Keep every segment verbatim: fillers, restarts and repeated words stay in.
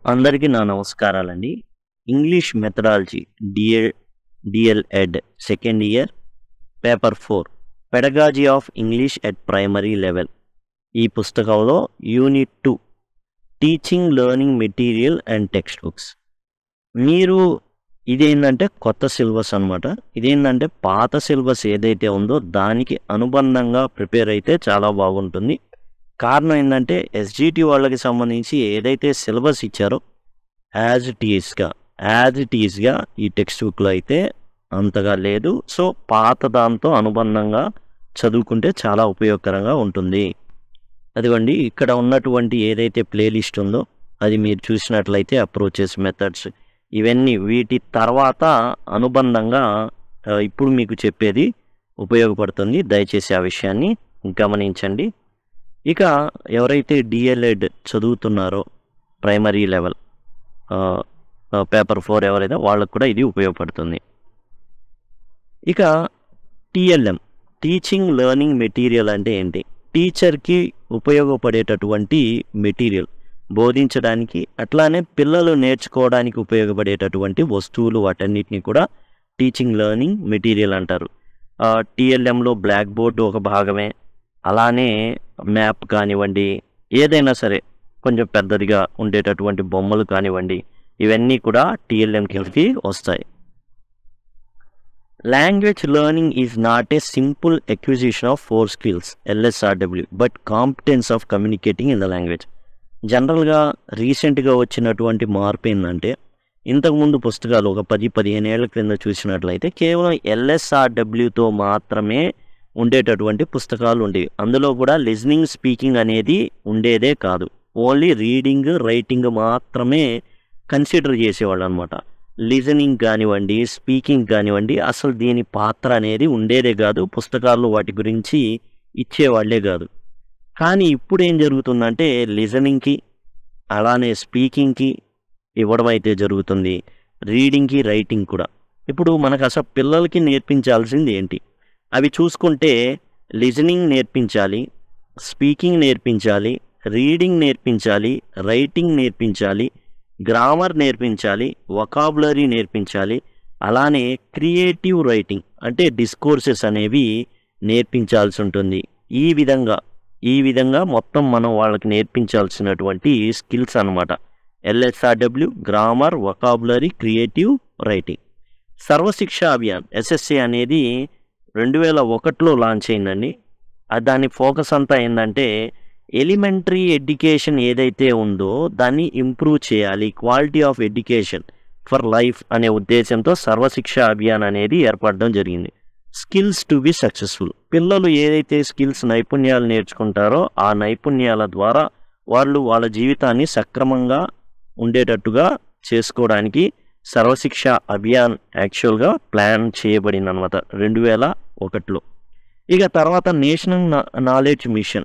అందరికీ నా నమస్కారాలండి. English methodology D.El.Ed second year paper four pedagogy of English at primary level ఈ పుస్తకంలో unit two teaching learning material and text books. మీరు ఇదేంటంటే కొత్త సిలబస్ అనమాట. ఇదేంటంటే పాత సిలబస్ ఏదైతే ఉందో దానికి అనుబంధంగా ప్రిపేర్ అయితే చాలా బాగుంటుంది. కారణం ఏంటంటే ఎస్జిటి వాళ్ళకి సంబంధించి ఏదైతే సిలబస్ ఇచ్చారో యాజ్ ఇట్ ఈస్గా యాజ్ ఇట్ ఈస్గా ఈ టెక్స్ట్ బుక్లో అయితే అంతగా లేదు. సో పాత దాంతో అనుబంధంగా చదువుకుంటే చాలా ఉపయోగకరంగా ఉంటుంది. అదిగోండి ఇక్కడ ఉన్నటువంటి ఏదైతే ప్లేలిస్ట్ ఉందో అది మీరు చూసినట్లయితే అప్రోచెస్, మెథడ్స్ ఇవన్నీ వీటి తర్వాత అనుబంధంగా ఇప్పుడు మీకు చెప్పేది ఉపయోగపడుతుంది. దయచేసి ఆ విషయాన్ని గమనించండి. ఇక ఎవరైతే డిఎల్ఎడ్ చదువుతున్నారో ప్రైమరీ లెవెల్ పేపర్ ఫోర్ ఎవరైతే వాళ్ళకు కూడా ఇది ఉపయోగపడుతుంది. ఇక టిఎల్ఎం టీచింగ్ లెర్నింగ్ మెటీరియల్ అంటే ఏంటి? టీచర్కి ఉపయోగపడేటటువంటి మెటీరియల్, బోధించడానికి అట్లానే పిల్లలు నేర్చుకోవడానికి ఉపయోగపడేటటువంటి వస్తువులు వాటన్నిటిని కూడా టీచింగ్ లెర్నింగ్ మెటీరియల్ అంటారు. టిఎల్ఎంలో బ్లాక్ బోర్డు ఒక భాగమే, అలానే మ్యాప్ కానివ్వండి, ఏదైనా సరే కొంచెం పెద్దదిగా ఉండేటటువంటి బొమ్మలు కానివ్వండి, ఇవన్నీ కూడా టిఎల్ఎం కిందకి వస్తాయి. Language learning is not a simple acquisition of four skills LSRW but competence of communicating in the language. జనరల్గా రీసెంట్గా వచ్చినటువంటి మార్పు ఏంటంటే ఇంతకుముందు పుస్తకాలు ఒక పది పదిహేను ఏళ్ల క్రింద చూసినట్లయితే కేవలం ఎల్ఎస్ఆర్డబ్ల్యూతో మాత్రమే ఉండేటటువంటి పుస్తకాలు ఉండేవి. అందులో కూడా లిజనింగ్, స్పీకింగ్ అనేది ఉండేదే కాదు. ఓన్లీ రీడింగ్, రైటింగ్ మాత్రమే కన్సిడర్ చేసేవాళ్ళు అనమాట. లిజనింగ్ కానివ్వండి, స్పీకింగ్ కానివ్వండి, అసలు దీని పాత్ర అనేది ఉండేదే కాదు. పుస్తకాల్లో వాటి గురించి ఇచ్చేవాళ్లే కాదు. కానీ ఇప్పుడు ఏం జరుగుతుందంటే లిజనింగ్కి అలానే స్పీకింగ్కి ఇవ్వడం అయితే జరుగుతుంది, రీడింగ్కి, రైటింగ్ కూడా. ఇప్పుడు మనకు అసలు పిల్లలకి నేర్పించాల్సింది ఏంటి? అవి చూసుకుంటే లిజనింగ్ నేర్పించాలి, స్పీకింగ్ నేర్పించాలి, రీడింగ్ నేర్పించాలి, రైటింగ్ నేర్పించాలి, గ్రామర్ నేర్పించాలి, వొకాబులరీ నేర్పించాలి, అలానే క్రియేటివ్ రైటింగ్ అంటే డిస్కోర్సెస్ అనేవి నేర్పించాల్సి ఉంటుంది. ఈ విధంగా ఈ విధంగా మొత్తం మనం వాళ్ళకి నేర్పించాల్సినటువంటి స్కిల్స్ అనమాట. LSRW, grammar, vocabulary, creative writing. Sarva Shiksha Abhiyan SSC అనేది రెండు వేల ఒకటిలో లాంచ్ అయిందండి. దాని ఫోకస్ అంతా ఏంటంటే ఎలిమెంటరీ ఎడ్యుకేషన్ ఏదైతే ఉందో దాన్ని ఇంప్రూవ్ చేయాలి, quality of education for life అనే ఉద్దేశంతో సర్వశిక్ష అభియాన్ అనేది ఏర్పడడం జరిగింది. స్కిల్స్ టు బి సక్సెస్ఫుల్, పిల్లలు ఏదైతే స్కిల్స్, నైపుణ్యాలు నేర్చుకుంటారో ఆ నైపుణ్యాల ద్వారా వాళ్ళు వాళ్ళ జీవితాన్ని సక్రమంగా ఉండేటట్టుగా చేసుకోవడానికి సర్వశిక్ష అభియాన్ యాక్చువల్గా ప్లాన్ చేయబడింది అనమాట రెండు వేల ఒకటిలో. ఇక తర్వాత నేషనల్ నాలెడ్జ్ మిషన్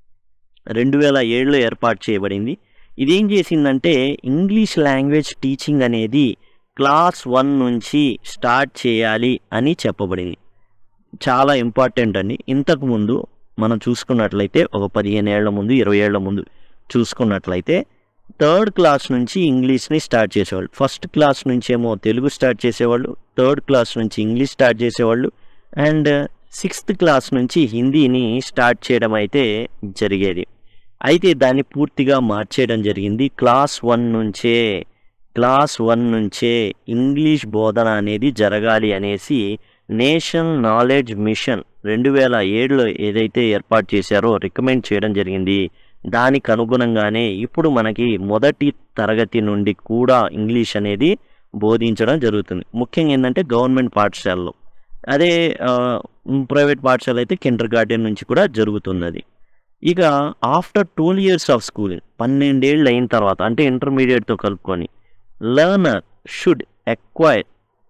రెండు వేల ఏడులో ఏర్పాటు చేయబడింది. ఇదేం చేసిందంటే ఇంగ్లీష్ లాంగ్వేజ్ టీచింగ్ అనేది క్లాస్ వన్ నుంచి స్టార్ట్ చేయాలి అని చెప్పబడింది. చాలా ఇంపార్టెంట్ అండి. ఇంతకుముందు మనం చూసుకున్నట్లయితే ఒక పదిహేను ఏళ్ల ముందు, ఇరవై ఏళ్ల ముందు చూసుకున్నట్లయితే థర్డ్ క్లాస్ నుంచి ఇంగ్లీష్ని స్టార్ట్ చేసేవాళ్ళు. ఫస్ట్ క్లాస్ నుంచి ఏమో తెలుగు స్టార్ట్ చేసేవాళ్ళు, థర్డ్ క్లాస్ నుంచి ఇంగ్లీష్ స్టార్ట్ చేసేవాళ్ళు, అండ్ సిక్స్త్ క్లాస్ నుంచి హిందీని స్టార్ట్ చేయడం అయితే జరిగేది. అయితే దాన్ని పూర్తిగా మార్చేయడం జరిగింది. క్లాస్ వన్ నుంచే క్లాస్ వన్ నుంచే ఇంగ్లీష్ బోధన అనేది జరగాలి అనేసి నేషనల్ నాలెడ్జ్ మిషన్ రెండు వేల ఏడులో ఏదైతే ఏర్పాటు చేశారో రికమెండ్ చేయడం జరిగింది. దానికి అనుగుణంగానే ఇప్పుడు మనకి మొదటి తరగతి నుండి కూడా ఇంగ్లీష్ అనేది బోధించడం జరుగుతుంది. ముఖ్యంగా ఏంటంటే గవర్నమెంట్ పాఠశాలలో, అదే ప్రైవేట్ పాఠశాల అయితే కిండర్ గార్డెన్ నుంచి కూడా జరుగుతుంది అది. ఇక after twelve years of schooling, పన్నెండేళ్ళు అయిన తర్వాత అంటే ఇంటర్మీడియట్తో కలుపుకొని, learner should acquire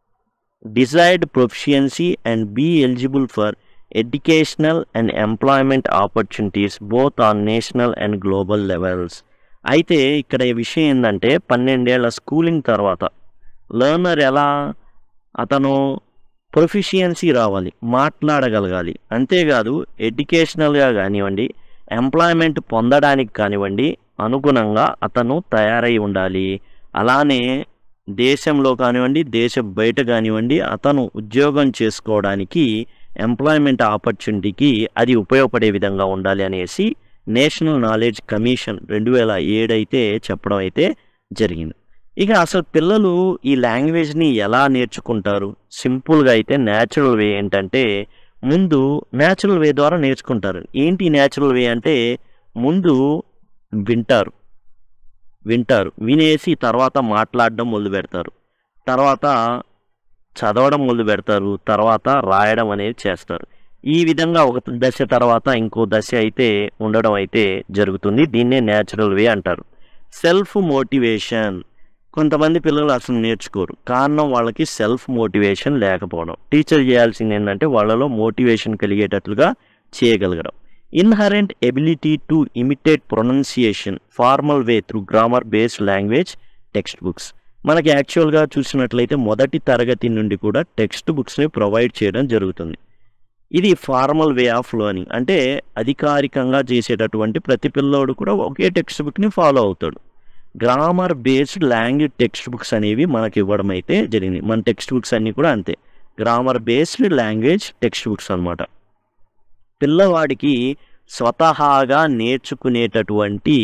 desired proficiency and be eligible for educational and employment opportunities both on national and global levels. అయితే ఇక్కడ ఈ విషయం ఏంటంటే పన్నెండేళ్ల స్కూలింగ్ తర్వాత లర్నర్ ఎలా, అతను ప్రొఫిషియన్సీ రావాలి, మాట్లాడగలగాలి, అంతేకాదు ఎడ్యుకేషనల్గా కానివ్వండి, ఎంప్లాయ్మెంట్ పొందడానికి కానివ్వండి, అనుగుణంగా అతను తయారై ఉండాలి. అలానే దేశంలో కానివ్వండి, దేశ బయట కానివ్వండి, అతను ఉద్యోగం చేసుకోవడానికి ఎంప్లాయ్మెంట్ ఆపర్చునిటీకి అది ఉపయోగపడే విధంగా ఉండాలి అనేసి నేషనల్ నాలెడ్జ్ కమిషన్ రెండు వేల ఏడు అయితే చెప్పడం అయితే జరిగింది. ఇక అసలు పిల్లలు ఈ లాంగ్వేజ్ని ఎలా నేర్చుకుంటారు? సింపుల్గా అయితే న్యాచురల్ వే ఏంటంటే ముందు న్యాచురల్ వే ద్వారా నేర్చుకుంటారు. ఏంటి న్యాచురల్ వే అంటే ముందు వింటారు వింటారు వినేసి తర్వాత మాట్లాడడం మొదలు పెడతారు, తర్వాత చదవడం మొదలు పెడతారు, తర్వాత రాయడం అనేది చేస్తారు. ఈ విధంగా ఒక దశ తర్వాత ఇంకో దశ అయితే ఉండడం అయితే జరుగుతుంది. దీన్నే న్యాచురల్ వే అంటారు. Self motivation. కొంతమంది పిల్లలు అసలు నేర్చుకోరు. కారణం వాళ్ళకి సెల్ఫ్ మోటివేషన్ లేకపోవడం. టీచర్ చేయాల్సింది ఏంటంటే వాళ్ళలో మోటివేషన్ కలిగేటట్లుగా చేయగలగడం. Inherent ability to imitate pronunciation formal way through grammar based language text books. మనకి యాక్చువల్గా చూసినట్లయితే మొదటి తరగతి నుండి కూడా టెక్స్ట్ బుక్స్ని ప్రొవైడ్ చేయడం జరుగుతుంది. ఇది ఫార్మల్ వే ఆఫ్ లెర్నింగ్. అంటే అధికారికంగా చేసేటటువంటి ప్రతి పిల్లోడు కూడా ఒకే టెక్స్ట్ బుక్ని ఫాలో అవుతాడు. Grammar based language text books అనేవి మనకి ఇవ్వడం అయితే జరిగింది. మన టెక్స్ట్ బుక్స్ అన్నీ కూడా అంతే, grammar based language text books అనమాట. పిల్లవాడికి స్వతహాగా నేర్చుకునేటటువంటి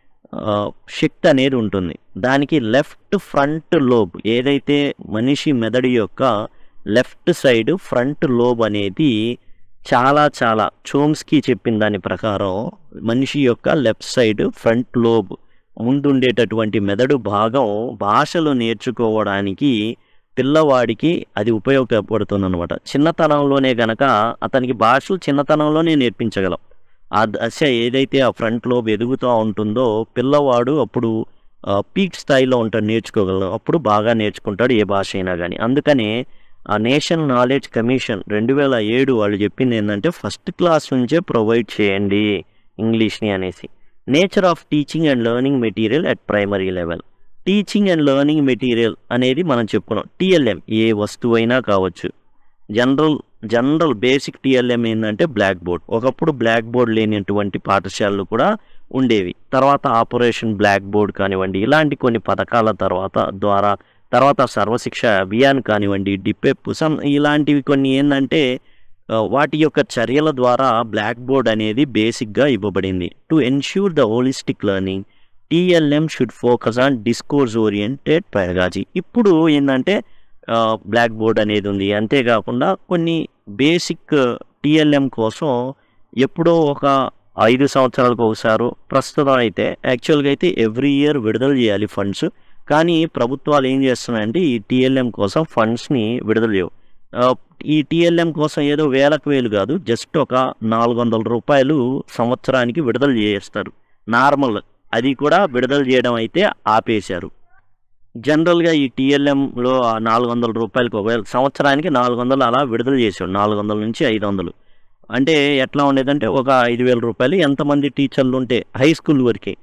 శక్తి అనేది ఉంటుంది. దానికి లెఫ్ట్ ఫ్రంట్ లోబ్, ఏదైతే మనిషి మెదడు యొక్క లెఫ్ట్ సైడ్ ఫ్రంట్ లోబ్ అనేది చాలా చాలా చోమ్స్కీ చెప్పిన దాని ప్రకారం మనిషి యొక్క లెఫ్ట్ సైడ్ ఫ్రంట్ లోబ్ ముందుండేటటువంటి మెదడు భాగం భాషలు నేర్చుకోవడానికి పిల్లవాడికి అది ఉపయోగపడుతుంది అనమాట. చిన్నతనంలోనే గనక అతనికి భాషలు చిన్నతనంలోనే నేర్పించగలం. ఆ దశ ఏదైతే ఆ ఫ్రంట్ లోబ్ ఎదుగుతూ ఉంటుందో పిల్లవాడు అప్పుడు పీక్ స్థాయిలో ఉంటాడు, నేర్చుకోగలరు. అప్పుడు బాగా నేర్చుకుంటాడు ఏ భాష అయినా కానీ. అందుకనే ఆ నేషనల్ నాలెడ్జ్ కమిషన్ రెండు వేల ఏడు వాళ్ళు చెప్పింది ఏంటంటే ఫస్ట్ క్లాస్ నుంచే ప్రొవైడ్ చేయండి ఇంగ్లీష్ని అనేసి. Nature of teaching and learning material at primary level. Teaching and learning material అనేది మనం చెప్పుకున్నాం. టీఎల్ఎం ఏ వస్తువు అయినా కావచ్చు. జనరల్ జనరల్ బేసిక్ టీఎల్ఎం ఏంటంటే బ్లాక్ బోర్డ్. ఒకప్పుడు బ్లాక్ బోర్డ్ లేనటువంటి పాఠశాలలు కూడా ఉండేవి. తర్వాత ఆపరేషన్ బ్లాక్ బోర్డ్ కానివ్వండి, ఇలాంటి కొన్ని పథకాల తర్వాత ద్వారా తర్వాత సర్వశిక్ష అభియాన్ కానివ్వండి, డిపెప్ సమ్ ఇలాంటివి కొన్ని ఏంటంటే వాటి యొక్క చర్యల ద్వారా బ్లాక్ బోర్డ్ అనేది బేసిక్గా ఇవ్వబడింది. To ensure the holistic learning TLM should focus on discourse oriented pedagogy. ఇప్పుడు ఏంటంటే బ్లాక్ బోర్డ్ అనేది ఉంది. అంతేకాకుండా కొన్ని బేసిక్ టీఎల్ఎం కోసం ఎప్పుడో ఒక ఐదు సంవత్సరాలకు ఒకసారి, ప్రస్తుతం అయితే యాక్చువల్గా అయితే ఎవ్రీ ఇయర్ విడుదల చేయాలి ఫండ్స్. కానీ ప్రభుత్వాలు ఏం చేస్తున్నాయంటే ఈ టీఎల్ఎం కోసం ఫండ్స్ని విడుదల చేయవు. ఈ టీఎల్ఎం కోసం ఏదో వేలకు వేలు కాదు, జస్ట్ ఒక నాలుగు వందల రూపాయలు సంవత్సరానికి విడుదల చేస్తారు నార్మల్. అది కూడా విడుదల చేయడం అయితే ఆపేశారు. జనరల్గా ఈ టీఎల్ఎంలో ఆ నాలుగు వందల రూపాయలకు ఒకవేళ సంవత్సరానికి నాలుగు వందలు అలా విడుదల చేసాడు. నాలుగు వందల నుంచి ఐదు వందలు అంటే ఎట్లా ఉండేదంటే ఒక ఐదు వేల రూపాయలు ఎంతమంది టీచర్లు ఉంటే హై స్కూల్ వరకే.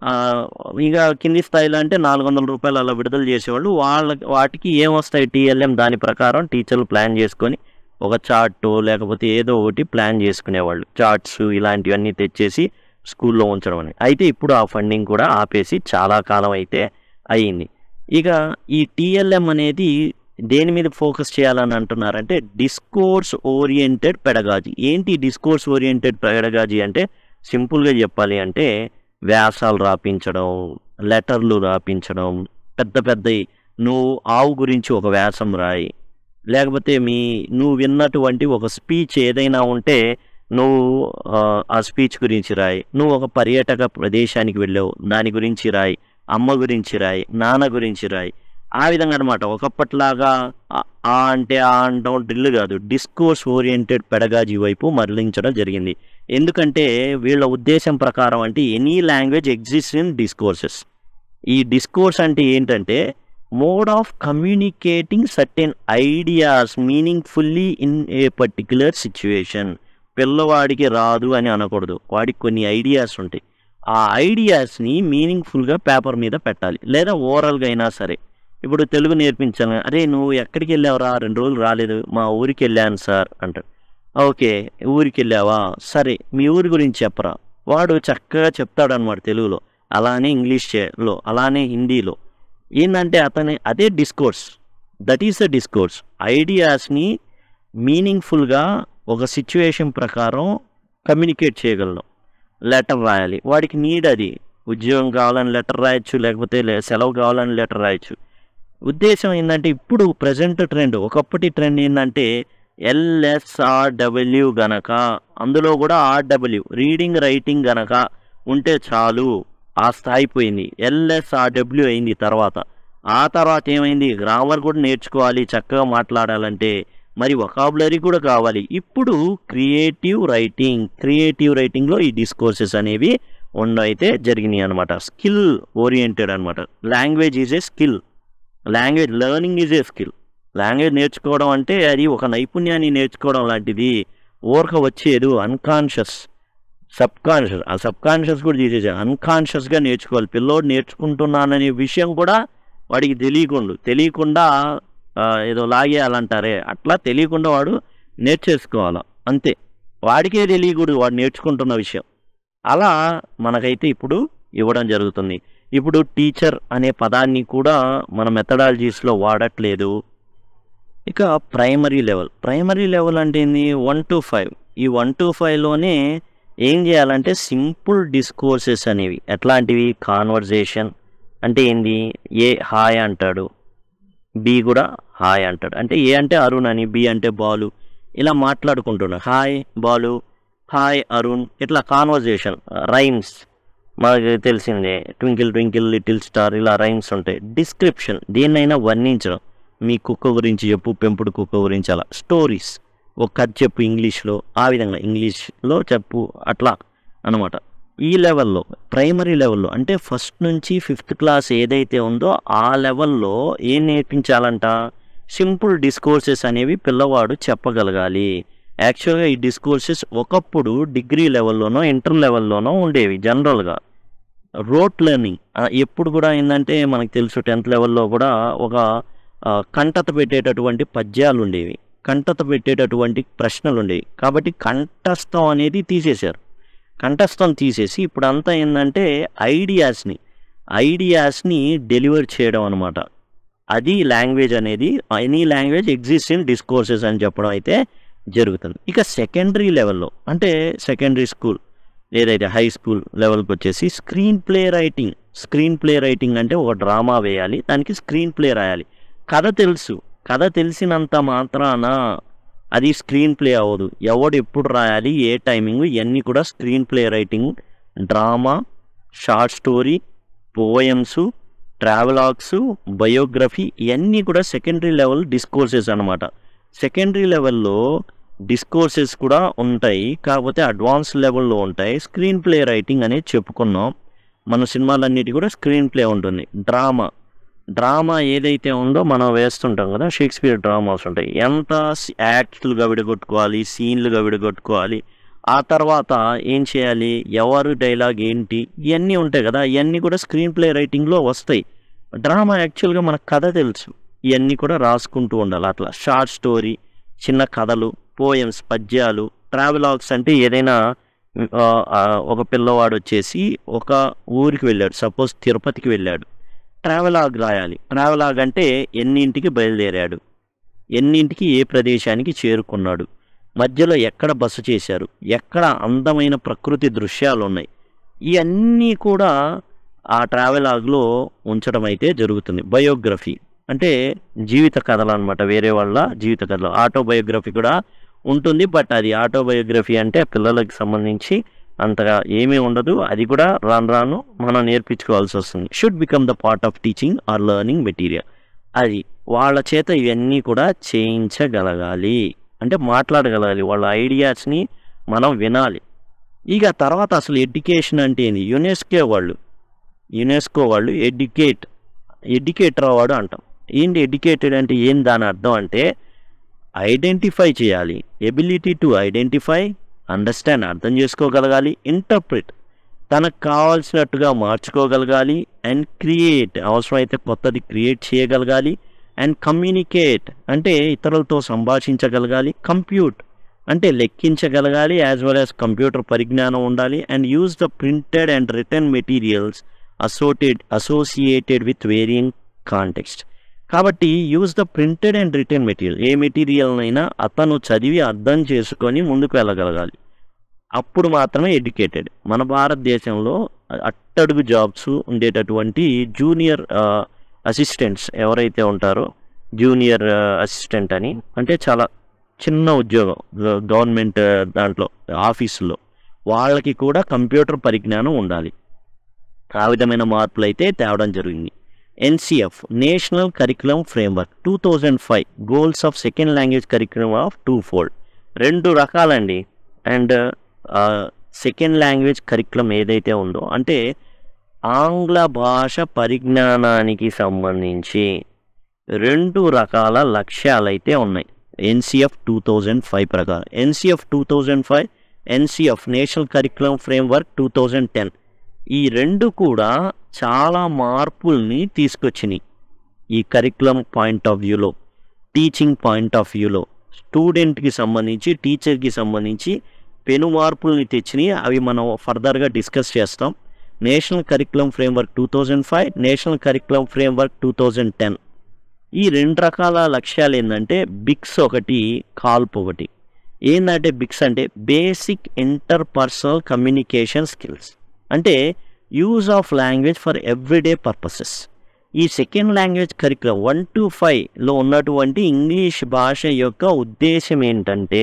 ఇక కింది స్థాయిలో అంటే నాలుగు వందల రూపాయలు అలా విడుదల చేసేవాళ్ళు. వాళ్ళ వాటికి ఏమొస్తాయి టీఎల్ఎం దాని ప్రకారం టీచర్లు ప్లాన్ చేసుకొని ఒక చార్టు లేకపోతే ఏదో ఒకటి ప్లాన్ చేసుకునేవాళ్ళు. చార్ట్స్ ఇలాంటివన్నీ తెచ్చేసి స్కూల్లో ఉంచడం అని. అయితే ఇప్పుడు ఆ ఫండింగ్ కూడా ఆపేసి చాలా కాలం అయితే అయ్యింది. ఇక ఈ టీఎల్ఎం అనేది దేని మీద ఫోకస్ చేయాలని అంటున్నారంటే డిస్కోర్స్ ఓరియంటెడ్ పెడగాజీ. ఏంటి డిస్కోర్స్ ఓరియంటెడ్ పెడగాజీ అంటే సింపుల్గా చెప్పాలి అంటే వ్యాసాలు రాపించడం, లెటర్లు రాపించడం, పెద్ద పెద్ద నువ్వు ఆవు గురించి ఒక వ్యాసం రాయి, లేకపోతే మీ నువ్వు విన్నటువంటి ఒక స్పీచ్ ఏదైనా ఉంటే నువ్వు ఆ స్పీచ్ గురించి రాయి, నువ్వు ఒక పర్యాటక ప్రదేశానికి వెళ్ళావు దాని గురించి రాయి, అమ్మ గురించి రాయి, నాన్న గురించి రాయి. ఆ విధంగా అనమాట. ఒకప్పట్లాగా ఆ అంటే ఆ అంటాం డ్రిల్ కాదు, డిస్కోర్స్ ఓరియంటెడ్ పెడగాజీ వైపు మరలించడం జరిగింది. ఎందుకంటే వీళ్ళ ఉద్దేశం ప్రకారం అంటే any language exist in discourses. ఈ డిస్కోర్స్ అంటే ఏంటంటే mode of communicating certain ideas meaningfully in a particular situation. పిల్లవాడికి రాదు అని అనకూడదు, వాడికి కొన్ని ఐడియాస్ ఉంటాయి. ఆ ఐడియాస్ని మీనింగ్ఫుల్గా పేపర్ మీద పెట్టాలి, లేదా ఓరల్గా అయినా సరే. ఇప్పుడు తెలుగు నేర్పించాను, అరే నువ్వు ఎక్కడికి వెళ్ళావురా, రెండు రోజులు రాలేదు, మా ఊరికి వెళ్ళాను సార్ అంటాడు. ఓకే ఊరికి వెళ్ళావా, సరే మీ ఊరి గురించి చెప్పరా. వాడు చక్కగా చెప్తాడు అనమాట తెలుగులో. అలానే ఇంగ్లీష్లో, అలానే హిందీలో. ఏంటంటే అతని అదే discourse, that is the discourse. ఐడియాస్ని మీనింగ్ఫుల్గా ఒక సిచ్యువేషన్ ప్రకారం కమ్యూనికేట్ చేయగలడం. లెటర్ రాయాలి, వాడికి నీడ్ అది. ఉద్యోగం కావాలని లెటర్ రాయొచ్చు, లేకపోతే సెలవు కావాలని లెటర్ రాయొచ్చు. ఉద్దేశం ఏంటంటే ఇప్పుడు ప్రజెంట్ ట్రెండ్, ఒకప్పటి ట్రెండ్ ఏంటంటే ఎల్ఎస్ఆర్డబ్ల్యూ గనక, అందులో కూడా ఆర్డబ్ల్యూ రీడింగ్ రైటింగ్ గనక ఉంటే చాలు, ఆ స్థాయి పోయింది. ఎల్ఎస్ఆర్డబ్ల్యూ అయింది తర్వాత. ఆ తర్వాత ఏమైంది, గ్రామర్ కూడా నేర్చుకోవాలి, చక్కగా మాట్లాడాలంటే మరి వొకాబులరీ కూడా కావాలి. ఇప్పుడు క్రియేటివ్ రైటింగ్, క్రియేటివ్ రైటింగ్లో ఈ డిస్కోర్సెస్ అనేవి ఉండైతే జరిగినాయి అనమాట. స్కిల్ ఓరియంటెడ్ అనమాట. Language is a skill, language learning is a skill. Language నేర్చుకోవడం అంటే అది ఒక నైపుణ్యాన్ని నేర్చుకోవడం లాంటిది. ఊరక వచ్చేది అన్కాన్షియస్, సబ్ కాన్షియస్. ఆ సబ్ కాన్షియస్ కూడా తీసేసాడు, అన్కాన్షియస్గా నేర్చుకోవాలి. పిల్లోడు నేర్చుకుంటున్నాననే విషయం కూడా వాడికి తెలియకుండా తెలియకుండా ఏదో లాగేయాలంటారే అట్లా తెలియకుండా వాడు నేర్చేసుకోవాలి అంతే. వాడికే తెలియకూడదు వాడు నేర్చుకుంటున్న విషయం. అలా మనకైతే ఇప్పుడు ఇవ్వడం జరుగుతుంది. ఇప్పుడు టీచర్ అనే పదాన్ని కూడా మన మెథడాలజీస్లో వాడట్లేదు. ఇక ప్రైమరీ లెవెల్, ప్రైమరీ లెవెల్ అంటే ఏంది, వన్ టు ఫైవ్. ఈ వన్ టు ఫైవ్లోనే ఏం చేయాలంటే సింపుల్ డిస్కోర్సెస్ అనేవి. ఎట్లాంటివి, కాన్వర్జేషన్ అంటే ఏంది, ఏ హాయ్ అంటాడు, బి కూడా హాయ్ అంటాడు. అంటే ఏ అంటే అరుణ్ అని, బి అంటే బాలు, ఇలా మాట్లాడుకుంటున్నాడు. హాయ్ బాలు, హాయ్ అరుణ్, ఇట్లా కాన్వర్జేషన్. రైమ్స్ మనకు తెలిసిందే, ట్వింకిల్ ట్వింకిల్ లిటిల్ స్టార్, ఇలా రైమ్స్ ఉంటాయి. డిస్క్రిప్షన్, దేన్నైనా వర్ణించడం. మీ కుక్క గురించి చెప్పు, పెంపుడు కుక్క గురించి, అలా. స్టోరీస్, ఒక కథ చెప్పు ఇంగ్లీష్లో, ఆ విధంగా ఇంగ్లీష్లో చెప్పు, అట్లా అనమాట. ఈ లెవెల్లో, ప్రైమరీ లెవెల్లో అంటే ఫస్ట్ నుంచి ఫిఫ్త్ క్లాస్ ఏదైతే ఉందో ఆ లెవెల్లో ఏం నేర్పించాలంట, సింపుల్ డిస్కోర్సెస్ అనేవి పిల్లవాడు చెప్పగలగాలి. యాక్చువల్గా ఈ డిస్కోర్సెస్ ఒకప్పుడు డిగ్రీ లెవెల్లోనో ఇంటర్ లెవెల్లోనో ఉండేవి. జనరల్గా రోట్ లెర్నింగ్ ఎప్పుడు కూడా ఏంటంటే మనకు తెలుసు, టెన్త్ లెవెల్లో కూడా ఒక కంటత పెట్టేటటువంటి పద్యాలు ఉండేవి, కంటత పెట్టేటటువంటి ప్రశ్నలు ఉండేవి. కాబట్టి కంఠస్థం అనేది తీసేశారు. కంఠస్థం తీసేసి ఇప్పుడు అంతా ఏంటంటే ఐడియాస్ని ఐడియాస్ని డెలివర్ చేయడం అనమాట. అది లాంగ్వేజ్ అనేది. Any language exist in discourses అని చెప్పడం అయితే జరుగుతుంది. ఇక సెకండరీ లెవెల్లో అంటే సెకండరీ స్కూల్ ఏదైతే హై స్కూల్ లెవెల్కి వచ్చేసి screenplay writing. Screenplay writing అంటే ఒక డ్రామా వేయాలి, దానికి స్క్రీన్ ప్లే రాయాలి. కథ తెలుసు, కథ తెలిసినంత మాత్రాన అది స్క్రీన్ ప్లే అవ్వదు. ఎవడు ఎప్పుడు రాయాలి, ఏ టైమింగ్, ఇవన్నీ కూడా screenplay writing. Drama, short story, poems, travelogues, biography, ఇవన్నీ కూడా సెకండరీ లెవెల్ డిస్కోర్సెస్ అనమాట. సెకండరీ లెవెల్లో డిస్కోర్సెస్ కూడా ఉంటాయి, కాకపోతే అడ్వాన్స్ లెవెల్లో ఉంటాయి. స్క్రీన్ ప్లే రైటింగ్ అనేది చెప్పుకున్నాం. మన సినిమాలన్నిటి కూడా స్క్రీన్ ప్లే ఉంటుంది. డ్రామా, డ్రామా ఏదైతే ఉందో మనం వేస్తుంటాం కదా, షేక్స్పియర్ డ్రామాస్ ఉంటాయి. ఎంత యాక్ట్లుగా విడగొట్టుకోవాలి, సీన్లుగా విడగొట్టుకోవాలి, ఆ తర్వాత ఏం చేయాలి, ఎవరు డైలాగ్ ఏంటి, ఇవన్నీ ఉంటాయి కదా, ఇవన్నీ కూడా స్క్రీన్ ప్లే రైటింగ్లో వస్తాయి. డ్రామా యాక్చువల్గా మనకు కథ తెలుసు, ఇవన్నీ కూడా రాసుకుంటూ ఉండాలి. అట్లా షార్ట్ స్టోరీ, చిన్న కథలు, పోయమ్స్, పద్యాలు. ట్రావెలాగ్స్ అంటే ఏదైనా ఒక పిల్లవాడు వచ్చేసి ఒక ఊరికి వెళ్ళాడు, సపోజ్ తిరుపతికి వెళ్ళాడు, ట్రావెలాగ్ రాయాలి. ట్రావెలాగ్ అంటే ఎన్నింటికి బయలుదేరాడు, ఎన్నింటికి ఏ ప్రదేశానికి చేరుకున్నాడు, మధ్యలో ఎక్కడ బస చేశారు, ఎక్కడ అందమైన ప్రకృతి దృశ్యాలు ఉన్నాయి, ఇవన్నీ కూడా ఆ ట్రావెలాగ్లో ఉంచడం అయితే జరుగుతుంది. బయోగ్రఫీ అంటే జీవిత కథలు అనమాట, వేరే వాళ్ళ జీవిత కథలు. ఆటోబయోగ్రఫీ కూడా ఉంటుంది, బట్ అది ఆటోబయోగ్రఫీ అంటే పిల్లలకి సంబంధించి అంతగా ఏమీ ఉండదు. అది కూడా రాను రాను మనం నేర్పించుకోవాల్సి వస్తుంది. Should become the part of teaching or learning material. అది వాళ్ళ చేత ఇవన్నీ కూడా చేయించగలగాలి, అంటే మాట్లాడగలగాలి. వాళ్ళ ఐడియాస్ని మనం వినాలి. ఇక తర్వాత అసలు ఎడ్యుకేషన్ అంటే ఏంది, యునెస్కో వాళ్ళు యునెస్కో వాళ్ళు ఎడ్యుకేట్ ఎడ్యుకేటర్ వాడు అంటాం. ఏంటి ఎడ్యుకేటెడ్ అంటే ఏం, దాని అర్థం అంటే ఐడెంటిఫై చేయాలి. ఎబిలిటీ టు ఐడెంటిఫై, అండర్స్టాండ్ అర్థం చేసుకోగలగాలి, ఇంటర్ప్రిట్ తనకు కావాల్సినట్టుగా మార్చుకోగలగాలి, అండ్ క్రియేట్ అవసరమైతే కొత్తది క్రియేట్ చేయగలగాలి, అండ్ కమ్యూనికేట్ అంటే ఇతరులతో సంభాషించగలగాలి, కంప్యూట్ అంటే లెక్కించగలగాలి, యాజ్ వెల్ యాజ్ కంప్యూటర్ పరిజ్ఞానం ఉండాలి, and use the printed and written materials అసోటెడ్ అసోసియేటెడ్ విత్ వేరియింగ్ కాంటెక్స్ట్. కాబట్టి use the printed and written material. ఏ మెటీరియల్నైనా అతను చదివి అర్థం చేసుకొని ముందుకు వెళ్ళగలగాలి, అప్పుడు మాత్రమే ఎడ్యుకేటెడ్. మన భారతదేశంలో అట్టడుగు జాబ్స్ ఉండేటటువంటి జూనియర్ అసిస్టెంట్స్ ఎవరైతే ఉంటారో, జూనియర్ అసిస్టెంట్ అని అంటే చాలా చిన్న ఉద్యోగం గవర్నమెంట్ దాంట్లో ఆఫీసుల్లో, వాళ్ళకి కూడా కంప్యూటర్ పరిజ్ఞానం ఉండాలి. ఆ విధమైన మార్పులు అయితే తేవడం జరిగింది. NCF national curriculum framework two thousand five goals of second language curriculum of two fold. రెండు రకాలండి. అండ్ సెకండ్ లాంగ్వేజ్ కరికులం ఏదైతే ఉందో అంటే ఆంగ్ల భాష పరిజ్ఞానానికి సంబంధించి రెండు రకాల లక్ష్యాలైతే ఉన్నాయి ఎన్సిఎఫ్ టూ థౌజండ్ ఫైవ్ ప్రకారం. NCF two thousand five, NCF national curriculum framework two thousand ten ఈ రెండు కూడా చాలా మార్పుల్ని తీసుకొచ్చినాయి ఈ కరికులం పాయింట్ ఆఫ్ వ్యూలో, టీచింగ్ పాయింట్ ఆఫ్ వ్యూలో. స్టూడెంట్కి సంబంధించి, టీచర్కి సంబంధించి పెను మార్పుల్ని తెచ్చినాయి. అవి మనం ఫర్దర్గా డిస్కస్ చేస్తాం. National curriculum framework two thousand five, national curriculum framework two thousand ten ఈ రెండు రకాల లక్ష్యాలు ఏంటంటే బిక్స్ ఒకటి, కాల్ప్ ఒకటి. ఏంటంటే బిక్స్ అంటే బేసిక్ ఇంటర్పర్సనల్ కమ్యూనికేషన్ స్కిల్స్, అంటే use of language for everyday purposes. ఈ second language curriculum one to ఫైవ్లో ఉన్నటువంటి ఇంగ్లీష్ భాష యొక్క ఉద్దేశం ఏంటంటే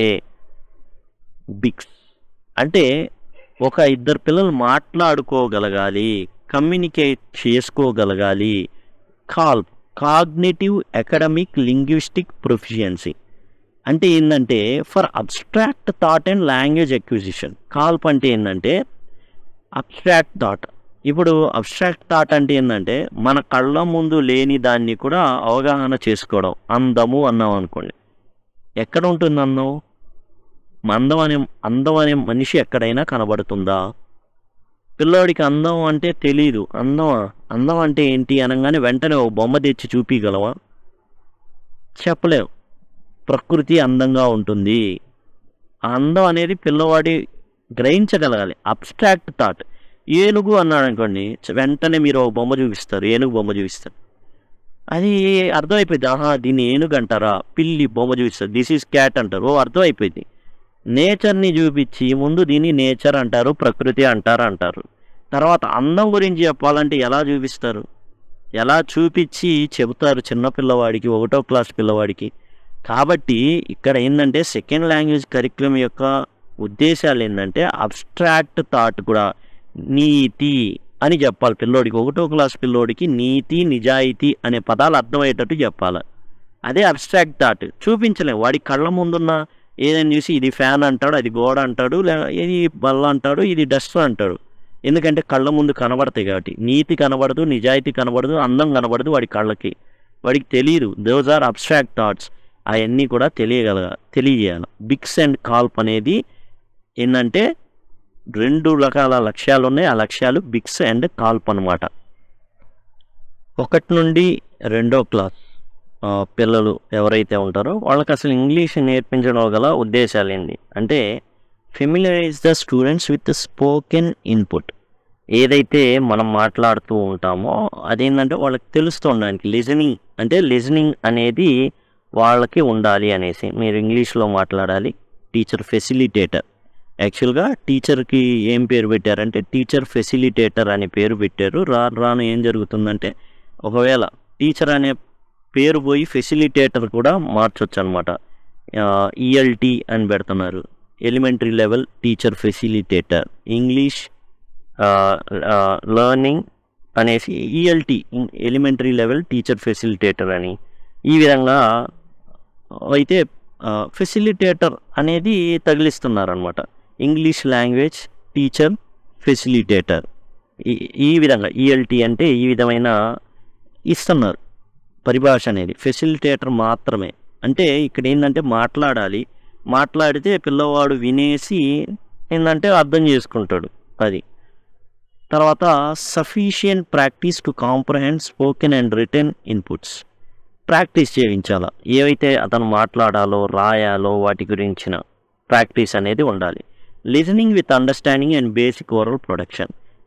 బిక్స్ అంటే ఒక ఇద్దరు పిల్లలు మాట్లాడుకోగలగాలి, కమ్యూనికేట్ చేసుకోగలగాలి. CALP cognitive academic linguistic proficiency అంటే ఏంటంటే for abstract thought and language acquisition. CALP అంటే ఏంటంటే అబ్స్ట్రాక్ట్ థాట్. ఇప్పుడు అబ్స్ట్రాక్ట్ థాట్ అంటే ఏంటంటే మన కళ్ళ ముందు లేని దాన్ని కూడా అవగాహన చేసుకోవడం. అందము అన్నాం అనుకోండి, ఎక్కడ ఉంటుంది అందం? అందం అనే అందం అనే మనిషి ఎక్కడైనా కనబడుతుందా? పిల్లోడికి అందం అంటే తెలీదు. అందమా అందం అంటే ఏంటి అనగానే వెంటనే ఒక బొమ్మ తెచ్చి చూపించగలవా? చెప్పలేవు. ప్రకృతి అందంగా ఉంటుంది. ఆ అందం అనేది పిల్లవాడి గ్రహించగలగాలి. Abstract thought. ఏనుగు అన్నాడు అనుకోండి, వెంటనే మీరు ఒక బొమ్మ చూపిస్తారు, ఏనుగు బొమ్మ చూపిస్తారు, అది అర్థమైపోయింది. ఆహా దీన్ని ఏనుగు అంటారా? పిల్లి బొమ్మ చూపిస్తారు, దిస్ ఈజ్ క్యాట్ అంటారు, ఓ అర్థమైపోయింది. నేచర్ని చూపించి ముందు దీన్ని నేచర్ అంటారు, ప్రకృతి అంటారు అంటారు. తర్వాత అందం గురించి చెప్పాలంటే ఎలా చూపిస్తారు? ఎలా చూపించి చెబుతారు చిన్నపిల్లవాడికి, ఒకటో క్లాస్ పిల్లవాడికి? కాబట్టి ఇక్కడ ఏంటంటే సెకండ్ లాంగ్వేజ్ కరికులం యొక్క ఉద్దేశాలు ఏంటంటే అబ్స్ట్రాక్ట్ థాట్ కూడా, నీతి అని చెప్పాలి పిల్లోడికి. ఒకటో క్లాస్ పిల్లోడికి నీతి, నిజాయితీ అనే పదాలు అర్థమయ్యేటట్టు చెప్పాలి. అదే అబ్స్ట్రాక్ట్ థాట్. చూపించలేము. వాడి కళ్ళ ముందున్న ఏదైనా చూసి ఇది ఫ్యాన్ అంటాడు, అది గోడ అంటాడు, లే ఇది బల్ల అంటాడు, ఇది డస్టర్ అంటాడు. ఎందుకంటే కళ్ళ ముందు కనబడతాయి కాబట్టి. నీతి కనబడదు, నిజాయితీ కనబడదు, అందం కనబడదు వాడి కళ్ళకి. వాడికి తెలియదు. Those are abstract thoughts. అవన్నీ కూడా తెలియగల తెలియజేయాలి. బిక్స్ అండ్ కాల్ప్ అనేది ఏంటంటే రెండు రకాల లక్ష్యాలు ఉన్నాయి. ఆ లక్ష్యాలు బిక్స్ అండ్ కాల్ప్ అనమాట. ఒకటి నుండి రెండో క్లాస్ పిల్లలు ఎవరైతే ఉంటారో వాళ్ళకి అసలు ఇంగ్లీష్ నేర్పించడం గల ఉద్దేశాలు ఏంటి అంటే familiarise the students with spoken input. ఏదైతే మనం మాట్లాడుతూ ఉంటామో అదేంటంటే వాళ్ళకి తెలుస్తూ ఉండడానికి. లిజనింగ్ అంటే లిజనింగ్ అనేది వాళ్ళకి ఉండాలి అనేసి. మీరు ఇంగ్లీష్లో మాట్లాడాలి. Teacher facilitator. యాక్చువల్గా టీచర్కి ఏం పేరు పెట్టారంటే టీచర్ ఫెసిలిటేటర్ అనే పేరు పెట్టారు. రాను రాను ఏం జరుగుతుందంటే ఒకవేళ టీచర్ అనే పేరు పోయి ఫెసిలిటేటర్ కూడా మార్చొచ్చు అనమాట. ఈఎల్టీ అని పెడుతున్నారు, elementary level teacher facilitator. English learning అనేసి ELT elementary level teacher facilitator అని. ఈ విధంగా అయితే ఫెసిలిటేటర్ అనేది తగిలిస్తున్నారనమాట. ఇంగ్లీష్ లాంగ్వేజ్ టీచర్ ఫెసిలిటేటర్ ఈ ఈ విధంగా ఈఎల్టీ అంటే ఈ విధమైన ఇస్తున్నారు పరిభాష అనేది. ఫెసిలిటేటర్ మాత్రమే అంటే ఇక్కడ ఏంటంటే మాట్లాడాలి, మాట్లాడితే పిల్లవాడు వినేసి ఏంటంటే అర్థం చేసుకుంటాడు. అది తర్వాత sufficient practice to comprehend spoken and written inputs. Practice చేయించాలా. ఏవైతే అతను మాట్లాడాలో రాయాలో వాటి గురించిన ప్రాక్టీస్ అనేది ఉండాలి. Listening with understanding and basic oral production.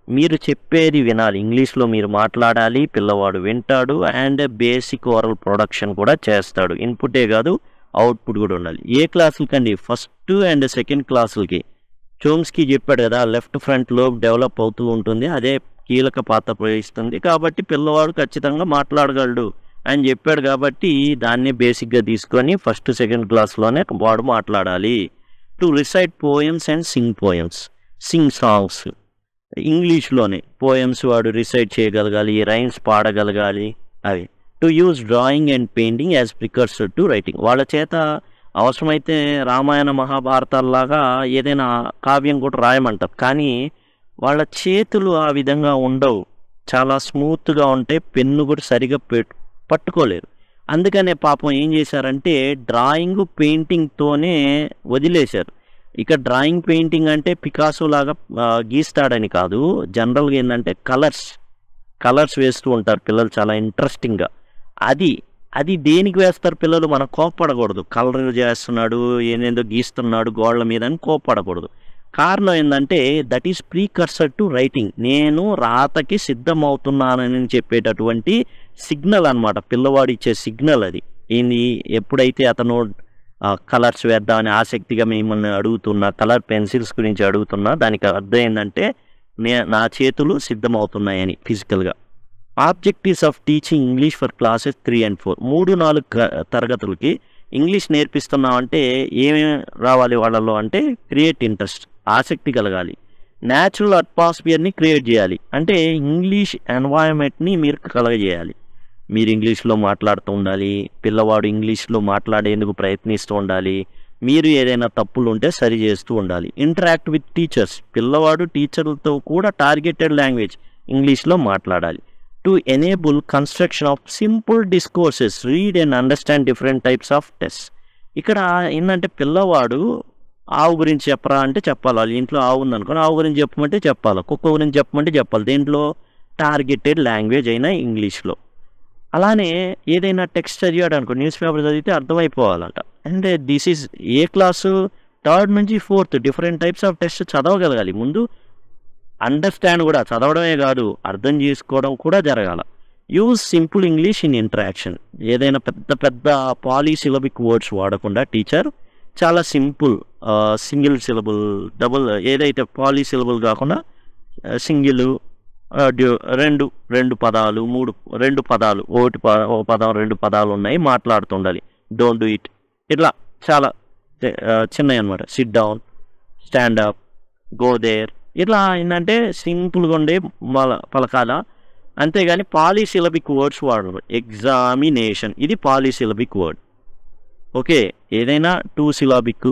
మీరు చెప్పేది వినాలి, ఇంగ్లీష్లో మీరు మాట్లాడాలి, పిల్లవాడు వింటాడు, అండ్ బేసిక్ ఓరల్ ప్రొడక్షన్ కూడా చేస్తాడు. ఇన్పుటే కాదు అవుట్పుట్ కూడా ఉండాలి. ఏ క్లాసులకండి? ఫస్ట్ అండ్ సెకండ్ క్లాసులకి. చోమ్స్కీ చెప్పాడు కదా, లెఫ్ట్ ఫ్రంట్ లోబ్ డెవలప్ అవుతూ ఉంటుంది, అదే కీలక పాత్ర పోషిస్తుంది, కాబట్టి పిల్లవాడు ఖచ్చితంగా మాట్లాడగలడు అని చెప్పాడు. కాబట్టి దాన్నే బేసిక్గా తీసుకొని ఫస్ట్ సెకండ్ క్లాస్లోనే వాడు మాట్లాడాలి. To recite poems and sing poems, sing songs ఇంగ్లీష్లోనే. పోయమ్స్ వాడు రిసైట్ చేయగలగాలి, రైమ్స్ పాడగలగాలి అవి. To use drawing and painting as precursor to writing. వాళ్ళ చేత అవసరమైతే రామాయణ మహాభారతాల్లాగా ఏదైనా కావ్యం కూడా రాయమంటారు, కానీ వాళ్ళ చేతులు ఆ విధంగా ఉండవు, చాలా స్మూత్గా ఉంటే పెన్ను కూడా సరిగా పెట్ పట్టుకోలేరు. అందుకనే పాపం ఏం చేశారంటే డ్రాయింగ్ పెయింటింగ్తోనే వదిలేశారు. ఇక డ్రాయింగ్ పెయింటింగ్ అంటే పికాసో లాగా గీస్తాడని కాదు, జనరల్గా ఏంటంటే కలర్స్ కలర్స్ వేస్తూ ఉంటారు పిల్లలు చాలా ఇంట్రెస్టింగ్గా. అది అది దేనికి వేస్తారు పిల్లలు? మనం కోప్పడకూడదు, కలర్ చేస్తున్నాడు ఏదేందో గీస్తున్నాడు గోడల మీద అని కోప్పడకూడదు. కారణం ఏంటంటే that is precursor to writing, నేను రాతకి సిద్ధమవుతున్నానని చెప్పేటటువంటి సిగ్నల్ అనమాట, పిల్లవాడు ఇచ్చే సిగ్నల్ అది. ఏంది? ఎప్పుడైతే అతను కలర్స్ వేద్దామని ఆసక్తిగా మిమ్మల్ని అడుగుతున్నా, కలర్ పెన్సిల్స్ గురించి అడుగుతున్నా, దానికి అర్థం ఏంటంటే నే నా చేతులు సిద్ధమవుతున్నాయని ఫిజికల్గా. Objectives of teaching English for classes three and four, మూడు నాలుగు తరగతులకి ఇంగ్లీష్ నేర్పిస్తున్నామంటే ఏమేమి రావాలి వాళ్ళలో అంటే క్రియేట్ ఇంట్రెస్ట్, ఆసక్తి కలగాలి. న్యాచురల్ అట్మాస్ఫియర్ని క్రియేట్ చేయాలి, అంటే ఇంగ్లీష్ ఎన్వైరన్మెంట్ని మీరు కలగజేయాలి. మీరు ఇంగ్లీష్లో మాట్లాడుతూ ఉండాలి, పిల్లవాడు ఇంగ్లీష్లో మాట్లాడేందుకు ప్రయత్నిస్తూ ఉండాలి, మీరు ఏదైనా తప్పులు ఉంటే సరి చేస్తూ ఉండాలి. ఇంటరాక్ట్ విత్ టీచర్స్, పిల్లవాడు టీచర్లతో కూడా టార్గెటెడ్ లాంగ్వేజ్ ఇంగ్లీష్లో మాట్లాడాలి. To enable construction of simple discourses, read and understand different types of text. ఇక్కడ ఏంటంటే పిల్లవాడు ఆవు గురించి చెప్పరా అంటే చెప్పాలి, వాళ్ళ ఇంట్లో ఆవు ఉందనుకోని ఆవు గురించి చెప్పమంటే చెప్పాలి, కుక్క గురించి చెప్పమంటే చెప్పాలి, దేంట్లో? టార్గెటెడ్ లాంగ్వేజ్ అయినా ఇంగ్లీష్లో. అలానే ఏదైనా టెక్స్ట్ చదివాడు అనుకో, న్యూస్ పేపర్ చదివితే అర్థమైపోవాలంట. అంటే this is a class? Third నుంచి fourth different types of text చదవగలగాలి. ముందు అండర్స్టాండ్ కూడా, చదవడమే కాదు అర్థం చేసుకోవడం కూడా జరగాల. Use simple English in interaction, ఏదైనా పెద్ద పెద్ద పాలీసిలబిక్ వర్డ్స్ వాడకుండా టీచర్ చాలా సింపుల్ సింగిల్ సిలబుల్, డబుల్, ఏదైతే పాలీసిలబుల్ కాకుండా సింగిల్, రెండు రెండు పదాలు, మూడు రెండు పదాలు, ఒకటి ఓ పదం రెండు పదాలు ఉన్నాయి మాట్లాడుతుండాలి. డోంట్ డూ ఇట్, ఇట్లా చాలా చిన్నవి అనమాట. Sit down, stand up, go there, ఇట్లా ఏంటంటే సింపుల్గా ఉండే వాళ్ళ పలకాల. అంతేగాని పాలీసిలబిక్ వర్డ్స్ వాడరు. ఎగ్జామినేషన్, ఇది పాలీసిలబిక్ వర్డ్. ఓకే, ఏదైనా two syllabic,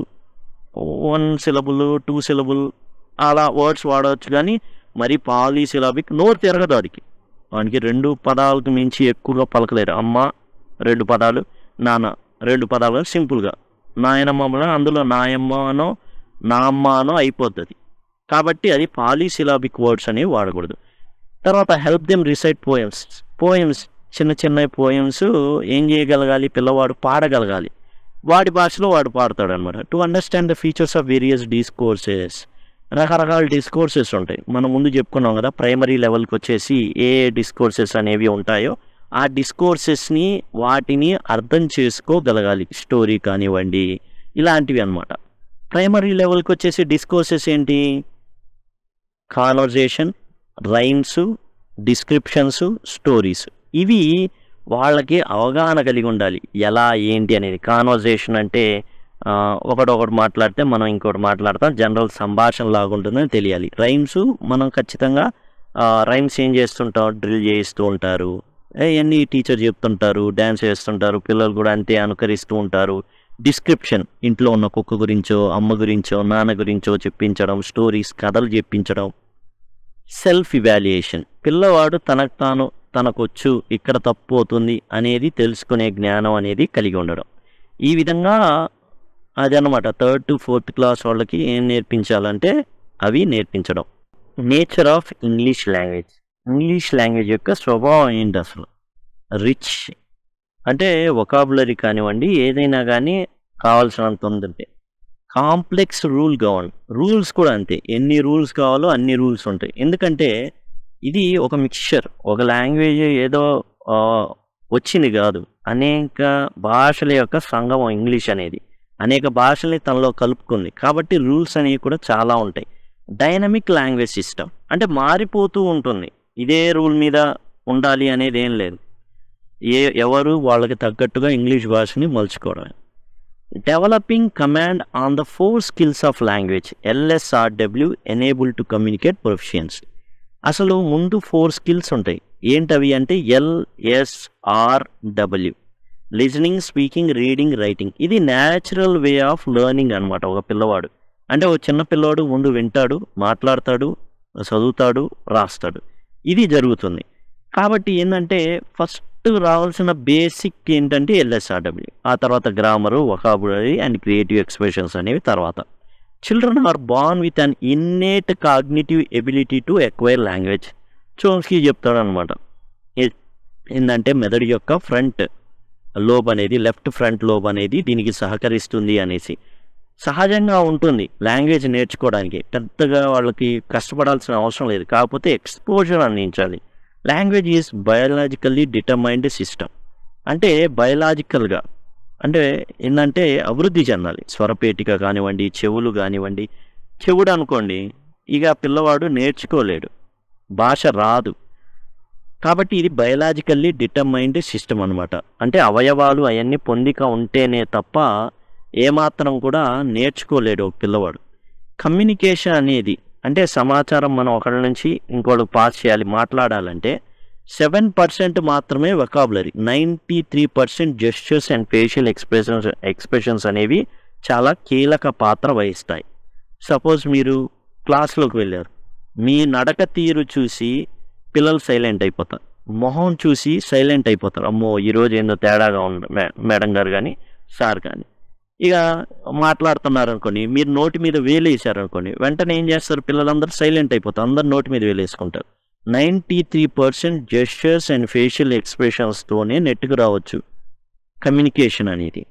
one syllable, two syllable అలా వర్డ్స్ వాడవచ్చు, కానీ మరి పాలీసిలాబిక్ నోరు తిరగదు వాడికి. వానికి రెండు పదాలకు మించి ఎక్కువగా పలకలేరు. అమ్మ రెండు పదాలు, నాన్న రెండు పదాలు, సింపుల్గా నాయనమ్మ, అందులో నాయమ్మనో నా అమ్మ అనో అయిపోతుంది. కాబట్టి అది పాలీసిలాబిక్ వర్డ్స్ అనేవి వాడకూడదు. తర్వాత help them recite poems. Poems చిన్న చిన్న పోయమ్స్ ఏం చేయగలగాలి? పిల్లవాడు పాడగలగాలి, వాడి భాషలో వాడు పాడతాడు అనమాట. To understand the features of various discourses, రకరకాల డిస్కోర్సెస్ ఉంటాయి. మనం ముందు చెప్పుకున్నాం కదా, ప్రైమరీ లెవెల్కి వచ్చేసి ఏ డిస్కోర్సెస్ అనేవి ఉంటాయో ఆ డిస్కోర్సెస్ని వాటిని అర్థం చేసుకోగలగాలి. స్టోరీ కానివ్వండి ఇలాంటివి అనమాట. ప్రైమరీ లెవెల్కి వచ్చేసి డిస్కోర్సెస్ ఏంటి? Conversation, rhymes, descriptions, stories. ఇవి వాళ్ళకి అవగాహన కలిగి ఉండాలి, ఎలా ఏంటి అనేది. కాన్వర్జేషన్ అంటే ఒకటొకటి మాట్లాడితే మనం ఇంకోటి మాట్లాడతాం, జనరల్ సంభాషణ లాగుంటుందని తెలియాలి. రైమ్స్ మనం ఖచ్చితంగా రైమ్స్ ఏం చేస్తుంటాం? డ్రిల్ చేస్తూ ఉంటారు, అవన్నీ టీచర్ చెప్తుంటారు, డ్యాన్స్ చేస్తుంటారు, పిల్లలు కూడా అంతే అనుకరిస్తూ ఉంటారు. డిస్క్రిప్షన్, ఇంట్లో ఉన్న కుక్క గురించో, అమ్మ గురించో, నాన్న గురించో చెప్పించడం, స్టోరీస్, కథలు చెప్పించడం. సెల్ఫ్ ఇవాల్యుయేషన్, పిల్లవాడు తనకు తాను తనకొచ్చు, ఇక్కడ తప్పు అవుతుంది అనేది తెలుసుకునే జ్ఞానం అనేది కలిగి ఉండడం. ఈ విధంగా అదనమాట థర్డ్ టు ఫోర్త్ క్లాస్ వాళ్ళకి ఏం నేర్పించాలంటే అవి నేర్పించడం. Nature of English language, English language యొక్క స్వభావం ఏంటి అసలు? రిచ్ అంటే వొకాబులరీ కానివ్వండి, ఏదైనా కానీ కావాల్సినంత ఉందంటే కాంప్లెక్స్ రూల్ గవర్న్. రూల్స్ కూడా అంతే, ఎన్ని రూల్స్ కావాలో అన్ని రూల్స్ ఉంటాయి. ఎందుకంటే ఇది ఒక మిక్స్చర్, ఒక లాంగ్వేజ్ ఏదో వచ్చింది కాదు, అనేక భాషల యొక్క సంగమం ఇంగ్లీష్ అనేది. అనేక భాషల్ని తనలో కలుపుకుంది కాబట్టి రూల్స్ అనేవి కూడా చాలా ఉంటాయి. డైనమిక్ లాంగ్వేజ్ సిస్టమ్ అంటే మారిపోతూ ఉంటుంది, ఇదే రూల్ మీద ఉండాలి అనేది ఏం లేదు. ఏ ఎవరు వాళ్ళకి తగ్గట్టుగా ఇంగ్లీష్ భాషని మలుచుకోవడమే. Developing command on the four skills of language LSRW enable to communicate proficiency. అసలు ముందు ఫోర్ స్కిల్స్ ఉంటాయి. ఏంటవి అంటే LSRW, listening, speaking, reading, writing. ఇది న్యాచురల్ వే ఆఫ్ లెర్నింగ్ అనమాట. ఒక పిల్లవాడు అంటే ఒక చిన్న పిల్లవాడు ముందు వింటాడు, మాట్లాడతాడు, చదువుతాడు, రాస్తాడు, ఇది జరుగుతుంది. కాబట్టి ఏంటంటే ఫస్ట్ రావాల్సిన బేసిక్ ఏంటంటే ఎల్ఎస్ఆర్డబ్ల్యూ, ఆ తర్వాత grammar, vocabulary and creative expressions అనేవి తర్వాత. Children are born with an innate cognitive ability to acquire language. Chomsky చెప్తాడు అనమాట, ఏంటంటే మెదడు యొక్క ఫ్రంట్ లోబ్ అనేది, లెఫ్ట్ ఫ్రంట్ లోబ్ అనేది దీనికి సహకరిస్తుంది అనేసి. సహజంగా ఉంటుంది లాంగ్వేజ్ నేర్చుకోవడానికి, పెద్దగా వాళ్ళకి కష్టపడాల్సిన అవసరం లేదు, కాకపోతే ఎక్స్పోజర్ అందించాలి. Language is biologically determined system. అంటే బయలాజికల్గా అంటే ఏంటంటే అభివృద్ధి చెందాలి. స్వరపేటిక కానివ్వండి, చెవులు కానివ్వండి. చెవుడు అనుకోండి, ఇక పిల్లవాడు నేర్చుకోలేడు, భాష రాదు. కాబట్టి ఇది బయలాజికల్లీ డిటర్మైన్డ్ సిస్టమ్ అనమాట. అంటే అవయవాలు అవన్నీ పొందిక ఉంటేనే తప్ప ఏమాత్రం కూడా నేర్చుకోలేడు ఒక పిల్లవాడు. కమ్యూనికేషన్ అనేది అంటే సమాచారం మనం ఒకరి నుంచి ఇంకోటికి పాస్ చేయాలి, మాట్లాడాలంటే సెవెన్ పర్సెంట్ మాత్రమే vocabulary, ninety three percent gestures and facial expressions expressions అనేవి చాలా కీలక పాత్ర వహిస్తాయి. సపోజ్ మీరు క్లాస్లోకి వెళ్ళారు, మీ నడక తీరు చూసి పిల్లలు సైలెంట్ అయిపోతారు, మొహం చూసి సైలెంట్ అయిపోతారు, అమ్మో ఈరోజు ఏందో తేడాగా ఉంది మేడం గారు కానీ సార్ కానీ. ఇక మాట్లాడుతున్నారు అనుకోండి, మీరు నోటి మీద వేలేసారు అనుకోండి, వెంటనే ఏం చేస్తారు, పిల్లలందరూ సైలెంట్ అయిపోతారు, అందరు నోటి మీద వేలేసుకుంటారు. Ninety three percent gestures and facial ఎక్స్ప్రెషన్స్తోనే నెట్టుకు రావచ్చు కమ్యూనికేషన్ అనేది.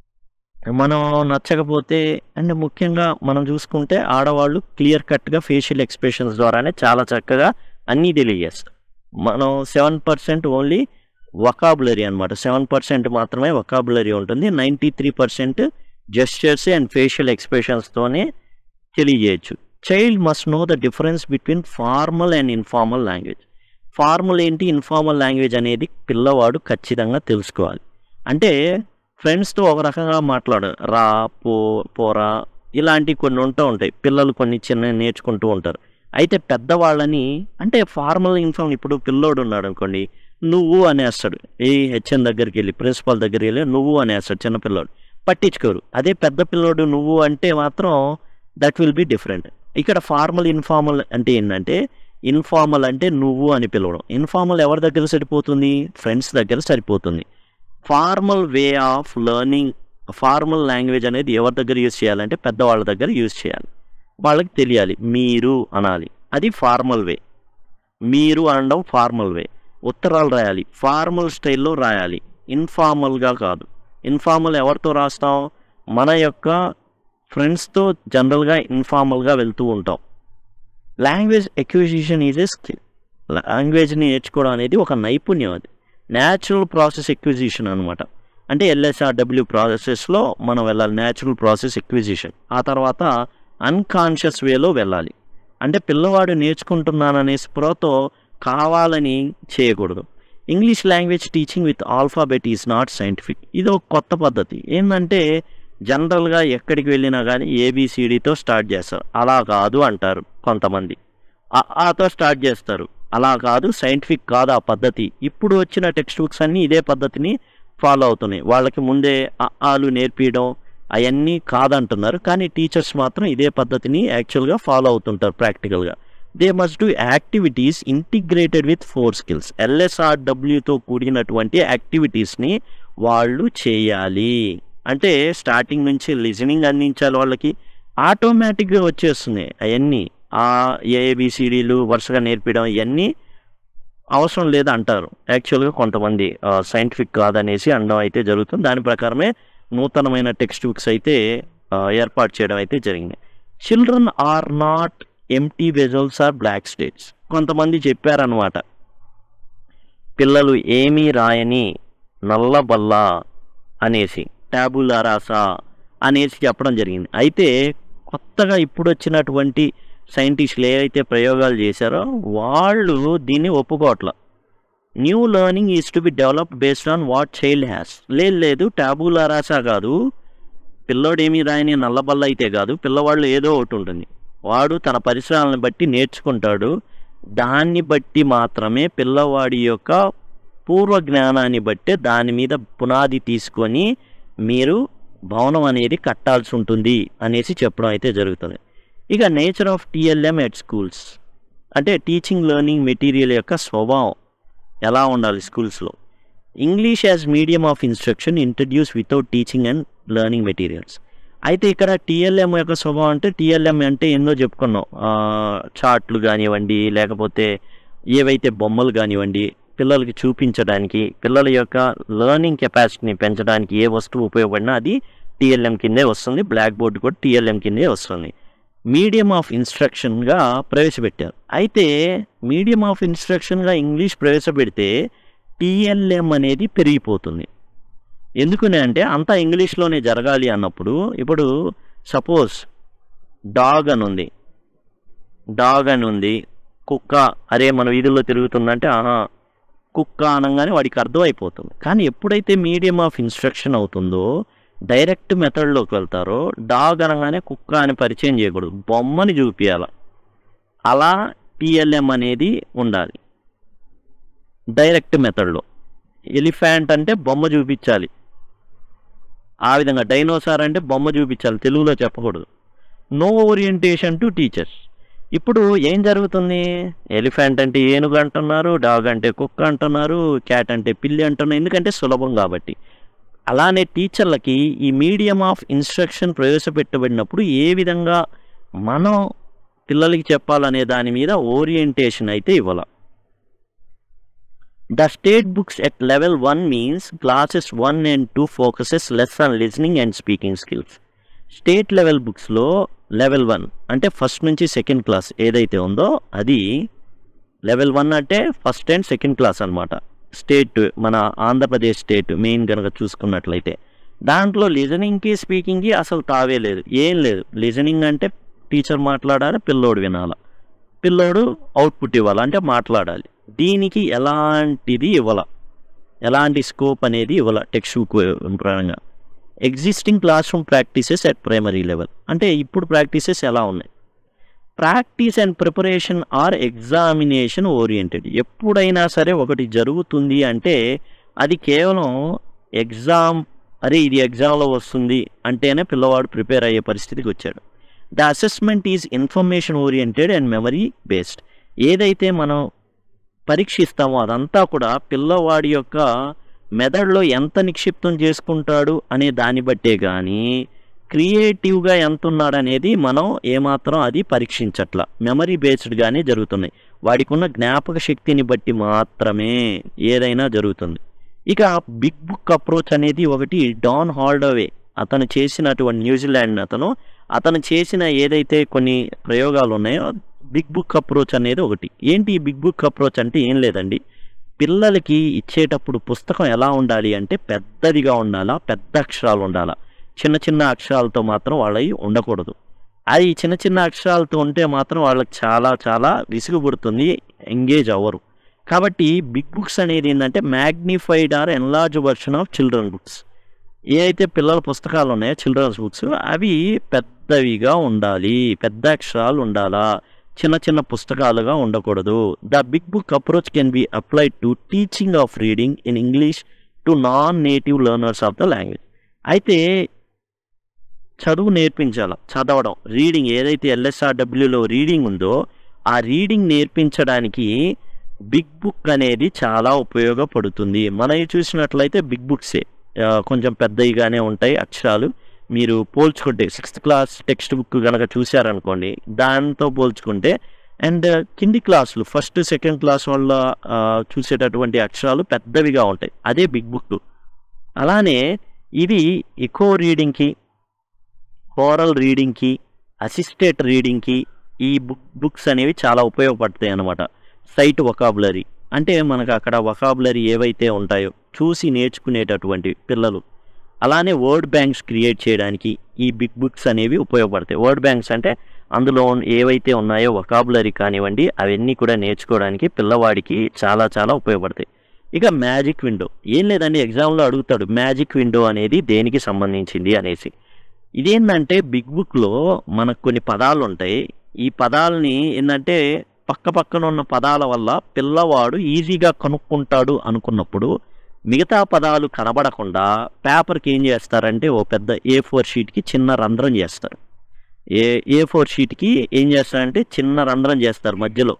మనం నచ్చకపోతే అంటే ముఖ్యంగా మనం చూసుకుంటే ఆడవాళ్ళు క్లియర్ కట్గా ఫేషియల్ ఎక్స్ప్రెషన్స్ ద్వారానే చాలా చక్కగా అన్నీ తెలియజేస్తారు. మనం సెవెన్ పర్సెంట్ ఓన్లీ వొకాబులరీ అనమాట, సెవెన్ పర్సెంట్ మాత్రమే వొకాబులరీ ఉంటుంది. Ninety three percent gestures and facial ఎక్స్ప్రెషన్స్తోనే తెలియజేయచ్చు. Child must know the difference between formal and informal language. Formal ఏంటి, ఇన్ఫార్మల్ లాంగ్వేజ్ అనేది పిల్లవాడు ఖచ్చితంగా తెలుసుకోవాలి. అంటే ఫ్రెండ్స్తో ఒక రకంగా మాట్లాడారు, రా, పో, పోరా, ఇలాంటివి కొన్ని ఉంటూ ఉంటాయి. పిల్లలు కొన్ని చిన్న నేర్చుకుంటూ ఉంటారు. అయితే పెద్దవాళ్ళని అంటే ఫార్మల్ ఇన్ఫార్మల్, ఇప్పుడు పిల్లోడు ఉన్నాడు అనుకోండి, నువ్వు అనేస్తాడు, ఏ హెచ్ఎం దగ్గరికి వెళ్ళి ప్రిన్సిపాల్ దగ్గరికి వెళ్ళి నువ్వు అనేస్తాడు చిన్నపిల్లోడు, పట్టించుకోరు. అదే పెద్ద పిల్లోడు నువ్వు అంటే మాత్రం దట్ విల్ బి డిఫరెంట్. ఇక్కడ ఫార్మల్ ఇన్ఫార్మల్ అంటే ఏంటంటే, ఇన్ఫార్మల్ అంటే నువ్వు అని పిలవడం, ఇన్ఫార్మల్ ఎవరి దగ్గర సరిపోతుంది, ఫ్రెండ్స్ దగ్గర సరిపోతుంది. Formal way of learning, formal language అనేది ఎవరి దగ్గర యూజ్ చేయాలంటే పెద్దవాళ్ళ దగ్గర యూజ్ చేయాలి. వాళ్ళకి తెలియాలి, మీరు అనాలి, అది ఫార్మల్ వే. మీరు అనడం ఫార్మల్ వే. ఉత్తరాలు రాయాలి, ఫార్మల్ స్టైల్లో రాయాలి, ఇన్ఫార్మల్గా కాదు. ఇన్ఫార్మల్ ఎవరితో రాస్తాం, మన యొక్క ఫ్రెండ్స్తో జనరల్గా ఇన్ఫార్మల్గా వెళ్తూ ఉంటాం. Language acquisition is a skill. లాంగ్వేజ్ని నేర్చుకోవడం అనేది ఒక నైపుణ్యం, అది న్యాచురల్ ప్రాసెస్ ఎక్విజిషన్ అనమాట. అంటే ఎల్ఎస్ఆర్డబ్ల్యూ ప్రాసెస్లో మనం వెళ్ళాలి, న్యాచురల్ ప్రాసెస్ ఎక్విజిషన్. ఆ తర్వాత అన్కాన్షియస్ వేలో వెళ్ళాలి. అంటే పిల్లవాడు నేర్చుకుంటున్నాననే స్పృహతో కావాలని చేయకూడదు. English language teaching with alphabet is not scientific. ఇది ఒక కొత్త పద్ధతి. ఏంటంటే జనరల్గా ఎక్కడికి వెళ్ళినా కానీ ఏబిసిడితో స్టార్ట్ చేస్తారు, అలా కాదు అంటారు కొంతమంది. ఆతో స్టార్ట్ చేస్తారు, అలా కాదు, సైంటిఫిక్ కాదు ఆ పద్ధతి. ఇప్పుడు వచ్చిన టెక్స్ట్ బుక్స్ అన్నీ ఇదే పద్ధతిని ఫాలో అవుతున్నాయి. వాళ్ళకి ముందే ఆలు నేర్పించడం అవన్నీ కాదంటున్నారు, కానీ టీచర్స్ మాత్రం ఇదే పద్ధతిని యాక్చువల్గా ఫాలో అవుతుంటారు ప్రాక్టికల్గా. They must do activities integrated with four skills. ఎల్ఎస్ఆర్డబ్ల్యూతో కూడినటువంటి యాక్టివిటీస్ని వాళ్ళు చేయాలి. అంటే స్టార్టింగ్ నుంచి లిజనింగ్ అందించాలి, వాళ్ళకి ఆటోమేటిక్గా వచ్చేస్తున్నాయి అవన్నీ. ఆ ఏబిసిడీలు వరుసగా నేర్పించడం ఇవన్నీ అవసరం లేదు అంటారు యాక్చువల్గా కొంతమంది, సైంటిఫిక్ కాదనేసి అనడం అయితే జరుగుతుంది. దాని ప్రకారమే నూతనమైన టెక్స్ట్ బుక్స్ అయితే ఏర్పాటు చేయడం అయితే జరిగింది. Children are not empty vessels or blank slates. కొంతమంది చెప్పారనమాట, పిల్లలు ఏమీ రాయని నల్లబల్ల అనేసి, టాబులా రాసా అనేసి చెప్పడం జరిగింది. అయితే కొత్తగా ఇప్పుడు వచ్చినటువంటి సైంటిస్టులు ఏవైతే ప్రయోగాలు చేశారో వాళ్ళు దీన్ని ఒప్పుకోవట్ల. New learning is to be developed based on what child has. లేదు లేదు టాబులా రాసా కాదు, పిల్లోడు ఏమీ రాయని నల్లబల్ల అయితే కాదు, పిల్లవాళ్ళు ఏదో ఒకటి ఉంటుంది, వాడు తన పరిసరాలను బట్టి నేర్చుకుంటాడు. దాన్ని బట్టి మాత్రమే పిల్లవాడి యొక్క పూర్వ జ్ఞానాన్ని బట్టే దాని మీద పునాది తీసుకొని మీరు భవనం అనేది కట్టాల్సి ఉంటుంది అనేసి చెప్పడం అయితే జరుగుతుంది. ఇక nature of TLM at schools అంటే టీచింగ్ లెర్నింగ్ మెటీరియల్ యొక్క స్వభావం ఎలా ఉండాలి స్కూల్స్లో. English as medium of instruction introduce without teaching and learning materials. అయితే ఇక్కడ టీఎల్ఎం యొక్క స్వభావం అంటే టీఎల్ఎం అంటే ఏందో చెప్పుకున్నాం, చార్ట్లు కానివ్వండి, లేకపోతే ఏవైతే బొమ్మలు కానివ్వండి, పిల్లలకి చూపించడానికి, పిల్లల యొక్క లెర్నింగ్ కెపాసిటీని పెంచడానికి ఏ వస్తువు ఉపయోగపడినా అది టీఎల్ఎం కిందే వస్తుంది. బ్లాక్ బోర్డు కూడా టీఎల్ఎం కిందే వస్తుంది. మీడియం ఆఫ్ ఇన్స్ట్రక్షన్గా ప్రవేశపెట్టారు. అయితే మీడియం ఆఫ్ ఇన్స్ట్రక్షన్గా ఇంగ్లీష్ ప్రవేశపెడితే టీఎల్ఎం అనేది పెరిగిపోతుంది. ఎందుకని అంటే అంతా ఇంగ్లీష్లోనే జరగాలి అన్నప్పుడు, ఇప్పుడు సపోజ్ డాగ్ అని ఉంది, డాగ్ అని ఉంది, కుక్క, అరే మన వీధుల్లో తిరుగుతుందంటే ఆహా కుక్క అనగానే వాడికి అర్థమైపోతుంది. కానీ ఎప్పుడైతే మీడియం ఆఫ్ ఇన్స్ట్రక్షన్ అవుతుందో, డైరెక్ట్ మెథడ్లోకి వెళ్తారో, డాగ్ అనగానే కుక్క అని పరిచయం చేయకూడదు, బొమ్మని చూపించాలి. అలా టీఎల్ఎం అనేది ఉండాలి డైరెక్ట్ మెథడ్లో. ఎలిఫెంట్ అంటే బొమ్మ చూపించాలి, ఆ విధంగా డైనోసార్ అంటే బొమ్మ చూపించాలి, తెలుగులో చెప్పకూడదు. No orientation to teachers. ఇప్పుడు ఏం జరుగుతుంది, ఎలిఫెంట్ అంటే ఏనుగు అంటున్నారు, డాగ్ అంటే కుక్క అంటున్నారు, క్యాట్ అంటే పిల్లి అంటున్నారు, ఎందుకంటే సులభం కాబట్టి. అలానే టీచర్లకి ఈ మీడియం ఆఫ్ ఇన్స్ట్రక్షన్ ప్రవేశపెట్టబడినప్పుడు ఏ విధంగా మనం పిల్లలకి చెప్పాలనే దాని మీద ఓరియంటేషన్ అయితే ఇవ్వాల. The state books at level one means classes one and two focuses less on listening and speaking skills. State level books లో లెవెల్ వన్ అంటే ఫస్ట్ నుంచి సెకండ్ క్లాస్ ఏదైతే ఉందో అది లెవెల్ వన్ అంటే ఫస్ట్ అండ్ సెకండ్ క్లాస్ అనమాట. State మన Andhra Pradesh state main కనుక చూసుకున్నట్లయితే దాంట్లో లిజనింగ్కి స్పీకింగ్కి అసలు తావే లేదు, ఏం లేదు. లిజనింగ్ అంటే టీచర్ మాట్లాడాలి, పిల్లోడు వినాలి, పిల్లోడు అవుట్పుట్ ఇవ్వాలి, అంటే మాట్లాడాలి. దీనికి ఎలాంటిది ఇవ్వాల, ఎలాంటి స్కోప్ అనేది ఇవ్వాల టెక్స్ట్ బుక్ పరంగా. Existing class room practices at primary level అంటే ఇప్పుడు ప్రాక్టీసెస్ ఎలా ఉన్నాయి, practice and preparation or examination oriented. ఎప్పుడైనా సరే ఒకటి జరుగుతుంది అంటే అది కేవలం ఎగ్జామ్, అరే ఇది ఎగ్జామ్లో వస్తుంది అంటేనే పిల్లవాడు ప్రిపేర్ అయ్యే పరిస్థితికి వచ్చాడు. The assessment is information oriented and memory based. ఏదైతే మనం పరీక్షిస్తామో అదంతా కూడా పిల్లవాడి యొక్క మెదడులో ఎంత నిక్షిప్తం చేసుకుంటాడు అనే దాన్ని బట్టే కానీ క్రియేటివ్గా ఎంత ఉన్నాడు అనేది మనం ఏమాత్రం అది పరీక్షించట్ల, మెమరీ బేస్డ్గానే జరుగుతున్నాయి. వాడికి ఉన్న జ్ఞాపక శక్తిని బట్టి మాత్రమే ఏదైనా జరుగుతుంది. ఇక బిగ్ బుక్ అప్రోచ్ అనేది ఒకటి డాన్ హాల్డవే అతను చేసినటువంటి న్యూజిలాండ్ అతను అతను చేసిన ఏదైతే కొన్ని ప్రయోగాలు ఉన్నాయో బిగ్ బుక్ అప్రోచ్ అనేది ఒకటి. ఏంటి ఈ బిగ్ బుక్ అప్రోచ్ అంటే ఏం లేదండి, పిల్లలకి ఇచ్చేటప్పుడు పుస్తకం ఎలా ఉండాలి అంటే పెద్దదిగా ఉండాలా, పెద్ద అక్షరాలు ఉండాలా, చిన్న చిన్న అక్షరాలతో మాత్రం వాళ్ళవి ఉండకూడదు. అది చిన్న చిన్న అక్షరాలతో ఉంటే మాత్రం వాళ్ళకి చాలా చాలా విసుగు పుడుతుంది, ఎంగేజ్ అవ్వరు. కాబట్టి బిగ్ బుక్స్ అనేది ఏంటంటే magnified or enlarge version of children books. ఏ అయితే పిల్లల పుస్తకాలు ఉన్నాయో చిల్డ్రన్స్ బుక్స్ అవి పెద్దవిగా ఉండాలి, పెద్ద అక్షరాలు ఉండాలా, చిన్న చిన్న పుస్తకాలుగా ఉండకూడదు. The big book approach can be applied to teaching of reading in English to non native learners of the language. అయితే చదువు నేర్పించాల, చదవడం, రీడింగ్ ఏదైతే ఎల్ఎస్ఆర్డబ్ల్యూలో రీడింగ్ ఉందో ఆ రీడింగ్ నేర్పించడానికి బిగ్ బుక్ అనేది చాలా ఉపయోగపడుతుంది. మనం చూసినట్లయితే బిగ్ బుక్సే కొంచెం పెద్దవిగానే ఉంటాయి అక్షరాలు. మీరు పోల్చుకుంటే సిక్స్త్ క్లాస్ టెక్స్ట్ బుక్ కనుక చూశారనుకోండి దాంతో పోల్చుకుంటే, అండ్ కింది క్లాసులు ఫస్ట్ సెకండ్ క్లాస్ వల్ల చూసేటటువంటి అక్షరాలు పెద్దవిగా ఉంటాయి, అదే బిగ్ బుక్. అలానే ఇది ఎకో రీడింగ్కి ఓరల్ రీడింగ్కి, అసిస్టెడ్ రీడింగ్కి ఈ బుక్ బుక్స్ అనేవి చాలా ఉపయోగపడతాయి అన్నమాట. సైట్ వొకాబులరీ అంటే మనకు అక్కడ వొకాబులరీ ఏవైతే ఉంటాయో చూసి నేర్చుకునేటటువంటి పిల్లలు, అలానే వర్డ్ బ్యాంక్స్ క్రియేట్ చేయడానికి ఈ బిగ్ బుక్స్ అనేవి ఉపయోగపడతాయి. వర్డ్ బ్యాంక్స్ అంటే అందులో ఏవైతే ఉన్నాయో వొకాబులరీ కానివ్వండి అవన్నీ కూడా నేర్చుకోవడానికి పిల్లవాడికి చాలా చాలా ఉపయోగపడతాయి. ఇక మ్యాజిక్ విండో ఏం లేదండి, ఎగ్జామ్లో అడుగుతాడు మ్యాజిక్ విండో అనేది దేనికి సంబంధించింది అనేసి. ఇదేంటంటే బిగ్ బుక్లో మనకు కొన్ని పదాలు ఉంటాయి. ఈ పదాలని ఏంటంటే పక్క పక్కన ఉన్న పదాల వల్ల పిల్లవాడు ఈజీగా కనుక్కుంటాడు అనుకున్నప్పుడు మిగతా పదాలు కనబడకుండా పేపర్కి ఏం చేస్తారంటే ఓ పెద్ద ఏ ఫోర్ షీట్కి చిన్న రంధ్రం చేస్తారు. ఏ ఏ ఫోర్ షీట్కి ఏం చేస్తారంటే చిన్న రంధ్రం చేస్తారు మధ్యలో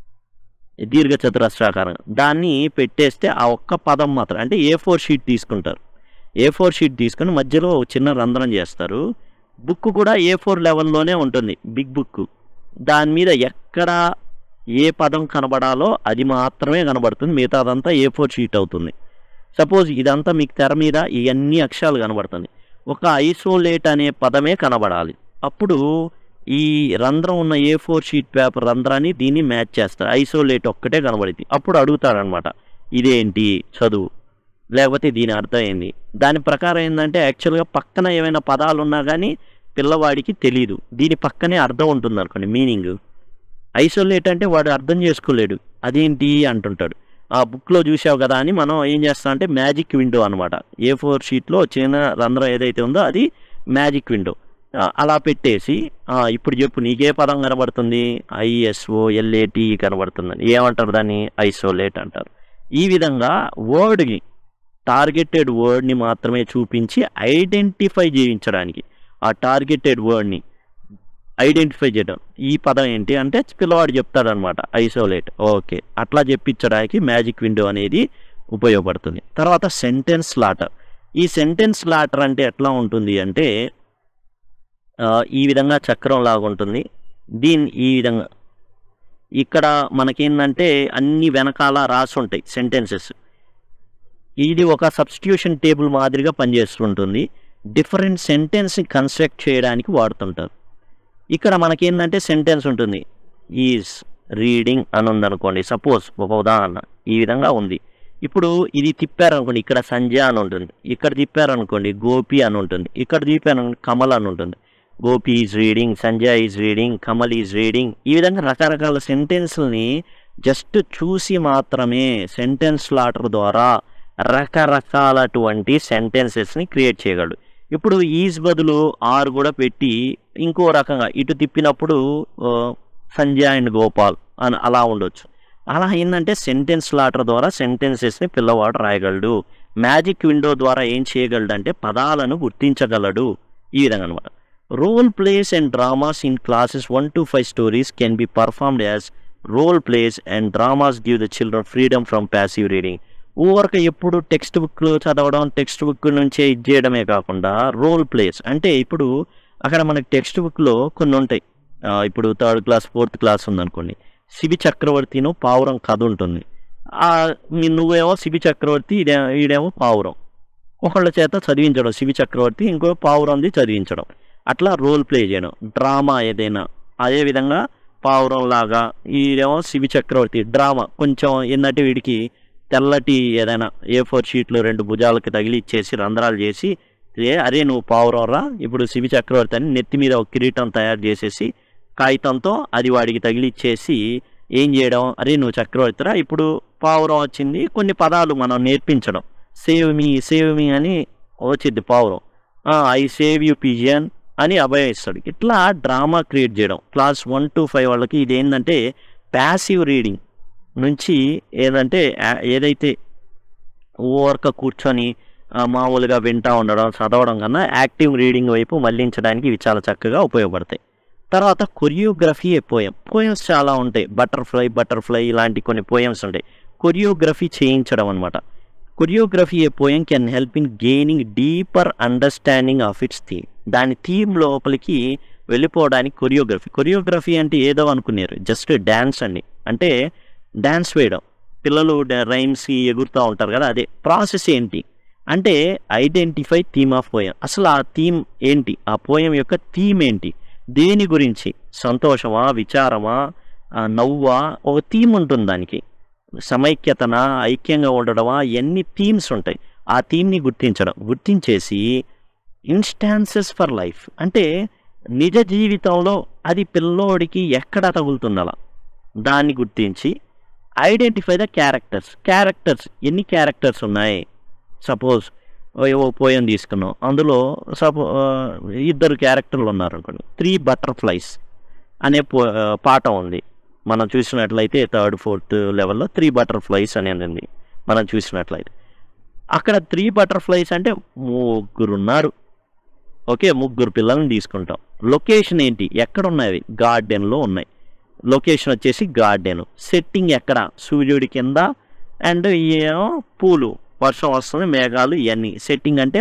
దీర్ఘ చతురస్రాకారం. దాన్ని పెట్టేస్తే ఆ ఒక్క పదం మాత్రం అంటే ఏ ఫోర్ షీట్ తీసుకుంటారు. ఏ ఫోర్ షీట్ తీసుకుని మధ్యలో చిన్న రంధ్రం చేస్తారు. బుక్ కూడా ఏ ఫోర్ లెవెల్లోనే ఉంటుంది బిగ్ బుక్. దాని మీద ఎక్కడ ఏ పదం కనబడాలో అది మాత్రమే కనబడుతుంది, మిగతాదంతా ఏ ఫోర్ షీట్ అవుతుంది. సపోజ్ ఇదంతా మీకు తెర మీద ఇవన్నీ అక్షరాలు కనబడుతుంది, ఒక ఐసోలేట్ అనే పదమే కనబడాలి. అప్పుడు ఈ రంధ్రం ఉన్న ఏ ఫోర్ షీట్ పేపర్ రంధ్రాన్ని దీన్ని మ్యాచ్ చేస్తారు, ఐసోలేట్ ఒక్కటే కనబడింది. అప్పుడు అడుగుతారనమాట ఇదేంటి చదువు, లేకపోతే దీని అర్థం ఏంది. దాని ప్రకారం ఏంటంటే యాక్చువల్గా పక్కన ఏమైనా పదాలు ఉన్నా కానీ పిల్లవాడికి తెలియదు, దీని పక్కనే అర్థం ఉంటుంది అనుకోండి మీనింగ్. ఐసోలేట్ అంటే వాడు అర్థం చేసుకోలేడు, అదేంటి అంటుంటాడు. ఆ బుక్లో చూసావు కదా అని మనం ఏం చేస్తామంటే మ్యాజిక్ విండో అనమాట. ఏ ఫోర్ షీట్లో చిన్న రంధ్రం ఏదైతే ఉందో అది మ్యాజిక్ విండో. అలా పెట్టేసి ఇప్పుడు చెప్పు నీకే పదం కనబడుతుంది, ఐఎస్ఓ ఎల్ఏటి కనబడుతుందని ఏమంటారు, దాన్ని ఐసోలేట్ అంటారు. ఈ విధంగా వర్డ్ని టార్గెటెడ్ వర్డ్ని మాత్రమే చూపించి ఐడెంటిఫై చేయించడానికి, ఆ టార్గెటెడ్ వర్డ్ని ఐడెంటిఫై చేయడం. ఈ పదం ఏంటి అంటే పిల్లవాడు చెప్తాడనమాట ఐసోలేట్, ఓకే అట్లా చెప్పించడానికి మ్యాజిక్ విండో అనేది ఉపయోగపడుతుంది. తర్వాత సెంటెన్స్ లాటర్. ఈ సెంటెన్స్ లాటర్ అంటే ఎట్లా ఉంటుంది అంటే ఈ విధంగా చక్రం లాగా ఉంటుంది. దీని ఈ విధంగా ఇక్కడ మనకేంటంటే అన్ని వెనకాల రాసి ఉంటాయి సెంటెన్సెస్. ఇది ఒక సబ్స్టిట్యూషన్ టేబుల్ మాదిరిగా పనిచేస్తుంటుంది. డిఫరెంట్ సెంటెన్స్ని కన్స్ట్రక్ట్ చేయడానికి వాడుతుంటారు. ఇక్కడ మనకేంటంటే సెంటెన్స్ ఉంటుంది, ఈజ్ రీడింగ్ అని ఉందనుకోండి. సపోజ్ ఒక ఉదాహరణ ఈ విధంగా ఉంది. ఇప్పుడు ఇది తిప్పారనుకోండి, ఇక్కడ సంజ అని ఉంటుంది, ఇక్కడ తిప్పారనుకోండి గోపి అని ఉంటుంది, ఇక్కడ తిప్పారనుకోండి కమల్ అని ఉంటుంది. Gopi is reading, Sanjay is reading, Kamal is reading. ఈ విధంగా రకరకాల సెంటెన్స్ని జస్ట్ చూసి మాత్రమే సెంటెన్స్ లాటర్ ద్వారా రకరకాలటువంటి సెంటెన్సెస్ని క్రియేట్ చేయగలడు. ఇప్పుడు ఈజ్ బదులు ఆర్ కూడా పెట్టి ఇంకో రకంగా ఇటు తిప్పినప్పుడు సంజయ్ అండ్ గోపాల్ అని అలా ఉండొచ్చు. అలా ఏంటంటే సెంటెన్స్ లాటర్ ద్వారా సెంటెన్సెస్ని పిల్లవాడు రాయగలడు. మ్యాజిక్ విండో ద్వారా ఏం చేయగలడు అంటే పదాలను గుర్తించగలడు. ఈ విధంగా అనమాట. Role plays and dramas in classes one to five stories can be performed as role plays and dramas give the children freedom from passive reading. ఊరక ఎప్పుడు టెక్స్ట్ బుక్లు చదవడం, టెక్స్ట్ బుక్ నుంచే ఇది చేయడమే కాకుండా రోల్ ప్లేస్ అంటే ఇప్పుడు అక్కడ మనకి టెక్స్ట్ బుక్లో కొన్ని ఉంటాయి. ఇప్పుడు థర్డ్ క్లాస్ ఫోర్త్ క్లాస్ ఉందనుకోండి, శిబి చక్రవర్తిను పావురం కథ ఉంటుంది. నువ్వేమో శిబి చక్రవర్తి, ఇదే ఈడేమో పావురం, ఒకళ్ళ చేత చదివించడం శిబి చక్రవర్తి, ఇంకో పావురంది చదివించడం, అట్లా రోల్ ప్లే చేయడం. డ్రామా ఏదైనా అదేవిధంగా పావురం లాగా, ఈడేమో శిబి చక్రవర్తి డ్రామా కొంచెం ఏంటంటే వీడికి తెల్లటి ఏదైనా ఏ ఫోర్ షీట్లు రెండు భుజాలకి తగిలి ఇచ్చేసి రంధ్రాలు చేసి, అరే నువ్వు పావురం రా ఇప్పుడు శిబి చక్రవర్తి అని నెత్తి మీద ఒక కిరీటం తయారు చేసేసి కాగితంతో అది వాడికి తగిలిచ్చేసి ఏం చేయడం, అరే నువ్వు చక్రవర్తిరా ఇప్పుడు పావురం వచ్చింది, కొన్ని పదాలు మనం నేర్పించడం. సేవ్ మీ సేవ్ మీ అని వచ్చింది పావురం, ఐ సేవ్ యూ పిజియన్ అని అభయం ఇస్తాడు. ఇట్లా డ్రామా క్రియేట్ చేయడం. క్లాస్ వన్ టు ఫైవ్ వాళ్ళకి ఇది ఏంటంటే ప్యాసివ్ రీడింగ్ నుంచి ఏదంటే ఏదైతే ఓవర్క కూర్చొని మామూలుగా వింటూ ఉండడం చదవడం కన్నా యాక్టివ్ రీడింగ్ వైపు మళ్లించడానికి ఇవి చాలా చక్కగా ఉపయోగపడతాయి. తర్వాత కొరియోగ్రఫీ ఏ పోయం. పోయమ్స్ చాలా ఉంటాయి, బటర్ఫ్లై బటర్ఫ్లై ఇలాంటి కొన్ని పోయమ్స్ ఉంటాయి. కొరియోగ్రఫీ చేయించడం అనమాట. Choreography a poem can help in gaining deeper understanding of its theme. దాని థీమ్ లోపలికి వెళ్ళిపోవడానికి కొరియోగ్రఫీ. కొరియోగ్రఫీ అంటే ఏదో అనుకున్నారు, జస్ట్ డ్యాన్స్ అండి. అంటే డ్యాన్స్ వేయడం, పిల్లలు రైమ్స్ ఎగురుతూ ఉంటారు కదా, అదే ప్రాసెస్ ఏంటి అంటే ఐడెంటిఫై థీమ్ ఆఫ్ పోయం. అసలు ఆ థీమ్ ఏంటి, ఆ పోయం యొక్క థీమ్ ఏంటి, దేని గురించి, సంతోషమా, విచారమా, నవ్వా, ఒక థీమ్ ఉంటుంది దానికి. సమైక్యతన, ఐక్యంగా ఉండడమా, ఎన్ని థీమ్స్ ఉంటాయి. ఆ థీమ్ని గుర్తించడం, గుర్తించేసి ఇన్స్టాన్సెస్ ఫర్ లైఫ్ అంటే నిజ జీవితంలో అది పిల్లోడికి ఎక్కడ తగులుతుందలా దాన్ని గుర్తించి ఐడెంటిఫై ద క్యారెక్టర్స్. క్యారెక్టర్స్ ఎన్ని క్యారెక్టర్స్ ఉన్నాయి, సపోజ్ ఏవో పోయం తీసుకున్నాం, అందులో సపో ఇద్దరు క్యారెక్టర్లు ఉన్నారు అనుకోండి. త్రీ బటర్ఫ్లైస్ అనే పో పాఠం ఉంది. మనం చూసినట్లయితే థర్డ్ ఫోర్త్ లెవెల్లో త్రీ బటర్ఫ్లైస్ అనేది ఉంది. మనం చూసినట్లయితే అక్కడ త్రీ బటర్ఫ్లైస్ అంటే ముగ్గురు ఉన్నారు. ఓకే, ముగ్గురు పిల్లల్ని తీసుకుంటాం. లొకేషన్ ఏంటి, ఎక్కడ ఉన్నాయి, గార్డెన్లో ఉన్నాయి. లొకేషన్ వచ్చేసి గార్డెన్. సెట్టింగ్ ఎక్కడ, సూర్యుడి కింద, అండ్ ఏమో పూలు, వర్షం వస్తుంది, మేఘాలు, ఇవన్నీ. సెట్టింగ్ అంటే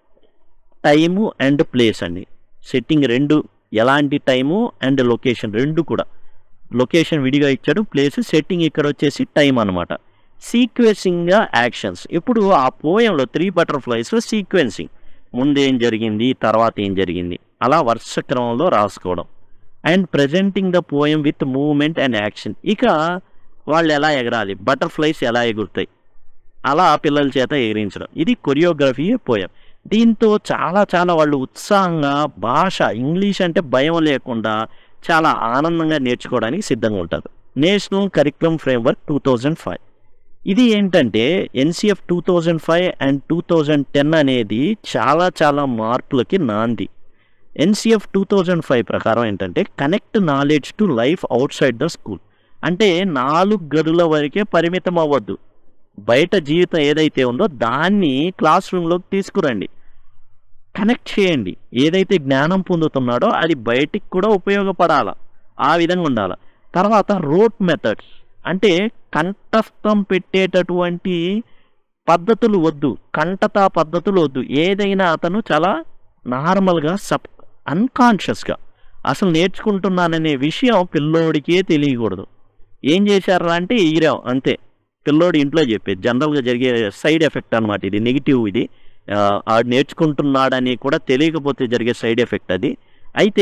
టైము అండ్ ప్లేస్ అండి. సెట్టింగ్ రెండు, ఎలాంటి టైము అండ్ లొకేషన్ రెండు కూడా. లొకేషన్ విడిగా ఇచ్చాడు, ప్లేస్, సెట్టింగ్ ఇక్కడ వచ్చేసి టైం అనమాట. సీక్వెన్సింగ్గా యాక్షన్స్. ఇప్పుడు ఆ పోయంలో త్రీ బటర్ఫ్లైస్లో సీక్వెన్సింగ్, ముందేం జరిగింది, తర్వాత ఏం జరిగింది, అలా వరుస క్రమంలో రాసుకోవడం. And presenting the poem with movement and action. ఇక వాళ్ళు ఎలా ఎగరాలి, బటర్ఫ్లైస్ ఎలా ఎగురుతాయి, అలా పిల్లల చేత ఎగిరించడం. ఇది కొరియోగ్రఫీ పోయం. దీంతో చాలా చాలా వాళ్ళు ఉత్సాహంగా, భాష ఇంగ్లీష్ అంటే భయం లేకుండా చాలా ఆనందంగా నేర్చుకోవడానికి సిద్ధంగా ఉంటారు. National curriculum framework two thousand five ఇది ఏంటంటే NCF two thousand five and two thousand ten అనేది చాలా చాలా మార్పులకి నాంది. ఎన్సిఎఫ్ టూ థౌజండ్ ఫైవ్ ప్రకారం ఏంటంటే connect knowledge to life outside the school. అంటే నాలుగు గదుల వరకే పరిమితం అవ్వద్దు, బయట జీవితం ఏదైతే ఉందో దాన్ని క్లాస్ రూమ్లోకి తీసుకురండి, కనెక్ట్ చేయండి. ఏదైతే జ్ఞానం పొందుతున్నాడో అది బయటికి కూడా ఉపయోగపడాలి, ఆ విధంగా ఉండాలి. తర్వాత రోట్ మెథడ్స్ అంటే కంఠస్థం పెట్టేటటువంటి పద్ధతులు వద్దు, కంఠతా పద్ధతులు వద్దు. ఏదైనా అతను చాలా నార్మల్గా సబ్ అన్కాన్షియస్గా అసలు నేర్చుకుంటున్నాననే విషయం పిల్లోడికే తెలియకూడదు. ఏం చేశారా అంటే ఎగిరాం అంతే, పిల్లోడు ఇంట్లో చెప్పేది జనరల్గా జరిగే సైడ్ ఎఫెక్ట్ అనమాట. ఇది నెగిటివ్, ఇది ఆడు నేర్చుకుంటున్నాడని కూడా తెలియకపోతే జరిగే సైడ్ ఎఫెక్ట్ అది. అయితే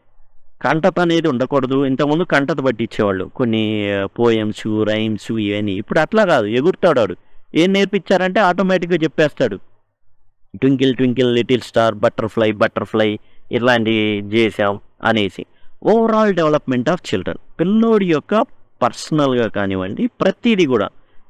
కంటత అనేది ఉండకూడదు. ఇంతకుముందు కంటత బట్టి ఇచ్చేవాళ్ళు కొన్ని పోయమ్స్, రైమ్స్ ఇవన్నీ. ఇప్పుడు అట్లా కాదు, ఎగురుతాడు వాడు. ఏం నేర్పించారంటే ఆటోమేటిక్గా చెప్పేస్తాడు. Twinkle twinkle little star, butterfly butterfly ఇట్లాంటివి చేసాం అనేసి. ఓవరాల్ డెవలప్మెంట్ ఆఫ్ చిల్డ్రన్, పిల్లోడి యొక్క పర్సనల్గా కానివ్వండి, ప్రతిదీ కూడా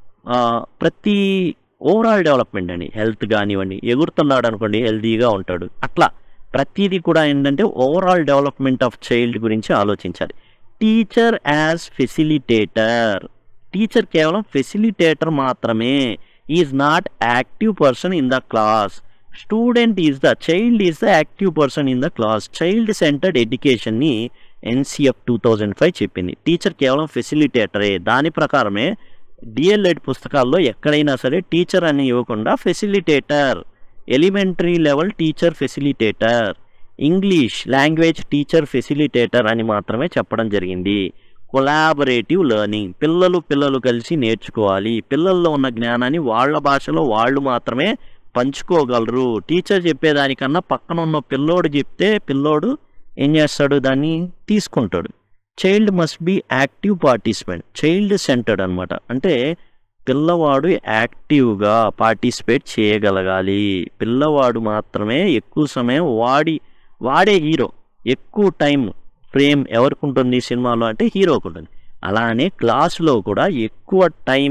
ప్రతి ఓవరాల్ డెవలప్మెంట్ అండి. హెల్త్ కానివ్వండి, ఎగురుతున్నాడు అనుకోండి హెల్తీగా ఉంటాడు. అట్లా ప్రతిదీ కూడా ఏంటంటే ఓవరాల్ డెవలప్మెంట్ ఆఫ్ చైల్డ్ గురించి ఆలోచించాలి. టీచర్ యాజ్ ఫెసిలిటేటర్, టీచర్ కేవలం ఫెసిలిటేటర్ మాత్రమే. Is not active person in the class. Student is the, child is the active person in the class. Child centred ఎడ్యుకేషన్ని ఎన్సిఎఫ్ టూ థౌజండ్ ఫైవ్ చెప్పింది. Teacher కేవలం ఫెసిలిటేటరే. దాని ప్రకారమే డిఎల్ఎడ్ పుస్తకాల్లో ఎక్కడైనా సరే టీచర్ అని ఇవ్వకుండా facilitator, elementary level teacher facilitator, English language teacher facilitator అని మాత్రమే చెప్పడం జరిగింది. కొలాబరేటివ్ లెర్నింగ్, పిల్లలు పిల్లలు కలిసి నేర్చుకోవాలి. పిల్లల్లో ఉన్న జ్ఞానాన్ని వాళ్ళ భాషలో వాళ్ళు మాత్రమే పంచుకోగలరు. టీచర్ చెప్పేదానికన్నా పక్కన ఉన్న పిల్లోడు చెప్తే పిల్లోడు ఏం చేస్తాడు, దాన్ని తీసుకుంటాడు. Child must be active participant, child centred అనమాట. అంటే పిల్లవాడు యాక్టివ్గా పార్టిసిపేట్ చేయగలగాలి. పిల్లవాడు మాత్రమే ఎక్కువ సమయం వాడి వాడే హీరో. ఎక్కువ టైం ఫ్రేమ్ ఎవరికి ఉంటుంది సినిమాలో అంటే హీరోకి ఉంటుంది. అలానే క్లాసులో కూడా ఎక్కువ టైం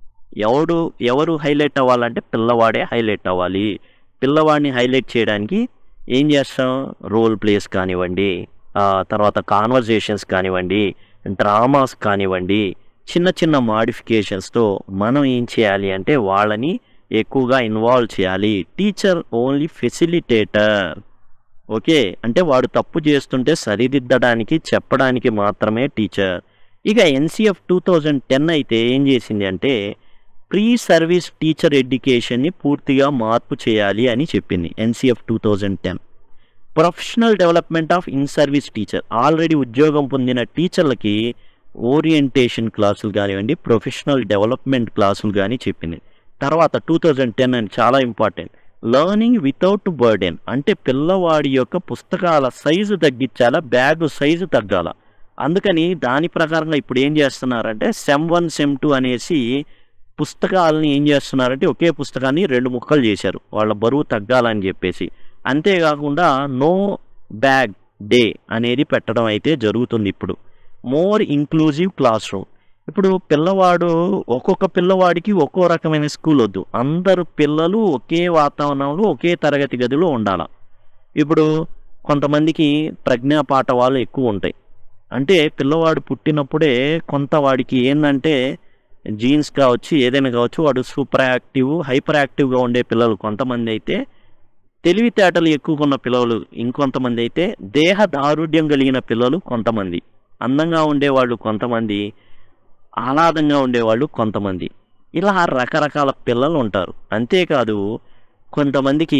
ఎవడు ఎవరు హైలైట్ అవ్వాలంటే పిల్లవాడే హైలైట్ అవ్వాలి. పిల్లవాడిని హైలైట్ చేయడానికి ఏం చేస్తాం, రోల్ ప్లేస్ కానివ్వండి, తర్వాత కాన్వర్జేషన్స్ కానివ్వండి, డ్రామాస్ కానివ్వండి, చిన్న చిన్న మాడిఫికేషన్స్తో మనం ఏం చేయాలి అంటే వాళ్ళని ఎక్కువగా ఇన్వాల్వ్ చేయాలి. Teacher only facilitator. ఓకే, అంటే వాడు తప్పు చేస్తుంటే సరిదిద్దడానికి చెప్పడానికి మాత్రమే టీచర్. ఇక ఎన్సిఎఫ్ టూ థౌజండ్ టెన్ అయితే ఏం చేసింది అంటే ప్రీ సర్వీస్ టీచర్ ఎడ్యుకేషన్ని పూర్తిగా మార్పు చేయాలి అని చెప్పింది NCF two thousand ten. Professional development of in service teacher, already ఉద్యోగం పొందిన టీచర్లకి ఓరియంటేషన్ క్లాసులు కానివ్వండి, ప్రొఫెషనల్ డెవలప్మెంట్ క్లాసులు కానీ చెప్పింది. తర్వాత టూ థౌజండ్ టెన్ అని చాలా ఇంపార్టెంట్, లర్నింగ్ వితౌట్ బర్డెన్. అంటే పిల్లవాడి యొక్క పుస్తకాల సైజు తగ్గించాలా, బ్యాగ్ సైజు తగ్గాల. అందుకని దాని ప్రకారంగా ఇప్పుడు ఏం చేస్తున్నారంటే సెమ్ వన్ సెమ్ టూ అనేసి పుస్తకాలని ఏం చేస్తున్నారంటే ఒకే పుస్తకాన్ని రెండు ముక్కలు చేశారు వాళ్ళ బరువు తగ్గాలని చెప్పేసి. అంతేకాకుండా నో బ్యాగ్ డే అనేది పెట్టడం అయితే జరుగుతుంది ఇప్పుడు. More inclusive class room. ఇప్పుడు పిల్లవాడు ఒక్కొక్క పిల్లవాడికి ఒక్కో రకమైన స్కూల్ వద్దు, అందరు పిల్లలు ఒకే వాతావరణంలో ఒకే తరగతి గదిలో ఉండాలి. ఇప్పుడు కొంతమందికి ప్రజ్ఞా పాఠవాలు ఎక్కువ ఉంటాయి. అంటే పిల్లవాడు పుట్టినప్పుడే కొంత వాడికి ఏంటంటే జీన్స్ కావచ్చు ఏదైనా కావచ్చు, వాడు సూపర్ యాక్టివ్ హైపర్ యాక్టివ్గా ఉండే పిల్లలు కొంతమంది అయితే, తెలివితేటలు ఎక్కువగా ఉన్న పిల్లలు ఇంకొంతమంది అయితే, దేహ దారుఢ్యం కలిగిన పిల్లలు కొంతమంది, అందంగా ఉండేవాళ్ళు కొంతమంది, ఆహ్లాదంగా ఉండేవాళ్ళు కొంతమంది, ఇలా రకరకాల పిల్లలు ఉంటారు. అంతేకాదు కొంతమందికి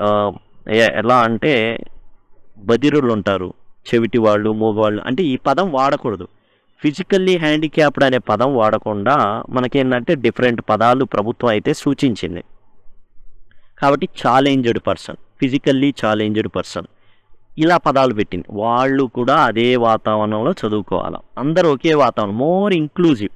ఎలా అంటే బదిరులు ఉంటారు, చెవిటి వాళ్ళు, మూగవాళ్ళు. అంటే ఈ పదం వాడకూడదు, ఫిజికల్లీ హ్యాండిక్యాప్డ్ అనే పదం వాడకుండా మనకేంటంటే డిఫరెంట్ పదాలు ప్రభుత్వం అయితే సూచించింది. కాబట్టి challenged person, physically challenged person, ఇలా పదాలు పెట్టింది. వాళ్ళు కూడా అదే వాతావరణంలో చదువుకోవాలి, అందరూ ఒకే వాతావరణం, మోర్ ఇంక్లూజివ్.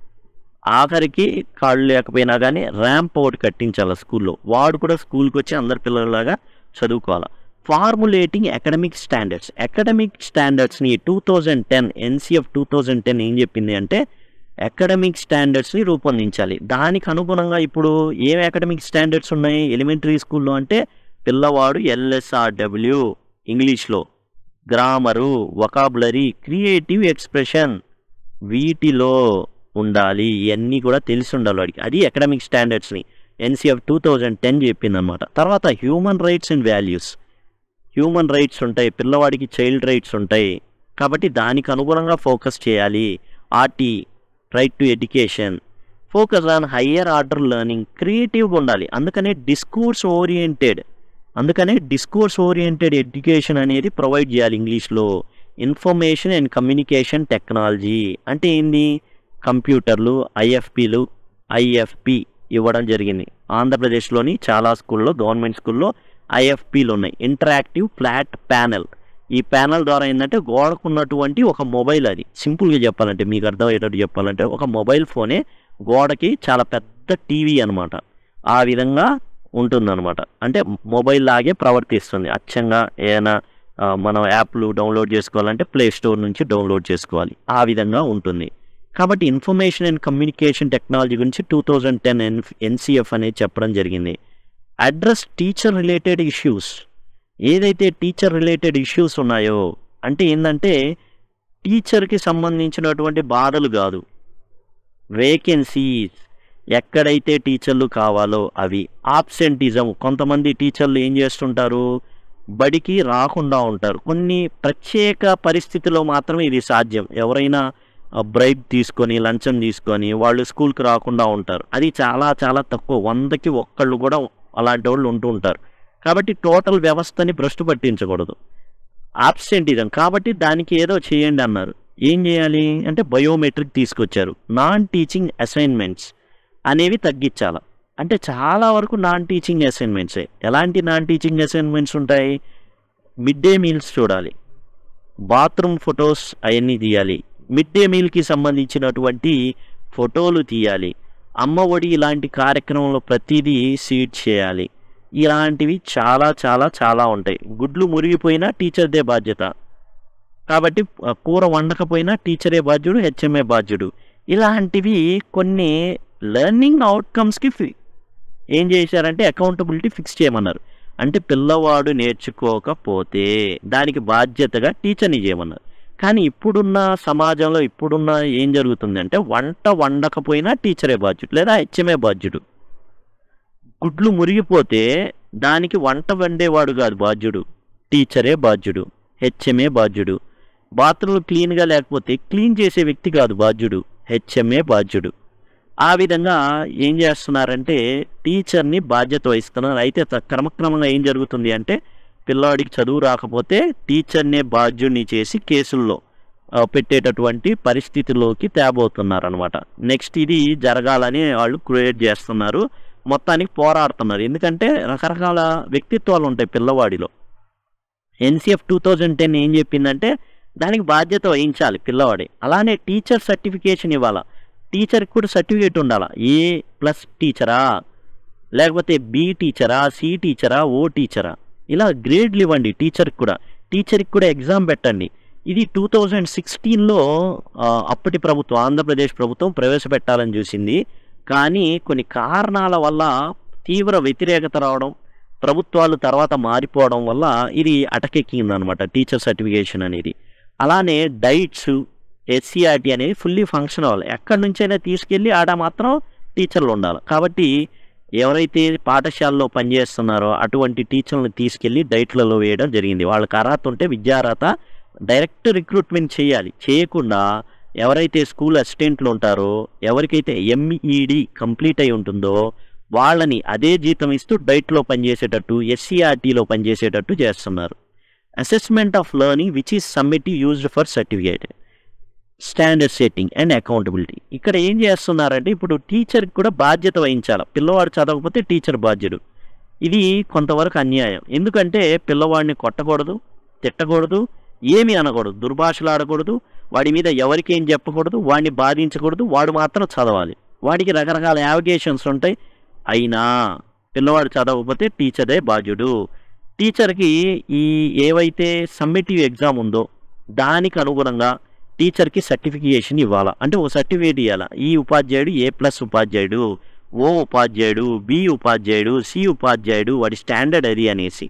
ఆఖరికి కాళ్ళు లేకపోయినా కానీ ర్యాంప్ ఒకటి కట్టించాలి స్కూల్లో, వాడు కూడా స్కూల్కి వచ్చి అందరి పిల్లలలాగా చదువుకోవాలి. Formulating academic standards. అకాడమిక్ స్టాండర్డ్స్ని two thousand ten NCF two thousand ten ఏం చెప్పింది అంటే అకాడమిక్ స్టాండర్డ్స్ని రూపొందించాలి. దానికి అనుగుణంగా ఇప్పుడు ఏం అకాడమిక్ స్టాండర్డ్స్ ఉన్నాయి ఎలిమెంటరీ స్కూల్లో అంటే, పిల్లవాడు ఎల్ఎస్ఆర్డబ్ల్యూ ఇంగ్లీష్లో, గ్రామరు, వొకాబులరీ, క్రియేటివ్ ఎక్స్ప్రెషన్ వీటిలో ఉండాలి. ఇవన్నీ కూడా తెలిసి ఉండాలి వాడికి. అది అకాడమిక్ స్టాండర్డ్స్ని ఎన్సిఎఫ్ టూ థౌజండ్ టెన్ చెప్పిందనమాట. తర్వాత human rights and values. Human rights ఉంటాయి, పిల్లవాడికి చైల్డ్ రైట్స్ ఉంటాయి, కాబట్టి దానికి అనుగుణంగా ఫోకస్ చేయాలి. RT right to education, focus on higher order learning, క్రియేటివ్గా ఉండాలి. అందుకనే డిస్కోర్స్ ఓరియంటెడ్ అందుకనే డిస్కోర్స్ ఓరియంటెడ్ ఎడ్యుకేషన్ అనేది ప్రొవైడ్ చేయాలి ఇంగ్లీష్లో. ఇన్ఫర్మేషన్ అండ్ కమ్యూనికేషన్ టెక్నాలజీ అంటే ఏంది, కంప్యూటర్లు, ఐఎఫ్పీలు, ఐఎఫ్పి ఇవ్వడం జరిగింది. ఆంధ్రప్రదేశ్లోని చాలా స్కూల్లో, గవర్నమెంట్ స్కూల్లో ఐఎఫ్పీలు ఉన్నాయి, ఇంటరాక్టివ్ ఫ్లాట్ ప్యానెల్. ఈ ప్యానెల్ ద్వారా ఏంటంటే గోడకు ఉన్నటువంటి ఒక మొబైల్, అది సింపుల్గా చెప్పాలంటే మీకు అర్థమయ్యేటట్టు చెప్పాలంటే ఒక మొబైల్ ఫోనే గోడకి చాలా పెద్ద టీవీ అనమాట. ఆ విధంగా ఉంటుందన్నమాట. అంటే మొబైల్ లాగే ప్రవర్తిస్తుంది అచ్చంగా. ఏదైనా మనం యాప్లు డౌన్లోడ్ చేసుకోవాలంటే ప్లే స్టోర్ నుంచి డౌన్లోడ్ చేసుకోవాలి, ఆ విధంగా ఉంటుంది. కాబట్టి ఇన్ఫర్మేషన్ అండ్ కమ్యూనికేషన్ టెక్నాలజీ గురించి two thousand ten N NCF అనేది చెప్పడం జరిగింది. Address teacher related issues. ఏదైతే టీచర్ రిలేటెడ్ ఇష్యూస్ ఉన్నాయో అంటే ఏంటంటే టీచర్కి సంబంధించినటువంటి బాధలు కాదు, వేకెన్సీస్, ఎక్కడైతే టీచర్లు కావాలో అవి. ఆబ్సెంటిజం, కొంతమంది టీచర్లు ఏం చేస్తుంటారు, బడికి రాకుండా ఉంటారు. కొన్ని ప్రత్యేక పరిస్థితుల్లో మాత్రమే ఇది సాధ్యం. ఎవరైనా బ్రైబ్ తీసుకొని లంచం తీసుకొని వాళ్ళు స్కూల్కి రాకుండా ఉంటారు. అది చాలా చాలా తక్కువ, వందకి ఒక్కళ్ళు కూడా అలాంటి వాళ్ళు ఉంటూ ఉంటారు. కాబట్టి టోటల్ వ్యవస్థని భ్రష్టు పట్టించకూడదు. ఆబ్సెంటిజం, కాబట్టి దానికి ఏదో చేయండి అన్నారు. ఏం చేయాలి అంటే బయోమెట్రిక్ తీసుకొచ్చారు. నాన్ టీచింగ్ అసైన్మెంట్స్ అనేవి తగ్గించాలి. అంటే చాలా వరకు నాన్ టీచింగ్ అసైన్మెంట్సే. ఎలాంటి నాన్ టీచింగ్ అసైన్మెంట్స్ ఉంటాయి, మిడ్ డే మీల్స్ చూడాలి, బాత్రూమ్ ఫొటోస్ అవన్నీ తీయాలి, మిడ్ డే మీల్కి సంబంధించినటువంటి ఫోటోలు తీయాలి, అమ్మ ఒడి ఇలాంటి కార్యక్రమంలో ప్రతిదీ సీడ్ చేయాలి. ఇలాంటివి చాలా చాలా చాలా ఉంటాయి. గుడ్లు మురిగిపోయినా టీచర్దే బాధ్యత, కాబట్టి కూర వండకపోయినా టీచరే బాధ్యుడు, హెచ్ఎంఏ బాధ్యుడు. ఇలాంటివి కొన్ని లెర్నింగ్ అవుట్కమ్స్కి ఫి ఏం చేశారంటే అకౌంటబిలిటీ ఫిక్స్ చేయమన్నారు. అంటే పిల్లవాడు నేర్చుకోకపోతే దానికి బాధ్యతగా టీచర్ని చేయమన్నారు. కానీ ఇప్పుడున్న సమాజంలో ఇప్పుడున్న ఏం జరుగుతుందంటే వంట వండకపోయినా టీచరే బాధ్యుడు లేదా హెచ్ఎంఏ బాధ్యుడు. గుడ్లు మురిగిపోతే దానికి వంట వండేవాడు కాదు బాధ్యుడు, టీచరే బాధ్యుడు, హెచ్ఎంఏ బాధ్యుడు. బాత్రూంలు క్లీన్గా లేకపోతే క్లీన్ చేసే వ్యక్తి కాదు బాధ్యుడు, హెచ్ఎంఏ బాధ్యుడు. ఆ విధంగా ఏం చేస్తున్నారంటే టీచర్ని బాధ్యత వహిస్తున్నారు. అయితే క్రమక్రమంగా ఏం జరుగుతుంది అంటే పిల్లవాడికి చదువు రాకపోతే టీచర్నే బాధ్యుడిని చేసి కేసుల్లో పెట్టేటటువంటి పరిస్థితిలోకి తేబోతున్నారు అనమాట. నెక్స్ట్ ఇది జరగాలని వాళ్ళు క్రియేట్ చేస్తున్నారు. మొత్తానికి పోరాడుతున్నారు. ఎందుకంటే రకరకాల వ్యక్తిత్వాలు ఉంటాయి పిల్లవాడిలో. ఎన్సీఎఫ్ టూ థౌజండ్ టెన్ ఏం చెప్పిందంటే దానికి బాధ్యత వహించాలి పిల్లవాడి. అలానే టీచర్ సర్టిఫికేషన్ ఇవ్వాలా, టీచర్కి కూడా సర్టిఫికేట్ ఉండాలా. ఏ ప్లస్ టీచరా, లేకపోతే బి టీచరా, సి టీచరా, ఓ టీచరా, ఇలా గ్రేడ్లు ఇవ్వండి టీచర్కి కూడా. టీచర్కి కూడా ఎగ్జామ్ పెట్టండి. ఇది టూ థౌజండ్ సిక్స్టీన్లో అప్పటి ప్రభుత్వం, ఆంధ్రప్రదేశ్ ప్రభుత్వం ప్రవేశపెట్టాలని చూసింది. కానీ కొన్ని కారణాల వల్ల తీవ్ర వ్యతిరేకత రావడం, ప్రభుత్వాలు తర్వాత మారిపోవడం వల్ల ఇది అటకెక్కిందనమాట టీచర్ సర్టిఫికేషన్ అనేది. అలానే డైట్స్, ఎస్సీఆర్టీ అనేది ఫుల్లీ ఫంక్షన్ అవ్వాలి. ఎక్కడి నుంచైనా తీసుకెళ్ళి ఆడ మాత్రం టీచర్లు ఉండాలి. కాబట్టి ఎవరైతే పాఠశాలలో పనిచేస్తున్నారో అటువంటి టీచర్లను తీసుకెళ్ళి డైట్లలో వేయడం జరిగింది. వాళ్ళకి అర్హత ఉంటే విద్యార్హత డైరెక్ట్ రిక్రూట్మెంట్ చేయాలి. చేయకుండా ఎవరైతే స్కూల్ అసిస్టెంట్లు ఉంటారో, ఎవరికైతే ఎంఈడి కంప్లీట్ అయి ఉంటుందో వాళ్ళని అదే జీతం ఇస్తూ డైట్లో పనిచేసేటట్టు, ఎస్సీఆర్టీలో పనిచేసేటట్టు చేస్తున్నారు. Assessment of learning which is summative used for certificate, standard setting and accountability. ఇక్కడ ఏం చేస్తున్నారంటే ఇప్పుడు టీచర్కి కూడా బాధ్యత వహించాలి. పిల్లవాడు చదవకపోతే టీచర్ బాధ్యుడు. ఇది కొంతవరకు అన్యాయం. ఎందుకంటే పిల్లవాడిని కొట్టకూడదు, తిట్టకూడదు, ఏమీ అనకూడదు, దుర్భాషలు ఆడకూడదు, వాడి మీద ఎవరికేం చెప్పకూడదు, వాడిని బాధించకూడదు, వాడు మాత్రం చదవాలి. వాడికి రకరకాల యావిగేషన్స్ ఉంటాయి. అయినా పిల్లవాడు చదవకపోతే టీచరే బాధ్యుడు. టీచర్కి ఈ ఏవైతే సమ్మిటివ్ ఎగ్జామ్ ఉందో దానికి అనుగుణంగా టీచర్కి సర్టిఫికేషన్ ఇవ్వాలా. అంటే ఓ సర్టిఫికేట్ ఇవ్వాలా. ఈ ఉపాధ్యాయుడు ఏ ప్లస్ ఉపాధ్యాయుడు, ఓ ఉపాధ్యాయుడు, బి ఉపాధ్యాయుడు, సి ఉపాధ్యాయుడు, వాడి స్టాండర్డ్ అది అనేసి.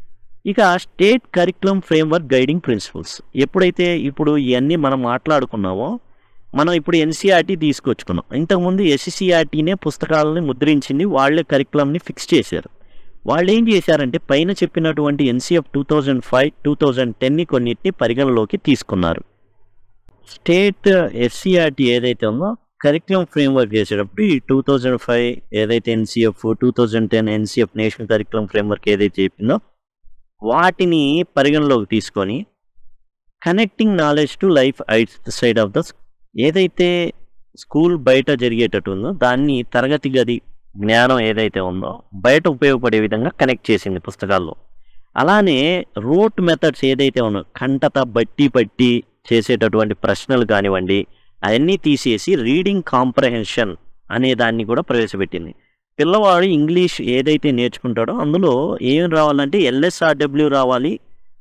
ఇక state curriculum framework guiding principles. ఎప్పుడైతే ఇప్పుడు ఇవన్నీ మనం మాట్లాడుకున్నామో, మనం ఇప్పుడు ఎన్సీఆర్టీ తీసుకొచ్చుకున్నాం. ఇంతకుముందు ఎస్సీఆర్టీనే పుస్తకాలని ముద్రించింది, వాళ్ళే కరికులంని ఫిక్స్ చేశారు. వాళ్ళు ఏం చేశారంటే పైన చెప్పినటువంటి NCF two thousand five two thousand టెన్ని కొన్నిటిని పరిగణలోకి తీసుకున్నారు. స్టేట్ ఎస్సీఆర్టీ ఏదైతే ఉందో కరికులం ఫ్రేమ్వర్క్ చేసేటప్పుడు ఈ టూ థౌజండ్ ఫైవ్ ఏదైతే NCF, two thousand ten NCF national curriculum framework ఏదైతే చెప్పిందో వాటిని పరిగణలోకి తీసుకొని connecting knowledge to life outside of the, ఏదైతే స్కూల్ బయట జరిగేటట్టు ఉందో దాన్ని తరగతి గది జ్ఞానం ఏదైతే ఉందో బయట ఉపయోగపడే విధంగా కనెక్ట్ చేసింది పుస్తకాల్లో. అలానే రోట్ మెథడ్స్ ఏదైతే ఉన్నో కంటత బట్టి పట్టి చేసేటటువంటి ప్రశ్నలు కానివ్వండి అవన్నీ తీసేసి రీడింగ్ కాంప్రహెన్షన్ అనే దాన్ని కూడా ప్రవేశపెట్టింది. పిల్లవాడు ఇంగ్లీష్ ఏదైతే నేర్చుకుంటాడో అందులో ఏం రావాలంటే ఎల్ఎస్ఆర్డబ్ల్యూ రావాలి,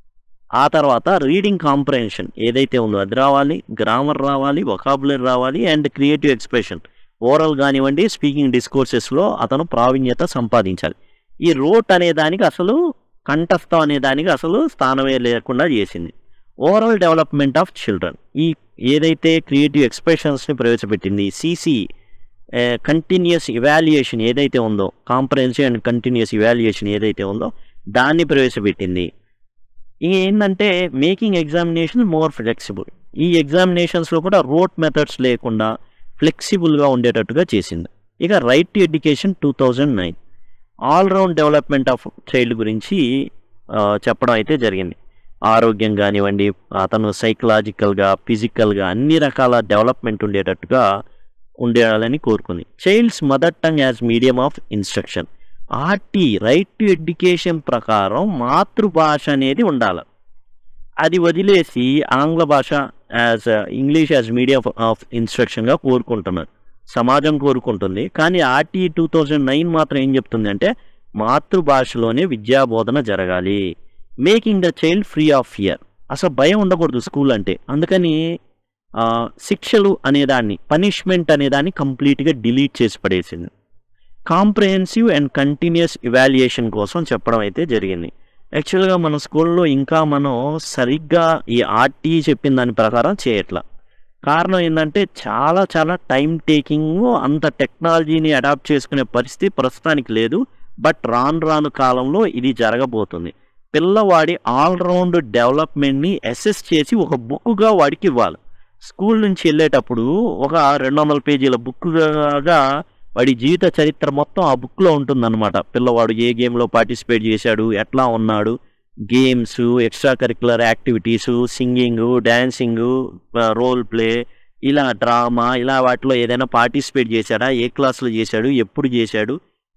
ఆ తర్వాత రీడింగ్ కాంప్రహెన్షన్ ఏదైతే ఉందో అది రావాలి, గ్రామర్ రావాలి, వొకాబులరీ రావాలి, అండ్ క్రియేటివ్ ఎక్స్ప్రెషన్ ఓరల్ కానివ్వండి స్పీకింగ్ డిస్కోర్సెస్లో అతను ప్రావీణ్యత సంపాదించాలి. ఈ రోట్ అనే దానికి అసలు కంఠస్థం అనే దానికి అసలు స్థానమే లేకుండా చేసింది. ఓవరాల్ డెవలప్మెంట్ ఆఫ్ చిల్డ్రన్ ఈ ఏదైతే క్రియేటివ్ ఎక్స్ప్రెషన్స్ని ప్రవేశపెట్టింది. సిసి కంటిన్యూస్ ఇవాల్యుయేషన్ ఏదైతే ఉందో, కాంప్రహెన్సివ్ అండ్ కంటిన్యూస్ ఇవాల్యుయేషన్ ఏదైతే ఉందో దాన్ని ప్రవేశపెట్టింది. ఇక ఏంటంటే మేకింగ్ ఎగ్జామినేషన్ మోర్ ఫ్లెక్సిబుల్. ఈ ఎగ్జామినేషన్స్లో కూడా రోట్ మెథడ్స్ లేకుండా ఫ్లెక్సిబుల్గా ఉండేటట్టుగా చేసింది. ఇక right to education two thousand nine all round development of child గురించి చెప్పడం అయితే జరిగింది. ఆరోగ్యం కానివ్వండి, అతను సైకలాజికల్గా ఫిజికల్గా అన్ని రకాల డెవలప్మెంట్ ఉండేటట్టుగా ఉండాలని కోరుకుంది. Child's mother tongue as medium of instruction. RT right to education ప్రకారం మాతృభాష అనేది ఉండాలి. అది వదిలేసి ఆంగ్ల భాష as English as medium of ఇన్స్ట్రక్షన్గా కోరుకుంటున్నారు, సమాజం కోరుకుంటుంది. కానీ ఆర్టీ టూ థౌజండ్ నైన్ మాత్రం ఏం చెప్తుంది అంటే మాతృభాషలోనే విద్యాబోధన జరగాలి. Making the child free of fear. అసలు భయం ఉండకూడదు స్కూల్ అంటే. అందుకని శిక్షలు అనేదాన్ని, పనిష్మెంట్ అనేదాన్ని కంప్లీట్గా డిలీట్ చేసి పడేసింది. కాంప్రహెన్సివ్ అండ్ కంటిన్యూస్ ఇవాల్యుయేషన్ కోసం చెప్పడం అయితే జరిగింది. యాక్చువల్గా మన స్కూల్లో ఇంకా మనం సరిగ్గా ఈ ఆర్టీ చెప్పిన దాని ప్రకారం చేయట్లా. కారణం ఏంటంటే చాలా చాలా టైం టేకింగ్, అంత టెక్నాలజీని అడాప్ట్ చేసుకునే పరిస్థితి ప్రస్తుతానికి లేదు. బట్ రాను రాను కాలంలో ఇది జరగబోతుంది. పిల్లవాడి ఆల్రౌండ్ డెవలప్మెంట్ని అసెస్ చేసి ఒక బుక్గా వాడికి ఇవ్వాలి. స్కూల్ నుంచి వెళ్ళేటప్పుడు ఒక రెండు వందల పేజీల బుక్గా వాడి జీవిత చరిత్ర మొత్తం ఆ బుక్లో ఉంటుందన్నమాట. పిల్లవాడు ఏ గేమ్లో పార్టిసిపేట్ చేశాడు, ఎట్లా ఉన్నాడు, games, extra curricular activities, singing, dancing, role play, ఇలా డ్రామా, ఇలా వాటిలో ఏదైనా పార్టిసిపేట్ చేశాడా, ఏ క్లాస్లో చేశాడు, ఎప్పుడు చేశాడు,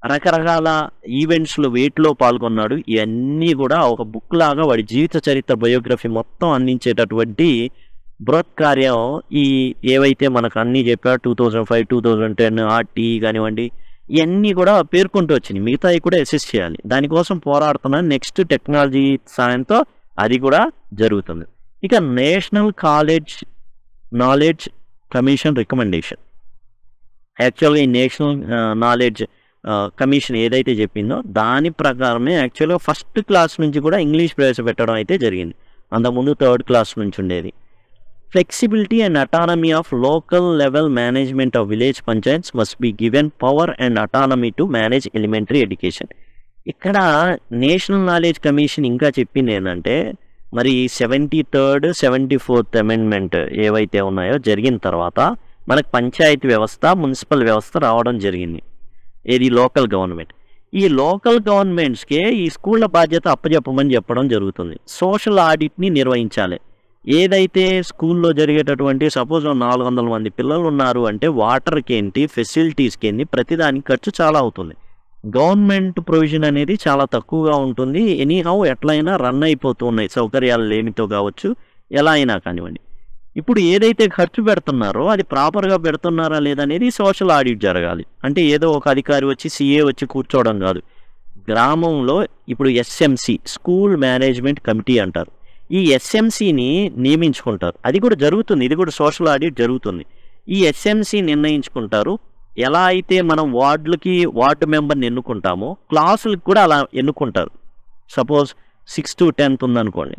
రకరకాల ఈవెంట్స్లో వేటిలో పాల్గొన్నాడు, ఇవన్నీ కూడా ఒక బుక్ లాగా వాడి జీవిత చరిత్ర బయోగ్రఫీ మొత్తం అందించేటటువంటి బృహత్ కార్యం ఈ ఏవైతే మనకు అన్నీ చెప్పారు two thousand five two thousand ten RT కానివ్వండి, ఇవన్నీ కూడా పేర్కొంటూ వచ్చినాయి. మిగతాయి కూడా అసెస్ చేయాలి. దానికోసం పోరాడుతున్నాను. నెక్స్ట్ టెక్నాలజీ సాయంతో అది కూడా జరుగుతుంది. ఇక national college knowledge commission recommendation. యాక్చువల్గా ఈ నేషనల్ నాలెడ్జ్ కమిషన్ ఏదైతే చెప్పిందో దాని ప్రకారమే యాక్చువల్గా ఫస్ట్ క్లాస్ నుంచి కూడా ఇంగ్లీష్ ప్రవేశపెట్టడం అయితే జరిగింది. అంతకుముందు థర్డ్ క్లాస్ నుంచి ఉండేది. Flexibility and autonomy of local level management of village panchayats must be given power and autonomy to manage elementary education. ఇక్కడ నేషనల్ నాలెడ్జ్ కమిషన్ ఇంకా చెప్పింది ఏంటంటే, మరి seventy third seventy fourth amendment ఏవైతే ఉన్నాయో జరిగిన తర్వాత మనకు పంచాయతీ వ్యవస్థ, మున్సిపల్ వ్యవస్థ రావడం జరిగింది. ఏది లోకల్ గవర్నమెంట్. ఈ లోకల్ గవర్నమెంట్స్కే ఈ స్కూళ్ళ బాధ్యత అప్పచెప్పమని చెప్పడం జరుగుతుంది. సోషల్ ఆడిట్ని నిర్వహించాలి. ఏదైతే స్కూల్లో జరిగేటటువంటి సపోజ్ నాలుగు వందల మంది పిల్లలు ఉన్నారు అంటే వాటర్కి ఏంటి, ఫెసిలిటీస్కి ఏంటి, ప్రతిదానికి ఖర్చు చాలా అవుతుంది. గవర్నమెంట్ ప్రొవిజన్ అనేది చాలా తక్కువగా ఉంటుంది. ఎనీహౌ ఎట్లయినా రన్ అయిపోతూ ఉన్నాయి, సౌకర్యాలు లేమితో కావచ్చు, ఎలా అయినా కానివ్వండి. ఇప్పుడు ఏదైతే ఖర్చు పెడుతున్నారో అది ప్రాపర్గా పెడుతున్నారా లేదనేది సోషల్ ఆడిట్ జరగాలి. అంటే ఏదో ఒక అధికారి వచ్చి సీఏ వచ్చి కూర్చోవడం కాదు. గ్రామంలో ఇప్పుడు ఎస్ఎంసి స్కూల్ మేనేజ్మెంట్ కమిటీ అంటారు. ఈ ఎస్ఎంసిని నియమించుకుంటారు. అది కూడా జరుగుతుంది. ఇది కూడా సోషల్ ఆడిట్ జరుగుతుంది. ఈ ఎస్ఎంసి నిర్ణయించుకుంటారు. ఎలా అయితే మనం వార్డులకి వార్డు మెంబర్ని ఎన్నుకుంటామో క్లాసులకు కూడా అలా ఎన్నుకుంటారు. సపోజ్ సిక్స్త్ టు టెన్త్ ఉందనుకోండి,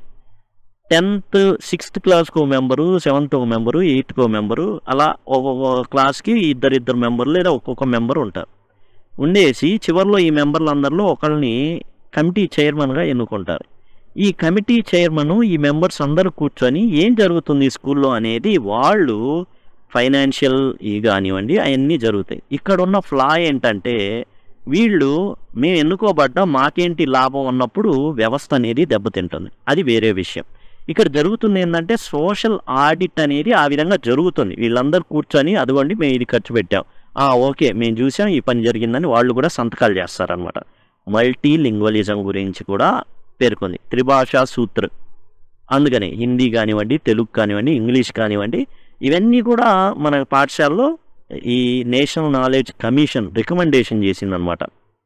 టెన్త్ సిక్స్త్ క్లాస్కి ఒక మెంబరు, సెవెంత్ ఒక మెంబరు, ఎయిత్కి ఒక మెంబరు, అలా ఒక్కొక్క క్లాస్కి ఇద్దరిద్దరు మెంబరు లేదా ఒక్కొక్క మెంబరు ఉంటారు. ఉండేసి చివరిలో ఈ మెంబర్లందరిలో ఒకరిని కమిటీ చైర్మన్గా ఎన్నుకుంటారు. ఈ కమిటీ చైర్మన్ ఈ మెంబర్స్ అందరూ కూర్చొని ఏం జరుగుతుంది స్కూల్లో అనేది వాళ్ళు ఫైనాన్షియల్ ఇవి కానివ్వండి అవన్నీ జరుగుతాయి. ఇక్కడ ఉన్న ఫ్లా ఏంటంటే వీళ్ళు మేము ఎన్నుకోబడ్డా మాకేంటి లాభం అన్నప్పుడు వ్యవస్థ అనేది దెబ్బతింటుంది. అది వేరే విషయం. ఇక్కడ జరుగుతుంది ఏంటంటే సోషల్ ఆడిట్ అనేది ఆ విధంగా జరుగుతుంది. వీళ్ళందరూ కూర్చొని అదిగోండి మేము ఇది ఖర్చు పెట్టాం, ఓకే మేము చూసాం ఈ పని జరిగిందని వాళ్ళు కూడా సంతకాలు చేస్తారనమాట. మల్టీ లింగ్వలిజం గురించి కూడా పేర్కొంది త్రిభాషా సూత్ర. అందుకని హిందీ కానివ్వండి, తెలుగు కానివ్వండి, ఇంగ్లీష్ కానివ్వండి, ఇవన్నీ కూడా మన పాఠశాలలో ఈ నేషనల్ నాలెడ్జ్ కమిషన్ రికమెండేషన్ చేసిందనమాట.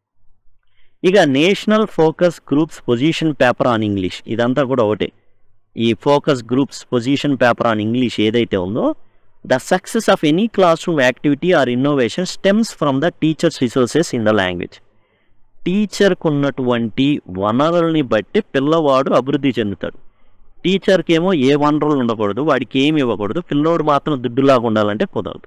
ఇక national focus groups position paper on English, ఇదంతా కూడా ఒకటే. ఈ focus groups position paper on English ఏదైతే ఉందో, the success of any class room activity or innovation stems from the teacher's resources in the language. టీచర్కు ఉన్నటువంటి వనరుల్ని బట్టి పిల్లవాడు అభివృద్ధి చెందుతాడు. టీచర్కి ఏమో ఏ వనరులు ఉండకూడదు, వాడికి ఏమి ఇవ్వకూడదు, పిల్లవాడు మాత్రం దుడ్డులాగా ఉండాలంటే కుదరదు.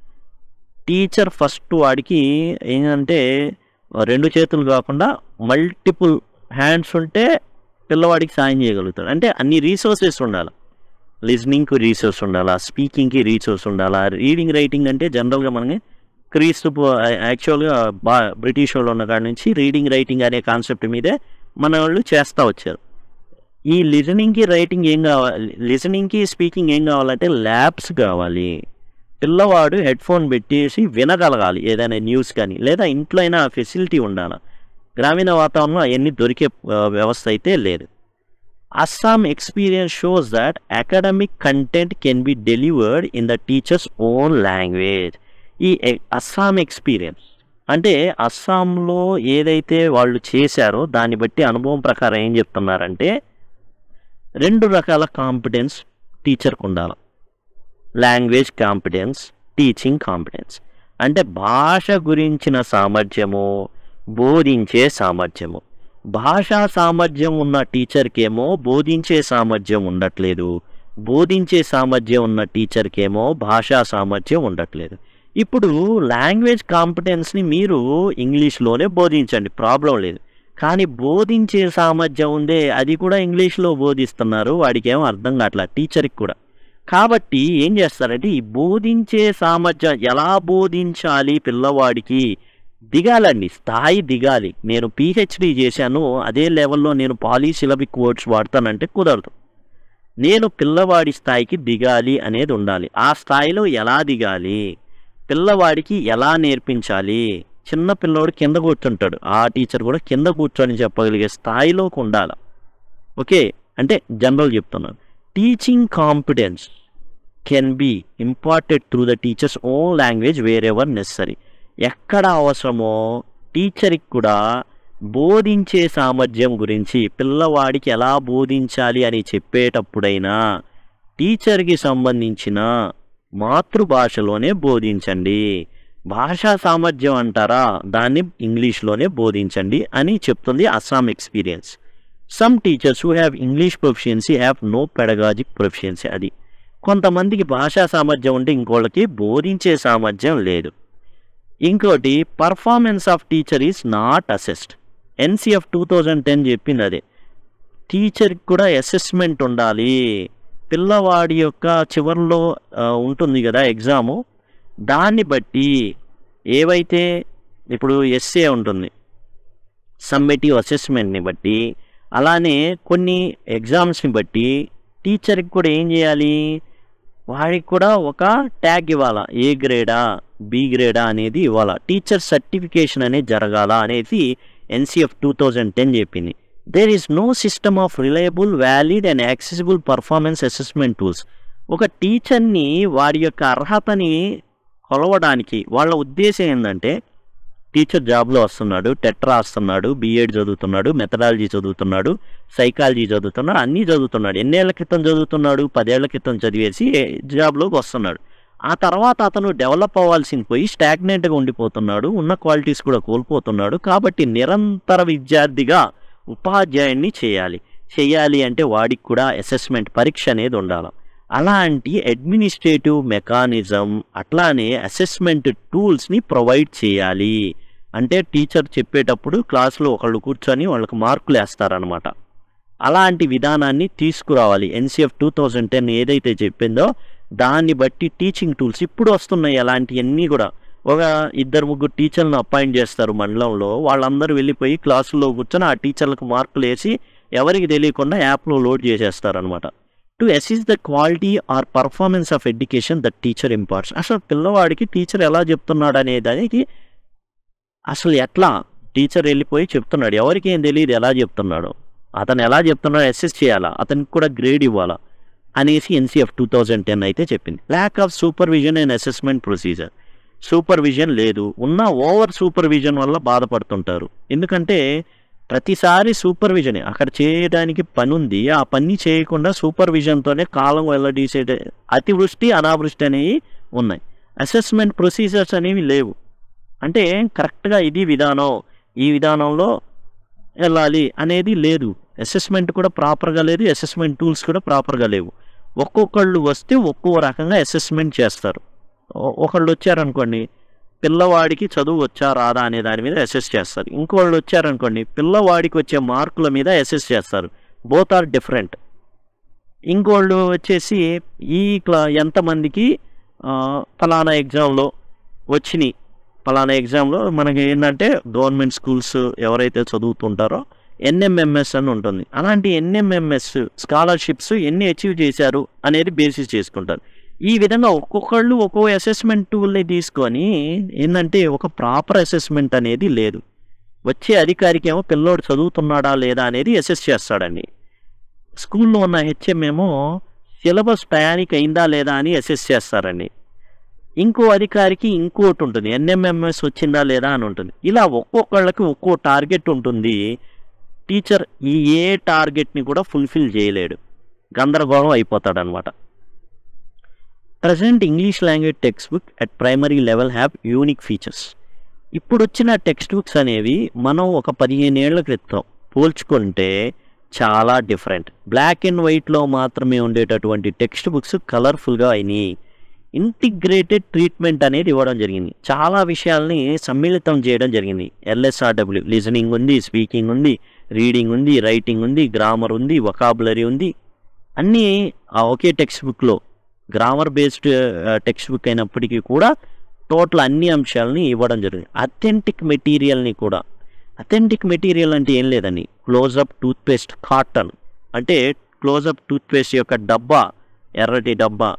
టీచర్ ఫస్ట్ వాడికి ఏంటంటే రెండు చేతులు కాకుండా మల్టిపుల్ హ్యాండ్స్ ఉంటే పిల్లవాడికి సాయం చేయగలుగుతాడు. అంటే అన్ని రీసోర్సెస్ ఉండాలి. లిజనింగ్కి రీసోర్స్ ఉండాలా, స్పీకింగ్కి రీసోర్స్ ఉండాలా, రీడింగ్ రైటింగ్ అంటే జనరల్గా మనకి క్రీస్తు యాక్చువల్గా బా బ్రిటిష్ వాళ్ళు ఉన్న కాడి నుంచి రీడింగ్ రైటింగ్ అనే కాన్సెప్ట్ మీదే మన వాళ్ళు చేస్తూ వచ్చారు. ఈ లిజనింగ్కి రైటింగ్ ఏం కావాలి, లిజనింగ్కి స్పీకింగ్ ఏం కావాలంటే ల్యాబ్స్ కావాలి. పిల్లవాడు హెడ్ ఫోన్ పెట్టేసి వినగలగాలి ఏదైనా న్యూస్ కానీ, లేదా ఇంట్లో అయినా ఫెసిలిటీ ఉండాలి. గ్రామీణ వాతావరణంలో అవన్నీ దొరికే వ్యవస్థ అయితే లేదు. Assam experience shows that academic content can be delivered in the teacher's own language. ఈ అస్సాం ఎక్స్పీరియన్స్ అంటే అస్సాంలో ఏదైతే వాళ్ళు చేశారో దాన్ని బట్టి అనుభవం ప్రకారం ఏం చెప్తున్నారంటే రెండు రకాల కాంపిటెన్స్ టీచర్కు ఉండాలి. Language competence, teaching competence. అంటే భాష గురించిన సామర్థ్యము, బోధించే సామర్థ్యము. భాషా సామర్థ్యం ఉన్న టీచర్కేమో బోధించే సామర్థ్యం ఉండట్లేదు, బోధించే సామర్థ్యం ఉన్న టీచర్కేమో భాషా సామర్థ్యం ఉండట్లేదు. ఇప్పుడు లాంగ్వేజ్ కాంపిటెన్స్ని మీరు ఇంగ్లీష్లోనే బోధించండి, ప్రాబ్లం లేదు. కానీ బోధించే సామర్థ్యం ఉందే అది కూడా ఇంగ్లీష్లో బోధిస్తున్నారు, వాడికి ఏమో అర్థం కావట్లా టీచర్కి కూడా. కాబట్టి ఏం చేస్తారంటే ఈ బోధించే సామర్థ్యం ఎలా బోధించాలి పిల్లవాడికి దిగాలండి, స్థాయి దిగాలి. నేను పిహెచ్డి చేశాను అదే లెవెల్లో నేను పాలీసిలబిక్ వర్డ్స్ వాడతానంటే కుదరదు. నేను పిల్లవాడి స్థాయికి దిగాలి అనేది ఉండాలి. ఆ స్థాయిలో ఎలా దిగాలి, పిల్లవాడికి ఎలా నేర్పించాలి, చిన్న పిల్లోడు కింద కూర్చుంటాడు, ఆ టీచర్ కూడా కింద కూర్చొని చెప్పగలిగే స్థాయిలోకి ఉండాలి. ఓకే, అంటే జనరల్ చెప్తున్నాను. Teaching competence can be imparted through the teacher's own language wherever necessary. ఎక్కడ అవసరమో టీచర్కి కూడా బోధించే సామర్థ్యం గురించి, పిల్లవాడికి ఎలా బోధించాలి అని చెప్పేటప్పుడైనా టీచర్కి సంబంధించిన మాతృభాషలోనే బోధించండి. భాషా సామర్థ్యం అంటారా, దాన్ని ఇంగ్లీష్లోనే బోధించండి అని చెప్తుంది Assam experience. Some teachers who have English proficiency have no pedagogic proficiency. అది కొంతమందికి భాషా సామర్థ్యం ఉంటే ఇంకోళ్ళకి బోధించే సామర్థ్యం లేదు. ఇంకోటి, performance of teacher is not assessed. NCF two thousand ten చెప్పింది అదే, టీచర్కి కూడా అసెస్మెంట్ ఉండాలి. పిల్లవాడి యొక్క చివరిలో ఉంటుంది కదా ఎగ్జాము, దాన్ని బట్టి ఏవైతే ఇప్పుడు ఎస్ఏ ఉంటుంది సమ్మేటివ్ అసెస్మెంట్ని బట్టి, అలానే కొన్ని ఎగ్జామ్స్ని బట్టి టీచర్కి కూడా ఏం చేయాలి, వాడికి కూడా ఒక ట్యాగ్ ఇవ్వాలా, ఏ గ్రేడా బి గ్రేడా అనేది ఇవ్వాలా, టీచర్ సర్టిఫికేషన్ అనేది జరగాల అనేది ఎన్సిఎఫ్ టూ థౌజండ్ టెన్ చెప్పింది. There is no system of reliable, valid and accessible performance assessment tools. ఒక టీచర్ని వారి యొక్క అర్హతని కొలవడానికి వాళ్ళ ఉద్దేశం ఏంటంటే, టీచర్ జాబ్లో వస్తున్నాడు, టెట్ రాస్తున్నాడు, బీఎడ్ చదువుతున్నాడు, మెథడాలజీ చదువుతున్నాడు, సైకాలజీ చదువుతున్నాడు, అన్నీ చదువుతున్నాడు. ఎన్నేళ్ల క్రితం చదువుతున్నాడు, పదేళ్ల క్రితం చదివేసి జాబ్లోకి వస్తున్నాడు. ఆ తర్వాత అతను డెవలప్ అవ్వాల్సింది పోయి స్టాగ్నెంట్గా ఉండిపోతున్నాడు, ఉన్న క్వాలిటీస్ కూడా కోల్పోతున్నాడు. కాబట్టి నిరంతర విద్యార్థిగా ఉపాధ్యాయుడిని చేయాలి. చేయాలి అంటే వాడికి కూడా అసెస్మెంట్ పరీక్ష అనేది ఉండాలి. అలాంటి అడ్మినిస్ట్రేటివ్ మెకానిజం, అట్లానే అసెస్మెంట్ టూల్స్ని ప్రొవైడ్ చేయాలి. అంటే టీచర్ చెప్పేటప్పుడు క్లాస్లో ఒకళ్ళు కూర్చొని వాళ్ళకి మార్కులు వేస్తారనమాట. అలాంటి విధానాన్ని తీసుకురావాలి. ఎన్సిఎఫ్ టూ థౌజండ్ టెన్ ఏదైతే చెప్పిందో దాన్ని బట్టి టీచింగ్ టూల్స్ ఇప్పుడు వస్తున్నాయి. అలాంటివన్నీ కూడా ఒక ఇద్దరు ముగ్గురు టీచర్లను అపాయింట్ చేస్తారు మండలంలో, వాళ్ళందరూ వెళ్ళిపోయి క్లాసుల్లో కూర్చొని ఆ టీచర్లకు మార్కులు వేసి ఎవరికి తెలియకుండా యాప్లో లోడ్ చేసేస్తారనమాట. To assess the quality or performance of education that teacher imparts. అసలు పిల్లవాడికి టీచర్ ఎలా చెప్తున్నాడు అనే దానికి, అసలు ఎట్లా టీచర్ వెళ్ళిపోయి చెప్తున్నాడు, ఎవరికి ఏం తెలియదు ఎలా చెప్తున్నాడు, అతను ఎలా చెప్తున్నాడో అసెస్ చేయాలా, అతనికి కూడా గ్రేడ్ ఇవ్వాలా అనేసి ఎన్సిఎఫ్ టూ థౌజండ్ టెన్ అయితే చెప్పింది. Lack of supervision and assessment procedure. Supervision లేదు, ఉన్న ఓవర్ సూపర్విజన్ వల్ల బాధపడుతుంటారు. ఎందుకంటే ప్రతిసారి సూపర్విజన్ అక్కడ చేయడానికి పని ఉంది, ఆ పని చేయకుండా సూపర్విజన్తోనే కాలం వెల్లడీసే అతివృష్టి అనావృష్టి అనేవి ఉన్నాయి. అసెస్మెంట్ ప్రొసీజర్స్ అనేవి లేవు. అంటే కరెక్ట్గా ఇది విధానం, ఈ విధానంలో వెళ్ళాలి అనేది లేదు. అసెస్మెంట్ కూడా ప్రాపర్గా లేదు, అసెస్మెంట్ టూల్స్ కూడా ప్రాపర్గా లేవు. ఒక్కొక్కళ్ళు వస్తే ఒక్కో రకంగా అసెస్మెంట్ చేస్తారు. ఒకళ్ళు వచ్చారనుకోండి, పిల్లవాడికి చదువు వచ్చా రాదా అనే దాని మీద అసెస్ చేస్తారు. ఇంకోళ్ళు వచ్చారనుకోండి, పిల్లవాడికి వచ్చే మార్కుల మీద అసెస్ చేస్తారు. Both are different. ఇంకోళ్ళు వచ్చేసి ఈ క్లా ఎంతమందికి ఫలానా ఎగ్జామ్లో వచ్చినాయి, ఫలానా ఎగ్జామ్లో మనకి ఏంటంటే గవర్నమెంట్ స్కూల్స్ ఎవరైతే చదువుతుంటారో ఎన్ఎంఎంఎస్ అని ఉంటుంది. అలాంటి ఎన్ఎంఎంఎస్ స్కాలర్షిప్స్ ఎన్ని అచీవ్ చేశారు అనేది బేసిస్ చేసుకుంటారు. ఈ విధంగా ఒక్కొక్కళ్ళు ఒక్కో అసెస్మెంట్ టూల్ని తీసుకొని ఏంటంటే ఒక ప్రాపర్ అసెస్మెంట్ అనేది లేదు. వచ్చే అధికారికి ఏమో పిల్లోడు చదువుతున్నాడా లేదా అనేది అసెస్ చేస్తాడండి. స్కూల్లో ఉన్న హెచ్ఎం ఏమో సిలబస్ టయానికి అయిందా లేదా అని అసెస్ చేస్తారండి. ఇంకో అధికారికి ఇంకోటి ఉంటుంది, ఎన్ఎంఎంఎస్ వచ్చిందా లేదా అని ఉంటుంది. ఇలా ఒక్కొక్కళ్ళకి ఒక్కో టార్గెట్ ఉంటుంది. టీచర్ ఈ ఏ టార్గెట్ని కూడా ఫుల్ఫిల్ చేయలేడు, గందరగోళం అయిపోతాడు అనమాట. Present English language text book at primary level have unique features. ఇప్పుడు వచ్చిన టెక్స్ట్ బుక్స్ అనేవి మనం ఒక పదిహేను ఏళ్ల క్రితం పోల్చుకుంటే చాలా డిఫరెంట్. బ్లాక్ అండ్ వైట్లో మాత్రమే ఉండేటటువంటి టెక్స్ట్ బుక్స్ కలర్ఫుల్గా అయినాయి. ఇంటిగ్రేటెడ్ ట్రీట్మెంట్ అనేది ఇవ్వడం జరిగింది. చాలా విషయాల్ని సమ్మిళితం చేయడం జరిగింది. ఎల్ఎస్ఆర్డబ్ల్యూ లిజనింగ్ ఉంది, స్పీకింగ్ ఉంది, రీడింగ్ ఉంది, రైటింగ్ ఉంది, గ్రామర్ ఉంది, వొకాబులరీ ఉంది, అన్నీ ఆ ఒకే టెక్స్ట్ బుక్లో గ్రామర్ బేస్డ్ టెక్స్ట్ బుక్ అయినప్పటికీ కూడా టోటల్ అన్ని అంశాలని ఇవ్వడం జరిగింది. అథెంటిక్ మెటీరియల్ని కూడా, అథెంటిక్ మెటీరియల్ అంటే ఏం లేదండి, క్లోజప్ టూత్పేస్ట్ కాటన్ అంటే క్లోజప్ టూత్పేస్ట్ యొక్క డబ్బా, ఎర్రటి డబ్బా,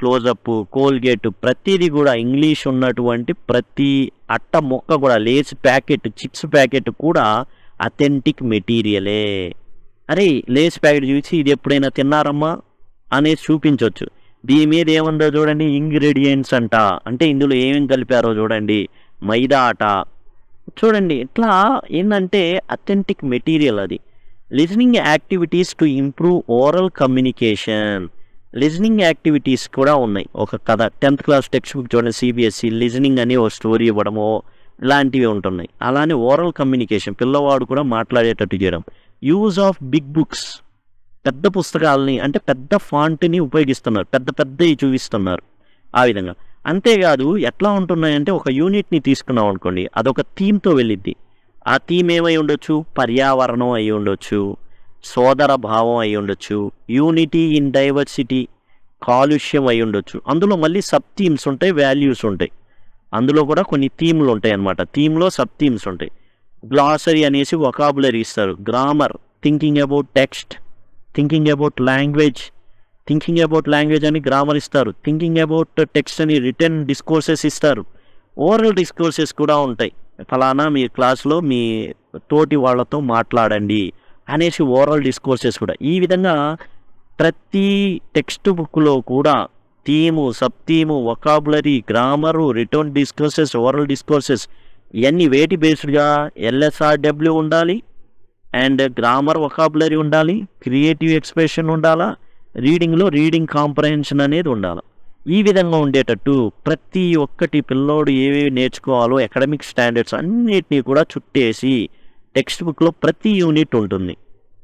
క్లోజప్, కోల్గేట్ ప్రతిదీ కూడా ఇంగ్లీష్ ఉన్నటువంటి ప్రతి అట్ట మొక్క కూడా, లేస్ ప్యాకెట్, చిప్స్ ప్యాకెట్ కూడా అథెంటిక్ మెటీరియలే. అరే లేస్ ప్యాకెట్ చూసి ఇది ఎప్పుడైనా తిన్నారమ్మా అనేది చూపించవచ్చు. దీని మీద ఏముందో చూడండి, ఇంగ్రీడియంట్స్ అంట, అంటే ఇందులో ఏమేమి కలిపారో చూడండి, మైదా ఆట చూడండి. ఇట్లా ఏంటంటే అథెంటిక్ మెటీరియల్ అది. Listening activities to improve oral communication, listening activities కూడా ఉన్నాయి. ఒక కథ, టెన్త్ క్లాస్ టెక్స్ట్ బుక్ చూడండి, సిబిఎస్ఈ లిజనింగ్ అని ఒక స్టోరీ ఇవ్వడమో ఇలాంటివి ఉంటున్నాయి. అలానే ఓరల్ కమ్యూనికేషన్, పిల్లవాడు కూడా మాట్లాడేటట్టు చేయడం. యూజ్ ఆఫ్ బిగ్ బుక్స్, పెద్ద పుస్తకాలని అంటే పెద్ద ఫాంట్ని ఉపయోగిస్తున్నారు, పెద్ద పెద్దవి చూపిస్తున్నారు ఆ విధంగా. అంతేకాదు ఎట్లా ఉంటున్నాయంటే ఒక యూనిట్ని తీసుకున్నాం అనుకోండి, అదొక థీమ్తో వెళ్ళిద్ది. ఆ థీమ్ ఏమై ఉండొచ్చు, పర్యావరణం అయి ఉండొచ్చు, సోదర భావం అయి ఉండొచ్చు, యూనిటీ ఇన్ డైవర్సిటీ, కాలుష్యం అయి ఉండొచ్చు. అందులో మళ్ళీ సబ్ థీమ్స్ ఉంటాయి, వాల్యూస్ ఉంటాయి. అందులో కూడా కొన్ని థీమ్లు ఉంటాయి అన్నమాట. థీమ్లో సబ్ థీమ్స్ ఉంటాయి. గ్లాసరీ అనేసి వొకాబులరీ ఇస్తారు. Grammar, thinking about text, thinking about language, thinking about language అని గ్రామర్ ఇస్తారు. థింకింగ్ అబౌట్ టెక్స్ట్ అని రిటర్న్ డిస్కోర్సెస్ ఇస్తారు. ఓరల్ డిస్కోర్సెస్ కూడా ఉంటాయి. ఫలానా మీ క్లాస్లో మీ తోటి వాళ్ళతో మాట్లాడండి అనేసి ఓరల్ డిస్కోర్సెస్ కూడా. ఈ విధంగా ప్రతి టెక్స్ట్ బుక్లో కూడా theme, sub theme, vocabulary, grammar, written discourses, oral discourses ఇవన్నీ వేటి బేస్డ్గా ఎల్ఎస్ఆర్డబ్ల్యూ ఉండాలి, అండ్ గ్రామర్, వొకాబులరీ ఉండాలి, క్రియేటివ్ ఎక్స్ప్రెషన్ ఉండాలా, రీడింగ్లో రీడింగ్ కాంప్రహెన్షన్ అనేది ఉండాలి. ఈ విధంగా ఉండేటట్టు ప్రతి ఒక్కటి పిల్లోడు ఏవేవి నేర్చుకోవాలో అకాడమిక్ స్టాండర్డ్స్ అన్నిటినీ కూడా చుట్టేసి టెక్స్ట్ బుక్లో ప్రతి యూనిట్ ఉంటుంది.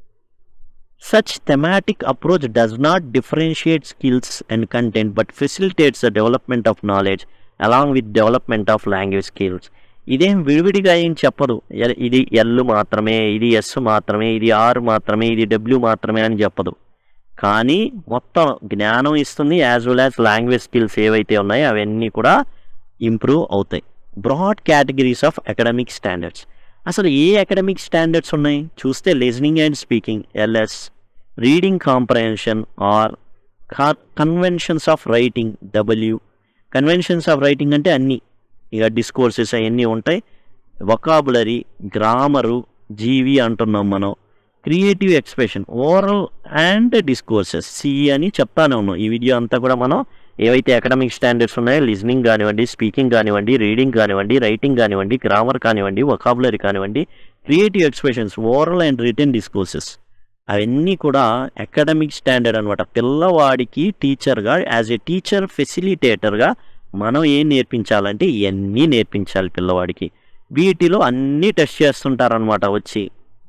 Such thematic approach does not differentiate skills and content but facilitates the development of knowledge along with development of language skills. ఇదేం విడివిడిగా ఏం చెప్పదు, ఇది ఎల్ మాత్రమే, ఇది ఎస్ మాత్రమే, ఇది ఆర్ మాత్రమే, ఇది డబ్ల్యూ మాత్రమే అని చెప్పదు. కానీ మొత్తం జ్ఞానం ఇస్తుంది, as well as language skills ఏవైతే ఉన్నాయో అవన్నీ కూడా ఇంప్రూవ్ అవుతాయి. Broad categories of academic standards. అసలు ఏ అకాడమిక్ స్టాండర్డ్స్ ఉన్నాయి చూస్తే, listening and speaking LS, reading comprehension R, conventions of writing W. Conventions of writing అంటే అన్నీ ఇక డిస్కోర్సెస్ అవన్నీ ఉంటాయి. వొకాబులరీ, గ్రామరు, జీవి అంటున్నాం మనం. Creative expression, oral and discourses, C అని చెప్తానే ఉన్నాం. ఈ వీడియో అంతా కూడా మనం ఏవైతే అకాడమిక్ స్టాండర్డ్స్ ఉన్నాయో, లిజనింగ్ కానివ్వండి, స్పీకింగ్ కానివ్వండి, రీడింగ్ కానివ్వండి, రైటింగ్ కానివ్వండి, గ్రామర్ కానివ్వండి, వొకాబులరీ కానివ్వండి, creative expressions, oral and written discourses, అవన్నీ కూడా అకాడమిక్ స్టాండర్డ్ అనమాట. పిల్లవాడికి టీచర్గా, యాజ్ ఏ టీచర్ ఫెసిలిటేటర్గా మనం ఏం నేర్పించాలంటే ఇవన్నీ నేర్పించాలి పిల్లవాడికి. వీటిలో అన్నీ టెస్ట్ చేస్తుంటారనమాట వచ్చి.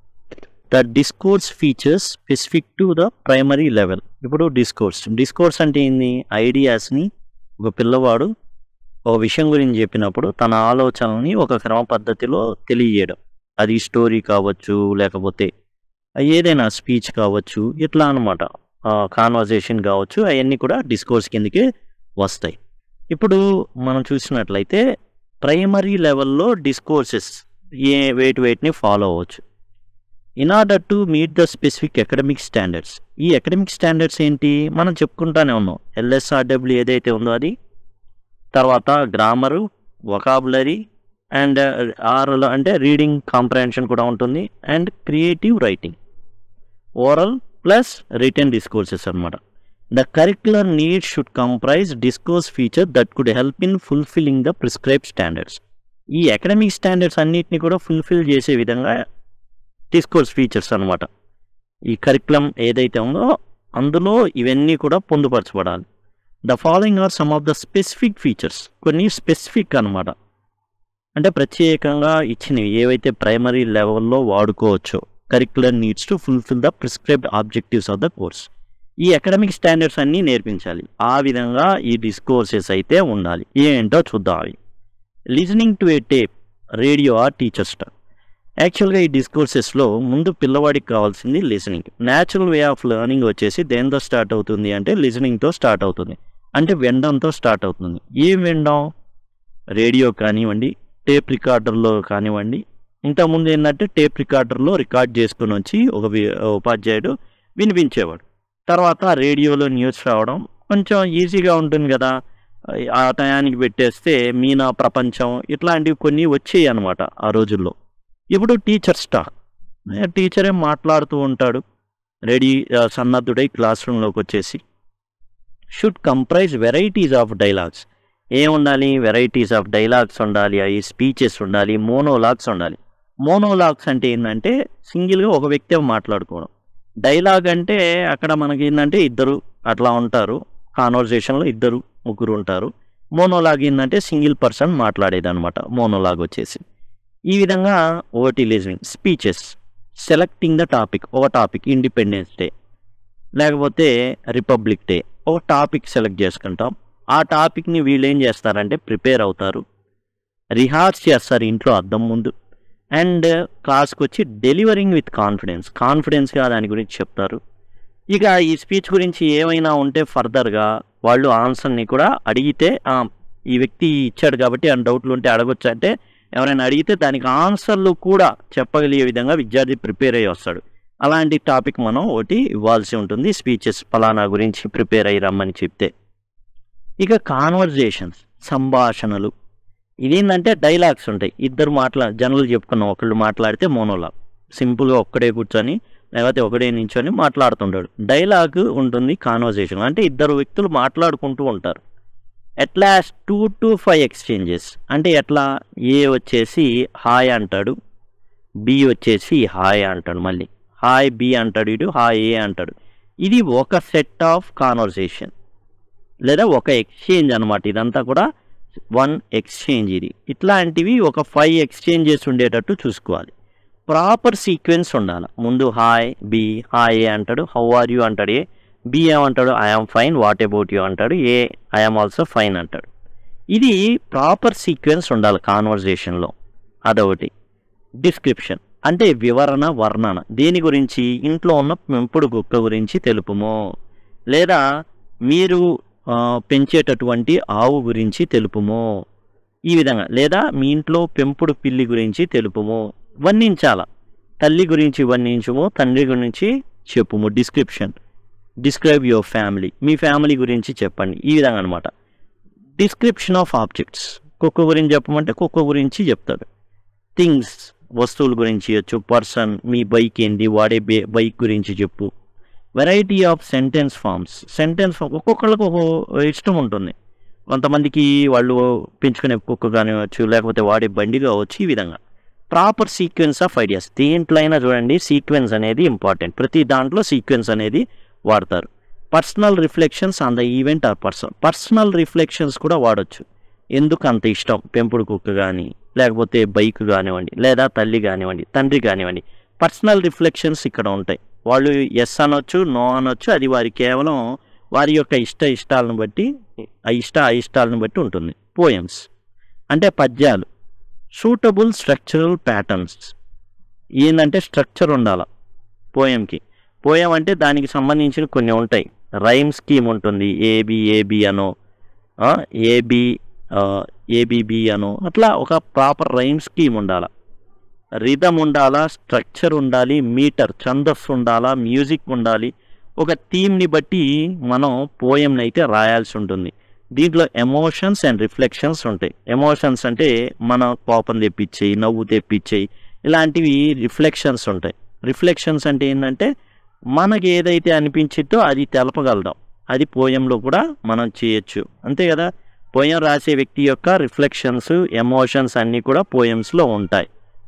The discourse features specific to the primary level. ఇప్పుడు డిస్కోర్స్ డిస్కోర్స్ అంటే ఏంది, ఐడియాస్ని ఒక పిల్లవాడు ఒక విషయం గురించి చెప్పినప్పుడు తన ఆలోచనల్ని ఒక క్రమ పద్ధతిలో తెలియజేయడం. అది స్టోరీ కావచ్చు, లేకపోతే ఏదైనా స్పీచ్ కావచ్చు, ఇట్లా అనమాట. కాన్వర్జేషన్ కావచ్చు, అవన్నీ కూడా డిస్కోర్స్ కిందకి వస్తాయి. ఇప్పుడు మనం చూసినట్లయితే ప్రైమరీ లెవెల్లో డిస్కోర్సెస్ ఏ వేటి వేటిని ఫాలో అవ్వచ్చు. In order to meet the specific academic standards. ఈ అకాడమిక్ స్టాండర్డ్స్ ఏంటి మనం చెప్పుకుంటానే ఉన్నాం. ఎల్ఎస్ఆర్డబ్ల్యూ ఏదైతే ఉందో అది, తర్వాత గ్రామరు, వొకాబులరీ అండ్ ఆర్లో అంటే రీడింగ్ కాంప్రహెన్షన్ కూడా ఉంటుంది, and creative writing, oral plus written discourses అనమాట. The curricular needs should comprise discourse feature that could help in fulfilling the prescribe standards. ఈ అకాడమిక్ స్టాండర్డ్స్ అన్నిటిని కూడా ఫుల్ఫిల్ చేసే విధంగా డిస్కోర్స్ ఫీచర్స్ అనమాట. ఈ కరిక్యులం ఏదైతే ఉందో అందులో ఇవన్నీ కూడా పొందుపరచబడాలి. The following are some of the specific features. కొన్ని స్పెసిఫిక్ అనమాట, అంటే ప్రత్యేకంగా ఇచ్చినవి ఏవైతే ప్రైమరీ లెవెల్లో వాడుకోవచ్చో. Curricular needs to fulfil the prescribed objectives of the course. ఈ అకాడమిక్ స్టాండర్డ్స్ అన్నీ నేర్పించాలి. ఆ విధంగా ఈ డిస్కోర్సెస్ అయితే ఉండాలి. ఏంటో చూద్దాం. Listening to a tape, radio or teacher star. యాక్చువల్గా ఈ డిస్కోర్సెస్లో ముందు పిల్లవాడికి కావాల్సింది listening. Natural way of learning వచ్చేసి దేంతో స్టార్ట్ అవుతుంది అంటే లిజనింగ్తో స్టార్ట్ అవుతుంది, అంటే వినడంతో స్టార్ట్ అవుతుంది. ఏం వినడం, రేడియో కానివ్వండి, టేప్ రికార్డర్లో కానివ్వండి. ఇంతకుముందు ఏంటంటే టేప్ రికార్డర్లో రికార్డ్ చేసుకుని వచ్చి ఒక ఉపాధ్యాయుడు వినిపించేవాడు. తర్వాత రేడియోలో న్యూస్ రావడం, కొంచెం ఈజీగా ఉంటుంది కదా, ఆ టయానికి పెట్టేస్తే మీనా ప్రపంచం ఇట్లాంటివి కొన్ని వచ్చాయి అనమాట ఆ రోజుల్లో. ఇప్పుడు టీచర్ స్టాక్, టీచరే మాట్లాడుతూ ఉంటాడు, రెడీ సన్నద్ధుడై క్లాస్ రూమ్లోకి వచ్చేసి should comprise varieties of dialogues. ఏముండాలి? వెరైటీస్ ఆఫ్ డైలాగ్స్ ఉండాలి, అవి స్పీచెస్ ఉండాలి, మోనోలాగ్స్ ఉండాలి. మోనోలాగ్స్ అంటే ఏంటంటే సింగిల్గా ఒక వ్యక్తి మాట్లాడుకోవడం. డైలాగ్ అంటే అక్కడ మనకి ఏంటంటే ఇద్దరు అట్లా ఉంటారు, కాన్వర్జేషన్లో ఇద్దరు ముగ్గురు ఉంటారు. మోనోలాగ్ ఏంటంటే సింగిల్ పర్సన్ మాట్లాడేది అనమాట మోనోలాగ్ వచ్చేసి. ఈ విధంగా ఓటీ listening. Speeches selecting the topic, ఒక టాపిక్ ఇండిపెండెన్స్ డే లేకపోతే రిపబ్లిక్ డే, ఒక టాపిక్ సెలెక్ట్ చేసుకుంటాం. ఆ టాపిక్ని వీళ్ళు ఏం చేస్తారంటే ప్రిపేర్ అవుతారు, రిహార్స్ చేస్తారు ఇంట్లో అద్దం ముందు, అండ్ క్లాస్కి వచ్చి డెలివరింగ్ విత్ కాన్ఫిడెన్స్, కాన్ఫిడెన్స్గా దాని గురించి చెప్తారు. ఇక ఈ స్పీచ్ గురించి ఏమైనా ఉంటే ఫర్దర్గా వాళ్ళు ఆన్సర్ని కూడా అడిగితే ఈ వ్యక్తి ఇచ్చాడు కాబట్టి ఆ డౌట్లు ఉంటే అడగొచ్చు, అంటే ఎవరైనా అడిగితే దానికి ఆన్సర్లు కూడా చెప్పగలిగే విధంగా విద్యార్థి ప్రిపేర్ అయ్యి వస్తాడు. అలాంటి టాపిక్ మనం ఒకటి ఇవ్వాల్సి ఉంటుంది, స్పీచెస్ ఫలానా గురించి ప్రిపేర్ అయ్యి రమ్మని చెప్తే. ఇక కాన్వర్జేషన్స్, సంభాషణలు. ఇదేంటంటే డైలాగ్స్ ఉంటాయి, ఇద్దరు మాట్లా జనరల్ చెప్పుకున్నాం, ఒకళ్ళు మాట్లాడితే మోనోలాగ్, సింపుల్గా ఒక్కడే కూర్చొని లేకపోతే ఒకడే నించొని మాట్లాడుతుంటాడు. డైలాగ్ ఉంటుంది కాన్వర్జేషన్, అంటే ఇద్దరు వ్యక్తులు మాట్లాడుకుంటూ ఉంటారు. ఎట్లా టూ టు ఫైవ్ ఎక్స్చేంజెస్, అంటే ఎట్లా ఏ వచ్చేసి హాయ్ అంటాడు, బి వచ్చేసి హాయ్ అంటాడు, మళ్ళీ హాయ్ బి అంటాడు, ఇటు హాయ్ ఏ అంటాడు. ఇది ఒక సెట్ ఆఫ్ కాన్వర్సేషన్ లేదా ఒక ఎక్స్చేంజ్ అనమాట. ఇదంతా కూడా వన్ ఎక్స్చేంజ్. ఇది ఇట్లాంటివి ఒక ఫైవ్ ఎక్స్చేంజెస్ ఉండేటట్టు చూసుకోవాలి. ప్రాపర్ సీక్వెన్స్ ఉండాలి. ముందు హాయ్ బి, హాయ్ ఏ అంటాడు, హౌ ఆర్ యూ అంటాడు, ఏ బి ఏమంటాడు, I am fine, what about you అంటాడు, ఏ ఐఆమ్ ఆల్సో ఫైన్ అంటాడు. ఇది ప్రాపర్ సీక్వెన్స్ ఉండాలి కాన్వర్జేషన్లో. అదొకటి. డిస్క్రిప్షన్ అంటే వివరణ, వర్ణన. దేని గురించి? ఇంట్లో ఉన్న పెంపుడు కుక్క గురించి తెలుపుము, లేదా మీరు పెంచేటటువంటి ఆవు గురించి తెలుపుము, ఈ విధంగా. లేదా మీ ఇంట్లో పెంపుడు పిల్లి గురించి తెలుపుము, వర్ణించాల. తల్లి గురించి వర్ణించుము, తండ్రి గురించి చెప్పుము. డిస్క్రిప్షన్. డిస్క్రైబ్ యువర్ ఫ్యామిలీ, మీ ఫ్యామిలీ గురించి చెప్పండి, ఈ విధంగా అనమాట. డిస్క్రిప్షన్ ఆఫ్ ఆబ్జెక్ట్స్, కుక్క గురించి చెప్పమంటే కుక్క గురించి చెప్తాడు. థింగ్స్, వస్తువుల గురించి చెప్పు. పర్సన్, మీ బైక్ ఏంటి, వాడే బైక్ గురించి చెప్పు. Variety of sentence forms, sentence form ఒక్కొక్కళ్ళకి ఒక ఇష్టం ఉంటుంది. కొంతమందికి వాళ్ళు పెంచుకునే కుక్క కానివచ్చు, లేకపోతే వాడే బండి కావచ్చు, ఈ విధంగా. ప్రాపర్ సీక్వెన్స్ ఆఫ్ ఐడియాస్, దేంట్లో అయినా చూడండి సీక్వెన్స్ అనేది ఇంపార్టెంట్, ప్రతి దాంట్లో సీక్వెన్స్ అనేది వాడతారు. Personal reflections on the event or person, personal reflections కూడా వాడచ్చు. ఎందుకు అంత ఇష్టం పెంపుడు కుక్క కానీ, లేకపోతే బైక్ కానివ్వండి, లేదా తల్లి కానివ్వండి, తండ్రి కానివ్వండి. పర్సనల్ రిఫ్లెక్షన్స్ ఇక్కడ ఉంటాయి. వాళ్ళు ఎస్ అనొచ్చు, నో అనొచ్చు, అది వారి కేవలం వారి యొక్క ఇష్ట ఇష్టాలను బట్టి, ఆ ఇష్ట అయిష్టాలను బట్టి ఉంటుంది. పోయమ్స్ అంటే పద్యాలు. సూటబుల్ స్ట్రక్చరల్ ప్యాటర్న్స్, ఏంటంటే స్ట్రక్చర్ ఉండాలి పోయంకి. పోయం అంటే దానికి సంబంధించిన కొన్ని ఉంటాయి. రైమ్ స్కీమ్ ఉంటుంది, ఏబి ఏబి అనో, ఏబి ఏబిబి అనో, అట్లా ఒక ప్రాపర్ రైమ్ స్కీమ్ ఉండాలి. రిథమ్ ఉండాలా, స్ట్రక్చర్ ఉండాలి, మీటర్ ఛందస్సు ఉండాలా, మ్యూజిక్ ఉండాలి. ఒక థీమ్ని బట్టి మనం పోయంని అయితే రాయాల్సి ఉంటుంది. దీంట్లో ఎమోషన్స్ అండ్ రిఫ్లెక్షన్స్ ఉంటాయి. ఎమోషన్స్ అంటే మన కోపం తెప్పించేయి, నవ్వు తెప్పించేయి, ఇలాంటివి రిఫ్లెక్షన్స్ ఉంటాయి. రిఫ్లెక్షన్స్ అంటే ఏంటంటే మనకి ఏదైతే అనిపించిద్దో అది తెలపగలడం, అది పోయంలో కూడా మనం చేయొచ్చు, అంతే కదా. పోయం రాసే వ్యక్తి యొక్క రిఫ్లెక్షన్స్, ఎమోషన్స్ అన్నీ కూడా పోయమ్స్లో ఉంటాయి.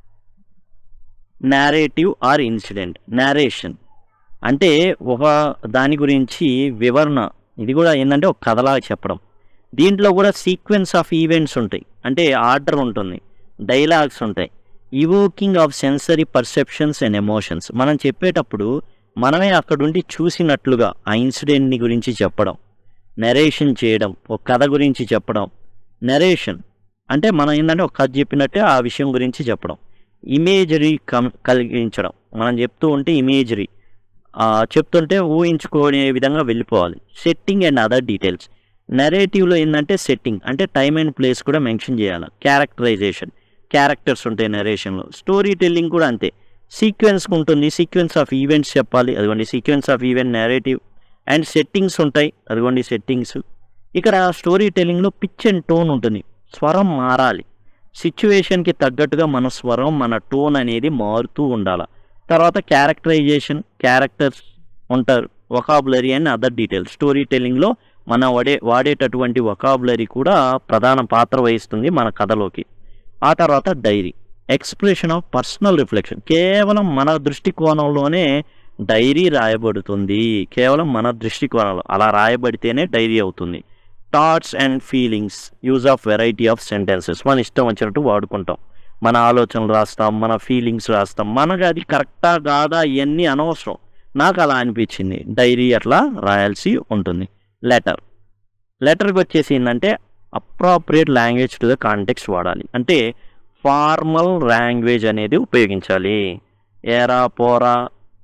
నేరేటివ్ ఆర్ ఇన్సిడెంట్, నేరేషన్ అంటే ఒక దాని గురించి వివరణ, ఇది కూడా ఏంటంటే ఒక కథలాగా చెప్పడం. దీంట్లో కూడా సీక్వెన్స్ ఆఫ్ ఈవెంట్స్ ఉంటాయి, అంటే ఆర్డర్ ఉంటుంది, డైలాగ్స్ ఉంటాయి. Evoking of sensory perceptions and emotions, మనం చెప్పేటప్పుడు మనమే అక్కడుండి చూసినట్లుగా ఆ ఇన్సిడెంట్ని గురించి చెప్పడం. నెరేషన్ చేయడం, ఒక కథ గురించి చెప్పడం. నెరేషన్ అంటే మనం ఏంటంటే ఒక కథ చెప్పినట్టే ఆ విషయం గురించి చెప్పడం. ఇమేజరీ కం కలిగించడం, మనం చెప్తూ ఉంటే ఇమేజరీ చెప్తుంటే ఊహించుకునే విధంగా వెళ్ళిపోవాలి. సెట్టింగ్ అండ్ అదర్ డీటెయిల్స్, నెరేటివ్లో ఏంటంటే సెట్టింగ్ అంటే టైమ్ అండ్ ప్లేస్ కూడా మెన్షన్ చేయాలి. క్యారెక్టరైజేషన్, క్యారెక్టర్స్ ఉంటాయి నెరేషన్లో. స్టోరీ టెల్లింగ్ కూడా అంతే, సీక్వెన్స్ ఉంటుంది, సీక్వెన్స్ ఆఫ్ ఈవెంట్స్ చెప్పాలి. అదిగోండి sequence of event narrative. And settings ఉంటాయి, అదిగోండి సెట్టింగ్స్. ఇక్కడ స్టోరీ టెల్లింగ్లో పిచ్ అండ్ టోన్ ఉంటుంది, స్వరం మారాలి, సిచ్యువేషన్కి తగ్గట్టుగా మన స్వరం మన టోన్ అనేది మారుతూ ఉండాలి. తర్వాత క్యారెక్టరైజేషన్, క్యారెక్టర్స్ ఉంటారు, vocabulary and other details. Story టెల్లింగ్లో మనం వాడే వాడేటటువంటి వొకాబులరీ కూడా ప్రధాన పాత్ర వహిస్తుంది మన కథలోకి. ఆ తర్వాత diary, expression of personal reflection. కేవలం మన దృష్టికోణంలోనే డైరీ రాయబడుతుంది, కేవలం మన దృష్టికోణంలో అలా రాయబడితేనే డైరీ అవుతుంది. Thoughts and feelings, use of variety of sentences. మన ఇష్టం వచ్చినట్టు వాడుకుంటాం, మన ఆలోచనలు రాస్తాం, మన ఫీలింగ్స్ రాస్తాం. మనకు అది కరెక్టా కాదా ఇవన్నీ అనవసరం, నాకు అలా అనిపించింది, డైరీ అట్లా రాయాల్సి ఉంటుంది. లెటర్, లెటర్కి వచ్చేసి ఏంటంటే appropriate language to the context వాడాలి, అంటే ఫార్మల్ లాంగ్వేజ్ అనేది ఉపయోగించాలి. ఏరా పోరా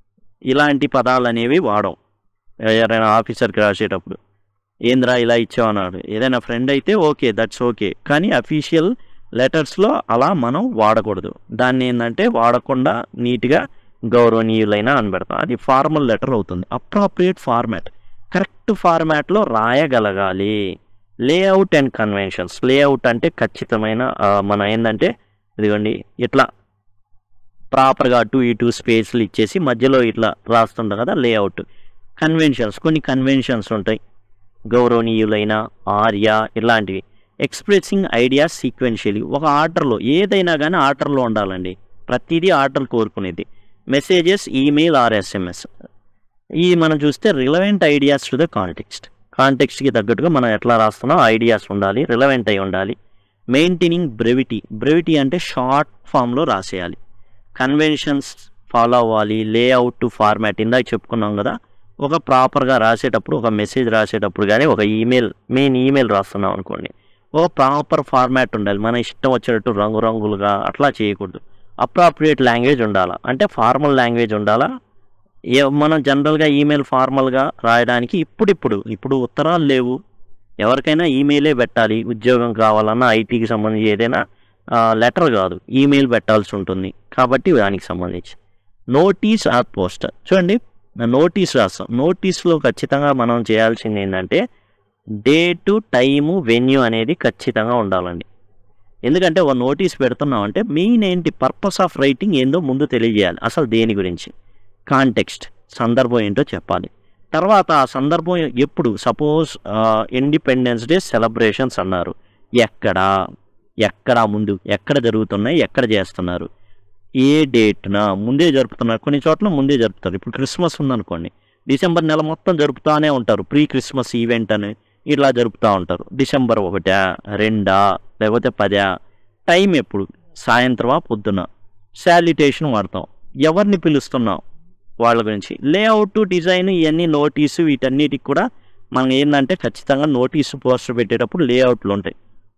ఇలాంటి పదాలు అనేవి వాడం. ఎవరైనా ఆఫీసర్కి రాసేటప్పుడు ఏంద్రా ఇలా ఇచ్చామన్నాడు, ఏదైనా ఫ్రెండ్ అయితే ఓకే, దట్స్ ఓకే, కానీ అఫీషియల్ లెటర్స్లో అలా మనం వాడకూడదు. దాన్ని ఏంటంటే వాడకుండా నీట్గా గౌరవనీయులైన అని పెడతాం, అది ఫార్మల్ లెటర్ అవుతుంది. అప్రాప్రియేట్ ఫార్మాట్, కరెక్ట్ ఫార్మాట్లో రాయగలగాలి. లేఅవుట్ అండ్ కన్వెన్షన్స్, లేఅవుట్ అంటే ఖచ్చితమైన మన ఏంటంటే ఇదిగోండి ఇట్లా ప్రాపర్గా అటు ఇటు స్పేస్లు ఇచ్చేసి మధ్యలో ఇట్లా రాస్తుంటాం కదా, లేఅవుట్. కన్వెన్షన్స్, కొన్ని కన్వెన్షన్స్ ఉంటాయి, గౌరవనీయులైన, ఆర్య ఇలాంటివి. ఎక్స్ప్రెసింగ్ ఐడియాస్ సీక్వెన్షియలీ, ఒక ఆర్డర్లో ఏదైనా కానీ ఆర్డర్లో ఉండాలండి, ప్రతిదీ ఆర్డర్ కోరుకునేది. Messages, email or SMS. ఈ మనం చూస్తే relevant ideas to the context, కాంటెక్స్ట్కి తగ్గట్టుగా మనం ఎట్లా రాస్తున్నాం ఐడియాస్ ఉండాలి, రిలవెంట్ అయి ఉండాలి. మెయింటైనింగ్ బ్రెవిటీ, బ్రెవిటీ అంటే షార్ట్ ఫామ్లో రాసేయాలి. కన్వెన్షన్స్ ఫాలో అవ్వాలి. లేఅవుట్ ఫార్మాట్ ఇందాక చెప్పుకున్నాం కదా, ఒక ప్రాపర్గా రాసేటప్పుడు, ఒక మెసేజ్ రాసేటప్పుడు కానీ ఒక ఈమెయిల్, మెయిన్ ఈమెయిల్ రాస్తున్నాం అనుకోండి, ఒక ప్రాపర్ ఫార్మాట్ ఉండాలి, మన ఇష్టం వచ్చేటట్టు రంగురంగులుగా అట్లా చేయకూడదు. అప్రాప్రియేట్ లాంగ్వేజ్ ఉండాలా, అంటే ఫార్మల్ లాంగ్వేజ్ ఉండాలా. ఏ మనం జనరల్గా ఈమెయిల్ ఫార్మల్గా రాయడానికి ఇప్పుడిప్పుడు ఇప్పుడు ఉత్తరాలు లేవు, ఎవరికైనా ఈమెయిలే పెట్టాలి, ఉద్యోగం కావాలన్నా ఐటీకి సంబంధించి ఏదైనా లెటర్ కాదు ఈమెయిల్ పెట్టాల్సి ఉంటుంది, కాబట్టి దానికి సంబంధించి. నోటీస్ ఆర్ పోస్టర్, చూడండి నోటీస్ రాస్తాం, నోటీస్లో ఖచ్చితంగా మనం చేయాల్సింది ఏంటంటే డేటు, టైము, వెన్యూ అనేది ఖచ్చితంగా ఉండాలండి. ఎందుకంటే ఒక నోటీస్ పెడుతున్నాం అంటే మెయిన్ ఏంటి, పర్పస్ ఆఫ్ రైటింగ్ ఏందో ముందు తెలియజేయాలి, అసలు దేని గురించి. కాంటెక్స్ట్, సందర్భం ఏంటో చెప్పాలి. తర్వాత ఆ సందర్భం ఎప్పుడు, సపోజ్ ఇండిపెండెన్స్ డే సెలబ్రేషన్స్ అన్నారు, ఎక్కడ ఎక్కడ ముందు ఎక్కడ జరుగుతున్నాయి, ఎక్కడ చేస్తున్నారు, ఏ డేట్న ముందే జరుపుతున్నారు. కొన్ని చోట్ల ముందే జరుపుతారు, ఇప్పుడు క్రిస్మస్ ఉందనుకోండి, డిసెంబర్ నెల మొత్తం జరుపుతూనే ఉంటారు, ప్రీ క్రిస్మస్ ఈవెంట్ అని ఇట్లా జరుపుతూ ఉంటారు. డిసెంబర్ ఒకటా, రెండా, లేకపోతే పదా. టైం ఎప్పుడు, సాయంత్రమా పొద్దున. శాలిటేషన్ వాడతాం, ఎవరిని పిలుస్తున్నాం వాళ్ళ గురించి. లేఅవుట్, డిజైన్ ఇవన్నీ నోటీసు, వీటన్నిటికి కూడా మనం ఏంటంటే ఖచ్చితంగా నోటీసు పోస్టర్ పెట్టేటప్పుడు లేఅవుట్లు ఉంటాయి,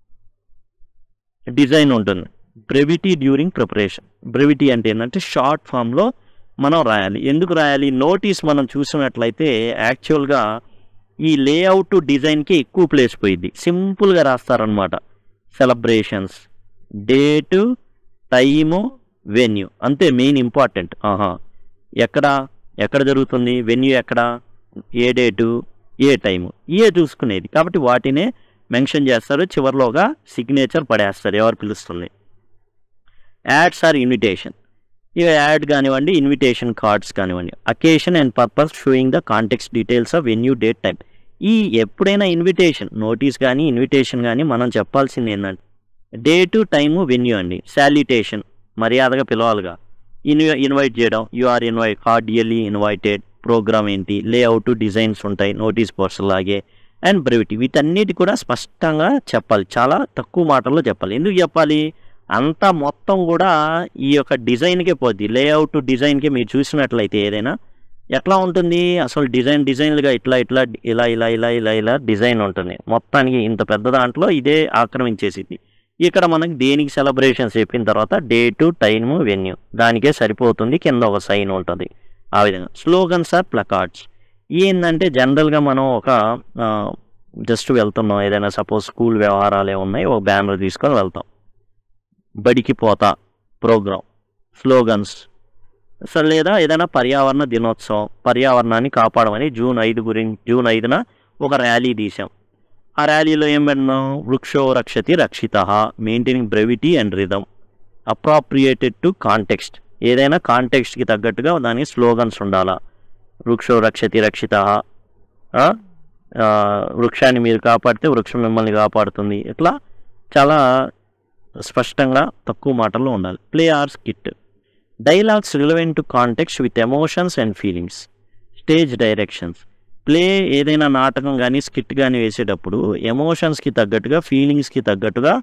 డిజైన్ ఉంటుంది. బ్రెవిటీ డ్యూరింగ్ ప్రిపరేషన్, బ్రెవిటీ అంటే ఏంటంటే షార్ట్ ఫామ్లో మనం రాయాలి. ఎందుకు రాయాలి, నోటీస్ మనం చూసినట్లయితే యాక్చువల్గా ఈ లేఅవుట్ డిజైన్కి ఎక్కువ ప్లేస్ పోయింది, సింపుల్గా రాస్తారనమాట. సెలబ్రేషన్స్, డేటు, టైము, వెన్యూ, అంతే మెయిన్ ఇంపార్టెంట్. ఆహా ఎక్కడ ఎక్కడ జరుగుతుంది, వెన్యూ ఎక్కడ, ఏ డేటు, ఏ టైము, ఏ చూసుకునేది, కాబట్టి వాటినే మెన్షన్ చేస్తారు. చివరిలోగా సిగ్నేచర్ పడేస్తారు ఎవరు పిలుస్తుంది. యాడ్స్ ఆర్ ఇన్విటేషన్, ఇక యాడ్ కానివ్వండి, ఇన్విటేషన్ కార్డ్స్ కానివ్వండి. Occasion and purpose showing the context details of venue, date, time. ఈ ఎప్పుడైనా ఇన్విటేషన్, నోటీస్ కానీ ఇన్విటేషన్ కానీ మనం చెప్పాల్సింది ఏంటంటే డేటు, టైము, వెన్యూ అండి. శాలిటేషన్, మర్యాదగా పిలవాలిగా. ఇన్వి ఇన్వైట్ చేయడం, you are invite, cordially invited. Programme ఏంటి, లేఅవుట్, డిజైన్స్ ఉంటాయి, నోటీస్ పోస్టర్ లాగే. అండ్ బ్రెవిటీ, వీటన్నిటి కూడా స్పష్టంగా చెప్పాలి, చాలా తక్కువ మాటల్లో చెప్పాలి. ఎందుకు చెప్పాలి, అంతా మొత్తం కూడా ఈ యొక్క డిజైన్కే పోద్ది. లేఅవుట్ డిజైన్కి మీరు చూసినట్లయితే ఏదైనా ఎట్లా ఉంటుంది, అసలు డిజైన్ డిజైన్లుగా ఇట్లా ఇట్లా ఇలా ఇలా ఇలా ఇలా ఇలా డిజైన్ ఉంటుంది. మొత్తానికి ఇంత పెద్ద దాంట్లో ఇదే ఆక్రమించేసింది. ఇక్కడ మనకి దేనికి సెలబ్రేషన్స్ చెప్పిన తర్వాత డేటు, టైము, వెన్యూ దానికే సరిపోతుంది, కింద ఒక సైన్ ఉంటుంది. ఆ విధంగా స్లోగన్స్ ఆర్ ప్లకార్డ్స్, ఏంటంటే జనరల్గా మనం ఒక జస్ట్ వెళ్తున్నాం, ఏదైనా సపోజ్ స్కూల్ వ్యవహారాలే ఉన్నాయి, ఒక బ్యానర్ తీసుకొని వెళ్తాం, బడికి పోతా ప్రోగ్రామ్, స్లోగన్స్, సో లేదా ఏదైనా పర్యావరణ దినోత్సవం, పర్యావరణాన్ని కాపాడమని జూన్ ఐదు గురించి జూన్ ఐదున ఒక ర్యాలీ తీసాం. ఆ ర్యాలీలో ఏం పెడదాం, వృక్షో రక్షతి రక్షిత, maintaining brevity and rhythm, appropriated to context, ఏదైనా కాంటెక్స్ట్కి తగ్గట్టుగా దానికి స్లోగన్స్ ఉండాలా. వృక్షో రక్షతి రక్షిత, వృక్షాన్ని మీరు కాపాడితే వృక్షం మిమ్మల్ని కాపాడుతుంది, ఇట్లా చాలా స్పష్టంగా తక్కువ మాటల్లో ఉండాలి. Play or skit, dialogues relevant to context with emotions and feelings, stage directions. Play ఏదైనా నాటకం కానీ స్కిట్ కానీ వేసేటప్పుడు ఎమోషన్స్కి తగ్గట్టుగా, ఫీలింగ్స్కి తగ్గట్టుగా,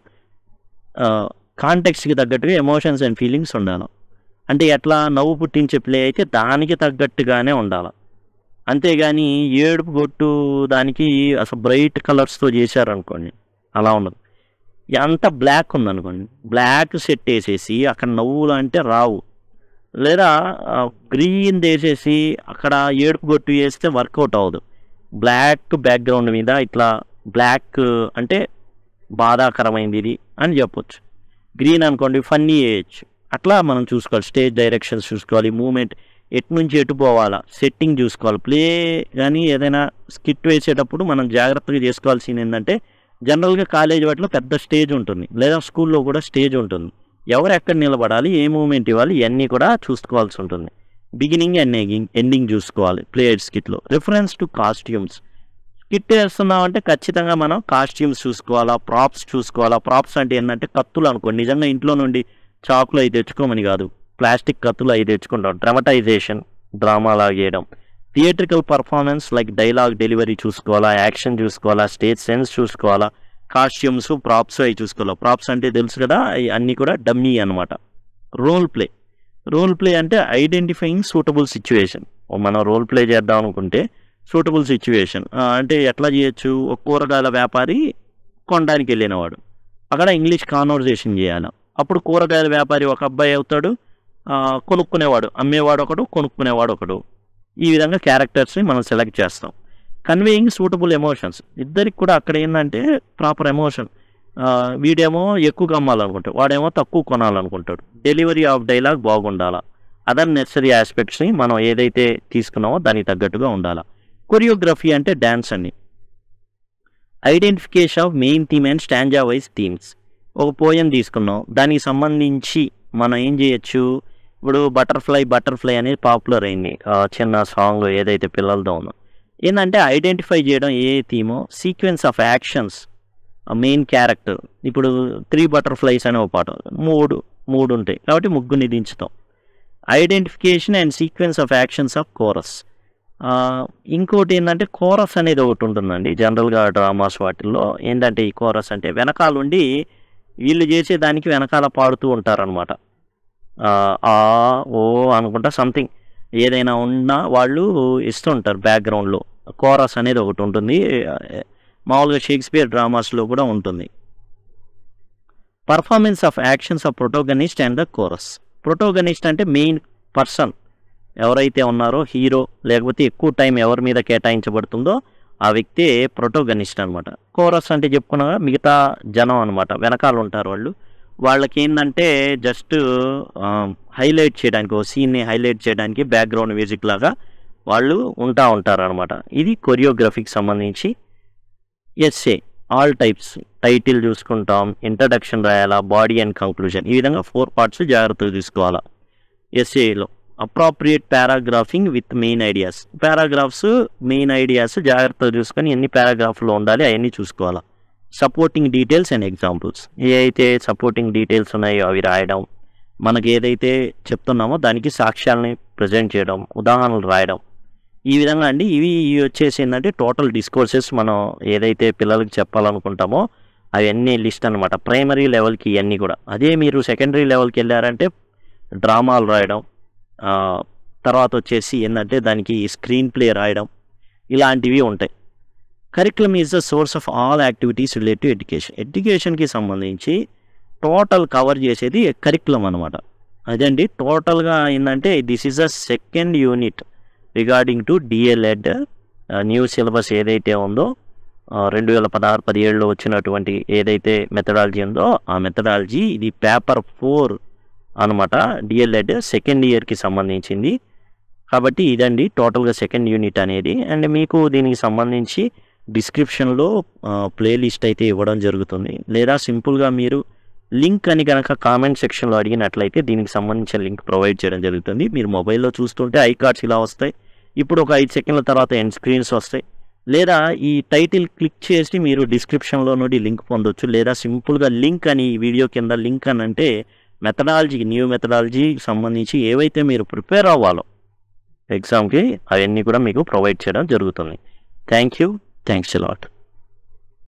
కాంటెక్స్ట్కి తగ్గట్టుగా ఎమోషన్స్ అండ్ ఫీలింగ్స్ ఉండాలి. అంటే ఎట్లా, నవ్వు పుట్టించే ప్లే అయితే దానికి తగ్గట్టుగానే ఉండాలి. అంతేగాని ఏడుపు కొట్టు దానికి అసలు బ్రైట్ కలర్స్తో చేశారనుకోండి, అలా ఉండదు. ఎంత బ్లాక్ ఉందనుకోండి, బ్లాక్ సెట్ వేసేసి అక్కడ నవ్వులు అంటే రావు. లేదా గ్రీన్ వేసేసి అక్కడ ఏడుపు కొట్టు వేస్తే వర్కౌట్ అవ్వదు. బ్లాక్ బ్యాక్గ్రౌండ్ మీద ఇట్లా బ్లాక్ అంటే బాధాకరమైంది ఇది అని చెప్పొచ్చు. గ్రీన్ అనుకోండి ఫన్నీ వేయచ్చు. అట్లా మనం చూసుకోవాలి. స్టేజ్ డైరెక్షన్స్ చూసుకోవాలి, మూమెంట్ ఎటు నుంచి ఎటు పోవాలా, సెట్టింగ్ చూసుకోవాలి. ప్లే కానీ ఏదైనా స్కిట్ వేసేటప్పుడు మనం జాగ్రత్తగా చేసుకోవాల్సింది ఏంటంటే, జనరల్గా కాలేజ్ వాటిలో పెద్ద స్టేజ్ ఉంటుంది, లేదా స్కూల్లో కూడా స్టేజ్ ఉంటుంది. ఎవరు ఎక్కడ నిలబడాలి, ఏ మూమెంట్ ఇవ్వాలి, ఇవన్నీ కూడా చూసుకోవాల్సి ఉంటుంది. బిగినింగ్ అండ్ ఎండింగ్ ఎండింగ్ చూసుకోవాలి ప్లే స్కిట్లో. రిఫరెన్స్ టు కాస్ట్యూమ్స్, స్కిట్ వేస్తున్నామంటే ఖచ్చితంగా మనం కాస్ట్యూమ్స్ చూసుకోవాలా, ప్రాప్స్ చూసుకోవాలా. ప్రాప్స్ అంటే ఏంటంటే కత్తులు అనుకోండి, నిజంగా ఇంట్లో నుండి చాకులు అవి తెచ్చుకోమని కాదు, ప్లాస్టిక్ కత్తులు అవి తెచ్చుకుంటాం. డ్రామటైజేషన్, డ్రామా లాగేయడం. Theatrical performance like dialogue delivery చూసుకోవాలా, యాక్షన్ చూసుకోవాలా, స్టేజ్ సెన్స్ చూసుకోవాలా, కాస్ట్యూమ్స్, ప్రాప్స్ అవి చూసుకోవాలి. ప్రాప్స్ అంటే తెలుసు కదా, అన్నీ కూడా డమ్మీ అనమాట. రోల్ ప్లే, రోల్ ప్లే అంటే ఐడెంటిఫైయింగ్ సూటబుల్ సిచ్యువేషన్. మనం రోల్ ప్లే చేద్దాం అనుకుంటే సూటబుల్ సిచ్యువేషన్ అంటే ఎట్లా చేయొచ్చు, ఒక కూరగాయల వ్యాపారి కొనడానికి వెళ్ళినవాడు, అక్కడ ఇంగ్లీష్ కాన్వర్జేషన్ చేయాలి. అప్పుడు కూరగాయల వ్యాపారి ఒక అబ్బాయి అవుతాడు, కొనుక్కునేవాడు అమ్మేవాడు ఒకడు, కొనుక్కునేవాడు ఒకడు. ఈ విధంగా క్యారెక్టర్స్ని మనం సెలెక్ట్ చేస్తాం. కన్వేయింగ్ సూటబుల్ ఎమోషన్స్, ఇద్దరికి కూడా అక్కడ ఏంటంటే ప్రాపర్ ఎమోషన్. వీడేమో ఎక్కువగా అమ్మాలనుకుంటాడు, వాడేమో తక్కువ కొనాలనుకుంటాడు. డెలివరీ ఆఫ్ డైలాగ్ బాగుండాలా. అదర్ నెసరీ ఆస్పెక్ట్స్ని మనం ఏదైతే తీసుకున్నామో దానికి తగ్గట్టుగా ఉండాలా. కొరియోగ్రఫీ అంటే డ్యాన్స్ అని. Identification of main theme and stanza wise themes. ఒక పోయం తీసుకున్నాం, దానికి సంబంధించి మనం ఏం చేయొచ్చు, ఇప్పుడు బటర్ఫ్లై బటర్ఫ్లై అనేది పాపులర్ అయింది, చిన్న సాంగ్ ఏదైతే పిల్లలతో ఉందో. ఏంటంటే ఐడెంటిఫై చేయడం ఏ థీమో, sequence of actions, main character. ఇప్పుడు త్రీ బటర్ఫ్లైస్ అనే ఒక పాట, మూడు మూడు ఉంటాయి కాబట్టి ముగ్గురిని దించుతాం. Identification and sequence of actions of chorus. ఇంకోటి ఏంటంటే కోరస్ అనేది ఒకటి ఉంటుందండి జనరల్గా డ్రామాస్ వాటిల్లో. ఏంటంటే ఈ కోరస్ అంటే వెనకాలండి వీళ్ళు చేసేదానికి వెనకాల పాడుతూ ఉంటారనమాట. ఆ ఓ అనుకుంటా సంథింగ్ ఏదైనా ఉన్నా వాళ్ళు ఇస్తుంటారు బ్యాక్గ్రౌండ్లో. కోరస్ అనేది ఒకటి ఉంటుంది, మామూలుగా షేక్స్పియర్ డ్రామాస్లో కూడా ఉంటుంది. Performance of actions of protagonist and the chorus. Protagonist అంటే మెయిన్ పర్సన్ ఎవరైతే ఉన్నారో, హీరో, లేకపోతే ఎక్కువ టైం ఎవరి మీద కేటాయించబడుతుందో ఆ వ్యక్తే ప్రొటోగనిస్ట్ అనమాట. కోరస్ అంటే చెప్పుకున్నా మిగతా జనం అనమాట, వెనకాల ఉంటారు వాళ్ళు. వాళ్ళకి ఏంటంటే జస్ట్ హైలైట్ చేయడానికి, ఓ సీన్ని హైలైట్ చేయడానికి బ్యాక్గ్రౌండ్ మ్యూజిక్ లాగా వాళ్ళు ఉంటా ఉంటారు అనమాట. ఇది కొరియోగ్రఫీకి సంబంధించి. ఎస్ఏ ఆల్ టైప్స్, టైటిల్ చూసుకుంటాం, ఇంట్రడక్షన్ రాయాలా, బాడీ అండ్ కంక్లూజన్. ఈ విధంగా ఫోర్ పార్ట్స్ జాగ్రత్తగా తీసుకోవాలా ఎస్ఏలో. Appropriate paragraphing with main ideas. Paragraphs main ideas జాగ్రత్తగా చూసుకొని ఎన్ని పారాగ్రాఫ్లో ఉండాలి అవన్నీ చూసుకోవాలా. సపోర్టింగ్ డీటెయిల్స్ అండ్ ఎగ్జాంపుల్స్, ఏ అయితే సపోర్టింగ్ డీటెయిల్స్ ఉన్నాయో అవి రాయడం, మనకి ఏదైతే చెప్తున్నామో దానికి సాక్ష్యాలని ప్రజెంట్ చేయడం, ఉదాహరణలు రాయడం. ఈ విధంగా అండి ఇవి ఇవి వచ్చేసి ఏంటంటే టోటల్ డిస్కోర్సెస్ మనం ఏదైతే పిల్లలకి చెప్పాలనుకుంటామో అవన్నీ లిస్ట్ అనమాట. ప్రైమరీ లెవెల్కి ఇవన్నీ కూడా. అదే మీరు సెకండరీ లెవెల్కి వెళ్ళారంటే డ్రామాలు రాయడం, తర్వాత వచ్చేసి ఏంటంటే దానికి స్క్రీన్ ప్లే రాయడం, ఇలాంటివి ఉంటాయి. Curriculum is the source of all activities related to education. ఎడ్యుకేషన్కి సంబంధించి టోటల్ కవర్ చేసేది కరికులం అనమాట. అదండి టోటల్గా ఏంటంటే this is a second unit regarding to DElEd new syllabus ఏదైతే ఉందో, రెండు వేల పదహారు పదిహేడులో వచ్చినటువంటి ఏదైతే మెథడాలజీ ఉందో ఆ మెథడాలజీ ఇది పేపర్ ఫోర్ అనమాట డిఎల్ఎడ్ సెకండ్ ఇయర్కి సంబంధించింది. కాబట్టి ఇదండి టోటల్గా సెకండ్ యూనిట్ అనేది. అండ్ మీకు దీనికి సంబంధించి డిస్క్రిప్షన్లో ప్లేలిస్ట్ అయితే ఇవ్వడం జరుగుతుంది, లేదా సింపుల్గా మీరు లింక్ అని కనుక కామెంట్ సెక్షన్లో అడిగినట్లయితే దీనికి సంబంధించిన లింక్ ప్రొవైడ్ చేయడం జరుగుతుంది. మీరు మొబైల్లో చూస్తుంటే ఐ కార్డ్స్ ఇలా వస్తాయి, ఇప్పుడు ఒక ఐదు సెకండ్ల తర్వాత ఎండ్ స్క్రీన్స్ వస్తాయి, లేదా ఈ టైటిల్ క్లిక్ చేసి మీరు డిస్క్రిప్షన్లో నుండి లింక్ పొందొచ్చు, లేదా సింపుల్గా లింక్ అని వీడియో కింద లింక్ అని అంటే మెథడాలజీకి న్యూ మెథడాలజీకి సంబంధించి ఏవైతే మీరు ప్రిపేర్ అవ్వాలో ఎగ్జామ్కి అవన్నీ కూడా మీకు ప్రొవైడ్ చేయడం జరుగుతుంది. Thank you, thanks a lot.